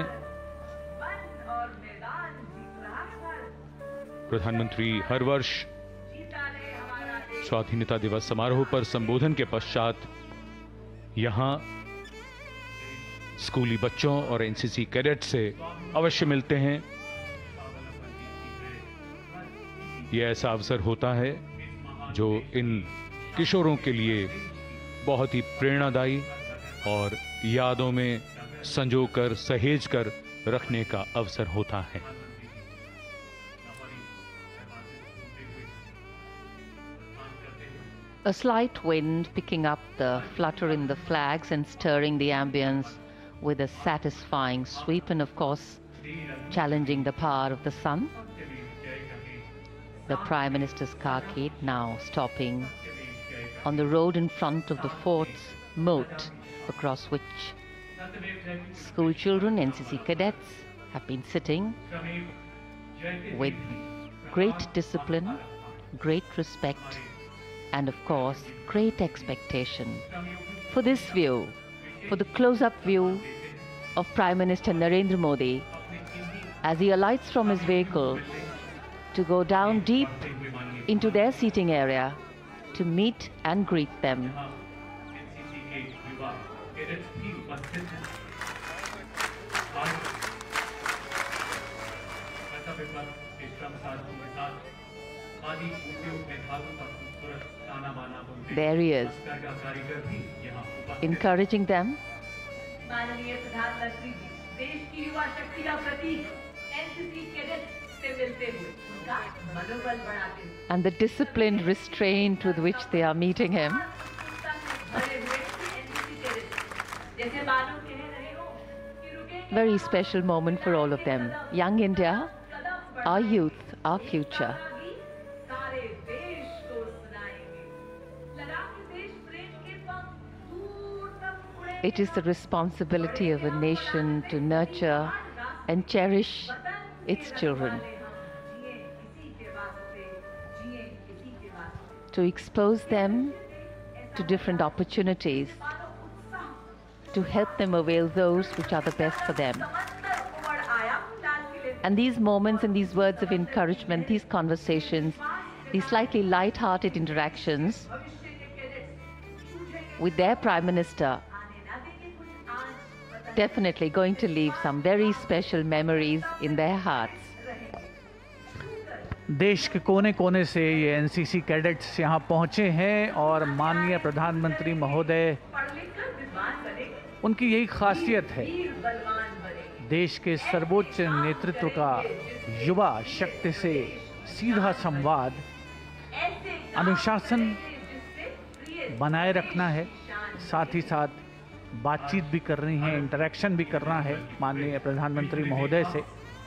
C: प्रधानमंत्री हर वर्ष स्वाधीनता दिवस समारोह पर संबोधन के पश्चात यहां स्कूली बच्चों और एनसीसी कैडेट से अवश्य मिलते हैं। यह ऐसा अवसर होता है जो इन किशोरों के लिए बहुत ही प्रेरणादायी और यादों में संजोकर सहेजकर रखने का अवसर होता है।
B: A slight wind picking up the flutter in the flags and stirring the ambience with a satisfying sweep and of course challenging the power of the sun. The Prime Minister's carcade now stopping on the road in front of the fort's moat across which school children, NCC cadets have been sitting with great discipline, great respect and of course great expectation for this view, for the close-up view of Prime Minister Narendra Modi as he alights from his vehicle to go down deep into their seating area to meet and greet them. There he is, encouraging them.
F: माननीय प्रधानमंत्री जी देश की युवा शक्ति का प्रतीक NCC cadets से मिलते हुए उनका मनोबल बढ़ाते हुए
B: And the disciplined restraint with which they are meeting him. Very special moment for all of them. Young India, our youth, our future. It is the responsibility of a nation to nurture and cherish its children, to expose them to different opportunities, to help them avail those which are the best for them. And these moments and these words of encouragement, these conversations, these slightly light-hearted interactions with their Prime Minister definitely going to leave some very special memories in their hearts.
D: देश के कोने कोने से ये NCC cadets यहाँ पहुँचे हैं और माननीय प्रधानमंत्री महोदय, उनकी यही खासियत है, देश के सर्वोच्च नेतृत्व का युवा शक्ति से सीधा संवाद, अनुशासन बनाए रखना है, साथ ही साथ बातचीत भी करनी है, इंटरेक्शन भी करना है माननीय प्रधानमंत्री महोदय से।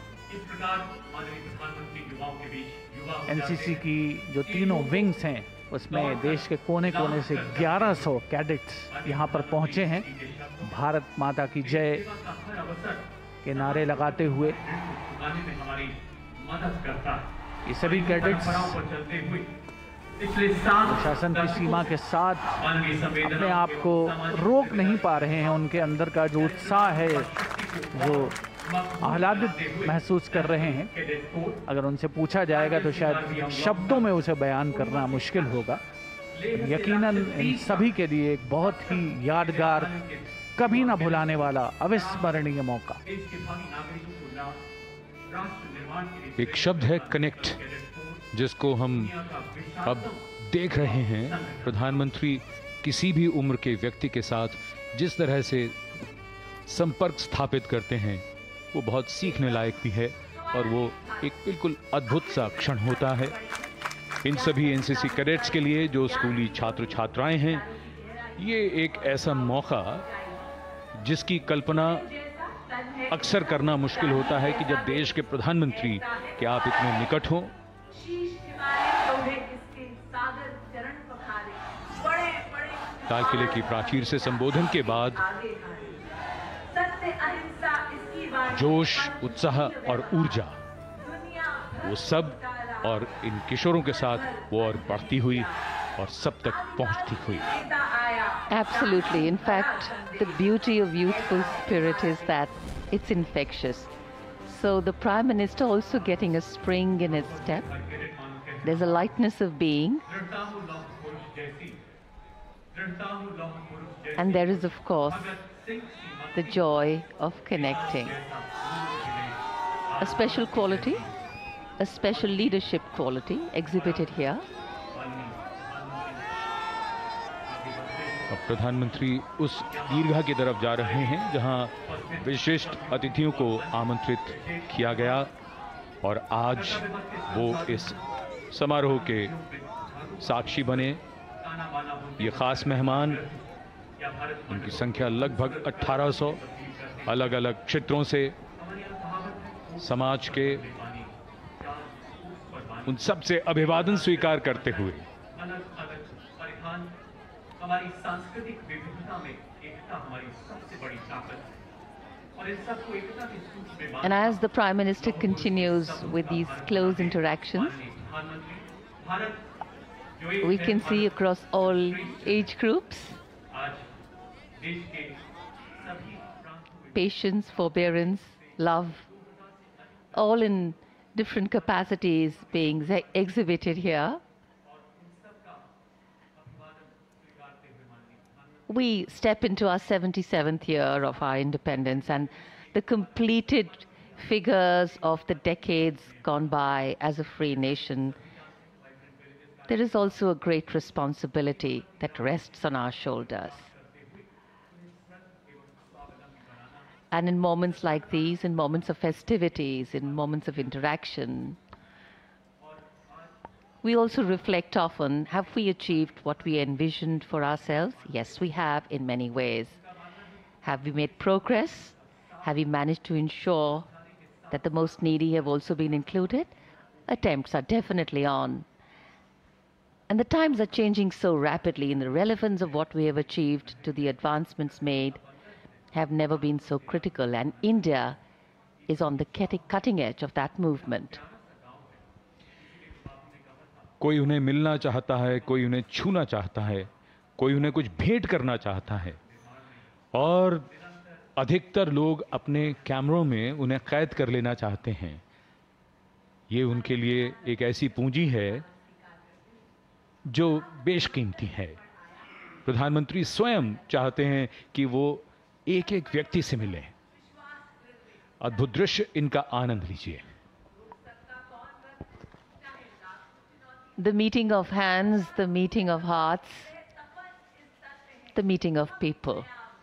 D: एनसीसी की जो तीनों विंग्स हैं उसमें देश के कोने कोने से 1100 कैडेट्स यहाँ पर पहुँचे हैं, भारत माता की जय के नारे लगाते हुए। ये सभी कैडेट्स प्रशासन की सीमा के साथ अपने आप को रोक नहीं पा रहे हैं, उनके अंदर का जो उत्साह है, जो आह्लादित महसूस कर रहे हैं, अगर उनसे पूछा जाएगा तो शायद शब्दों में उसे बयान करना मुश्किल होगा। यकीनन इन सभी के लिए एक बहुत ही यादगार, कभी ना भुलाने वाला, अविस्मरणीय मौका।
C: एक शब्द है कनेक्ट, जिसको हम अब देख रहे हैं। प्रधानमंत्री किसी भी उम्र के व्यक्ति के साथ जिस तरह से संपर्क स्थापित करते हैं वो बहुत सीखने लायक भी है और वो एक बिल्कुल अद्भुत सा क्षण होता है। इन सभी एनसीसी कैडेट्स के लिए जो स्कूली छात्र छात्राएं हैं, ये एक ऐसा मौका जिसकी कल्पना अक्सर करना मुश्किल होता है कि जब देश के प्रधानमंत्री के आप इतने निकट हों। लाल किले की प्राचीर से संबोधन के बाद जोश, उत्साह और ऊर्जा, वो सब और इन किशोरों के साथ वो और बढ़ती हुई और सब तक पहुंचती हुई।
B: Absolutely. In fact, the beauty of youthful spirit is that it's infectious. So the Prime Minister also getting a spring in his step. There's a lightness of being. And there is, of course, the joy of connecting. A special quality, a special leadership quality exhibited here.
C: अब प्रधानमंत्री उस दीर्घा की तरफ जा रहे हैं जहां विशिष्ट अतिथियों को आमंत्रित किया गया और आज वो इस समारोह के साक्षी बने। ये खास मेहमान, उनकी संख्या लगभग 1800, अलग अलग क्षेत्रों से समाज के उन सब से अभिवादन स्वीकार करते हुए
D: हमारी सांस्कृतिक विविधता में एकता हमारी सबसे बड़ी ताकत और इस सबको एकता के सूत्र में
B: And as the Prime Minister continues with these close interactions, we can see across all age groups patience, forbearance, love, all in different capacities being exhibited here. We step into our 77th year of our independence, and the completed figures of the decades gone by as a free nation. There is also a great responsibility that rests on our shoulders. And in moments like these, in moments of festivities, in moments of interaction, we also reflect often, have we achieved what we envisioned for ourselves? Yes, we have in many ways. Have we made progress? Have we managed to ensure that the most needy have also been included? Attempts are definitely on. And the times are changing so rapidly, and the relevance of what we have achieved to the advancements made have never been so critical, and India is on the cutting edge of that movement.
C: कोई उन्हें मिलना चाहता है, कोई उन्हें छूना चाहता है, कोई उन्हें कुछ भेंट करना चाहता है और अधिकतर लोग अपने कैमरों में उन्हें कैद कर लेना चाहते हैं। ये उनके लिए एक ऐसी पूंजी है जो बेशकीमती है। प्रधानमंत्री स्वयं चाहते हैं कि वो एक एक व्यक्ति से मिलें। अद्भुत दृश्य, इनका आनंद लीजिए।
B: The meeting of hands, the meeting of hearts, the meeting of people.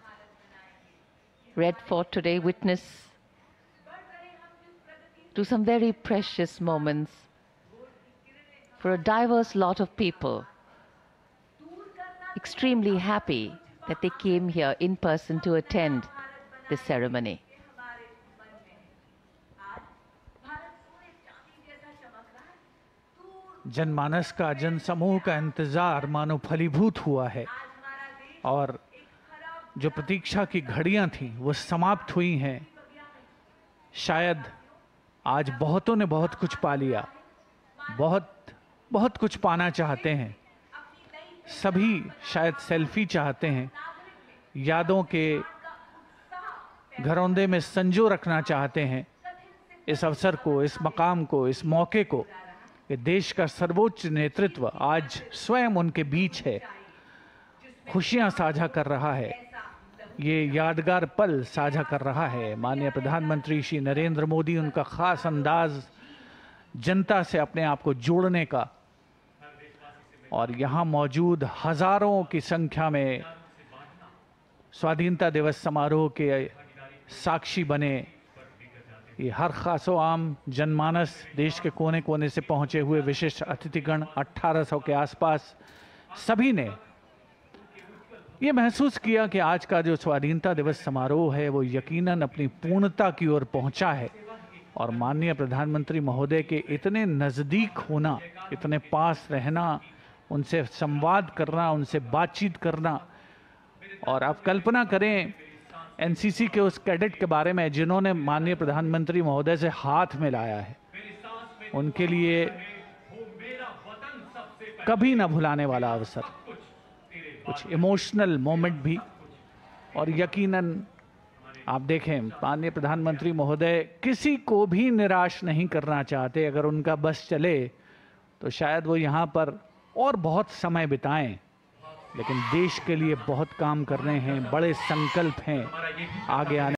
B: Red Fort today witness to some very precious moments for a diverse lot of people. Extremely happy that they came here in person to attend this ceremony.
D: जनमानस का, जनसमूह का इंतजार मानो फलीभूत हुआ है और जो प्रतीक्षा की घड़ियां थीं वो समाप्त हुई हैं। शायद आज बहुतों ने बहुत कुछ पा लिया, बहुत कुछ पाना चाहते हैं। सभी शायद सेल्फी चाहते हैं, यादों के घरौंदे में संजो रखना चाहते हैं इस अवसर को, इस मकाम को, इस मौके को। कि देश का सर्वोच्च नेतृत्व आज स्वयं उनके बीच है, खुशियां साझा कर रहा है, ये यादगार पल साझा कर रहा है। माननीय प्रधानमंत्री श्री नरेंद्र मोदी, उनका खास अंदाज जनता से अपने आप को जोड़ने का और यहाँ मौजूद हजारों की संख्या में स्वाधीनता दिवस समारोह के साक्षी बने। ये हर खासो आम जनमानस, देश के कोने कोने से पहुंचे हुए विशिष्ट अतिथिगण 1800 के आसपास, सभी ने ये महसूस किया कि आज का जो स्वाधीनता दिवस समारोह है वो यकीनन अपनी पूर्णता की ओर पहुंचा है और माननीय प्रधानमंत्री महोदय के इतने नज़दीक होना, इतने पास रहना, उनसे संवाद करना, उनसे बातचीत करना। और आप कल्पना करें एनसीसी के उस कैडेट के बारे में जिन्होंने माननीय प्रधानमंत्री महोदय से हाथ मिलाया है, उनके लिए कभी ना भुलाने वाला अवसर, कुछ इमोशनल मोमेंट भी। और यकीनन आप देखें, माननीय प्रधानमंत्री महोदय किसी को भी निराश नहीं करना चाहते। अगर उनका बस चले तो शायद वो यहाँ पर और बहुत समय बिताएं, लेकिन देश के लिए बहुत काम कर रहे हैं, बड़े संकल्प हैं आगे आने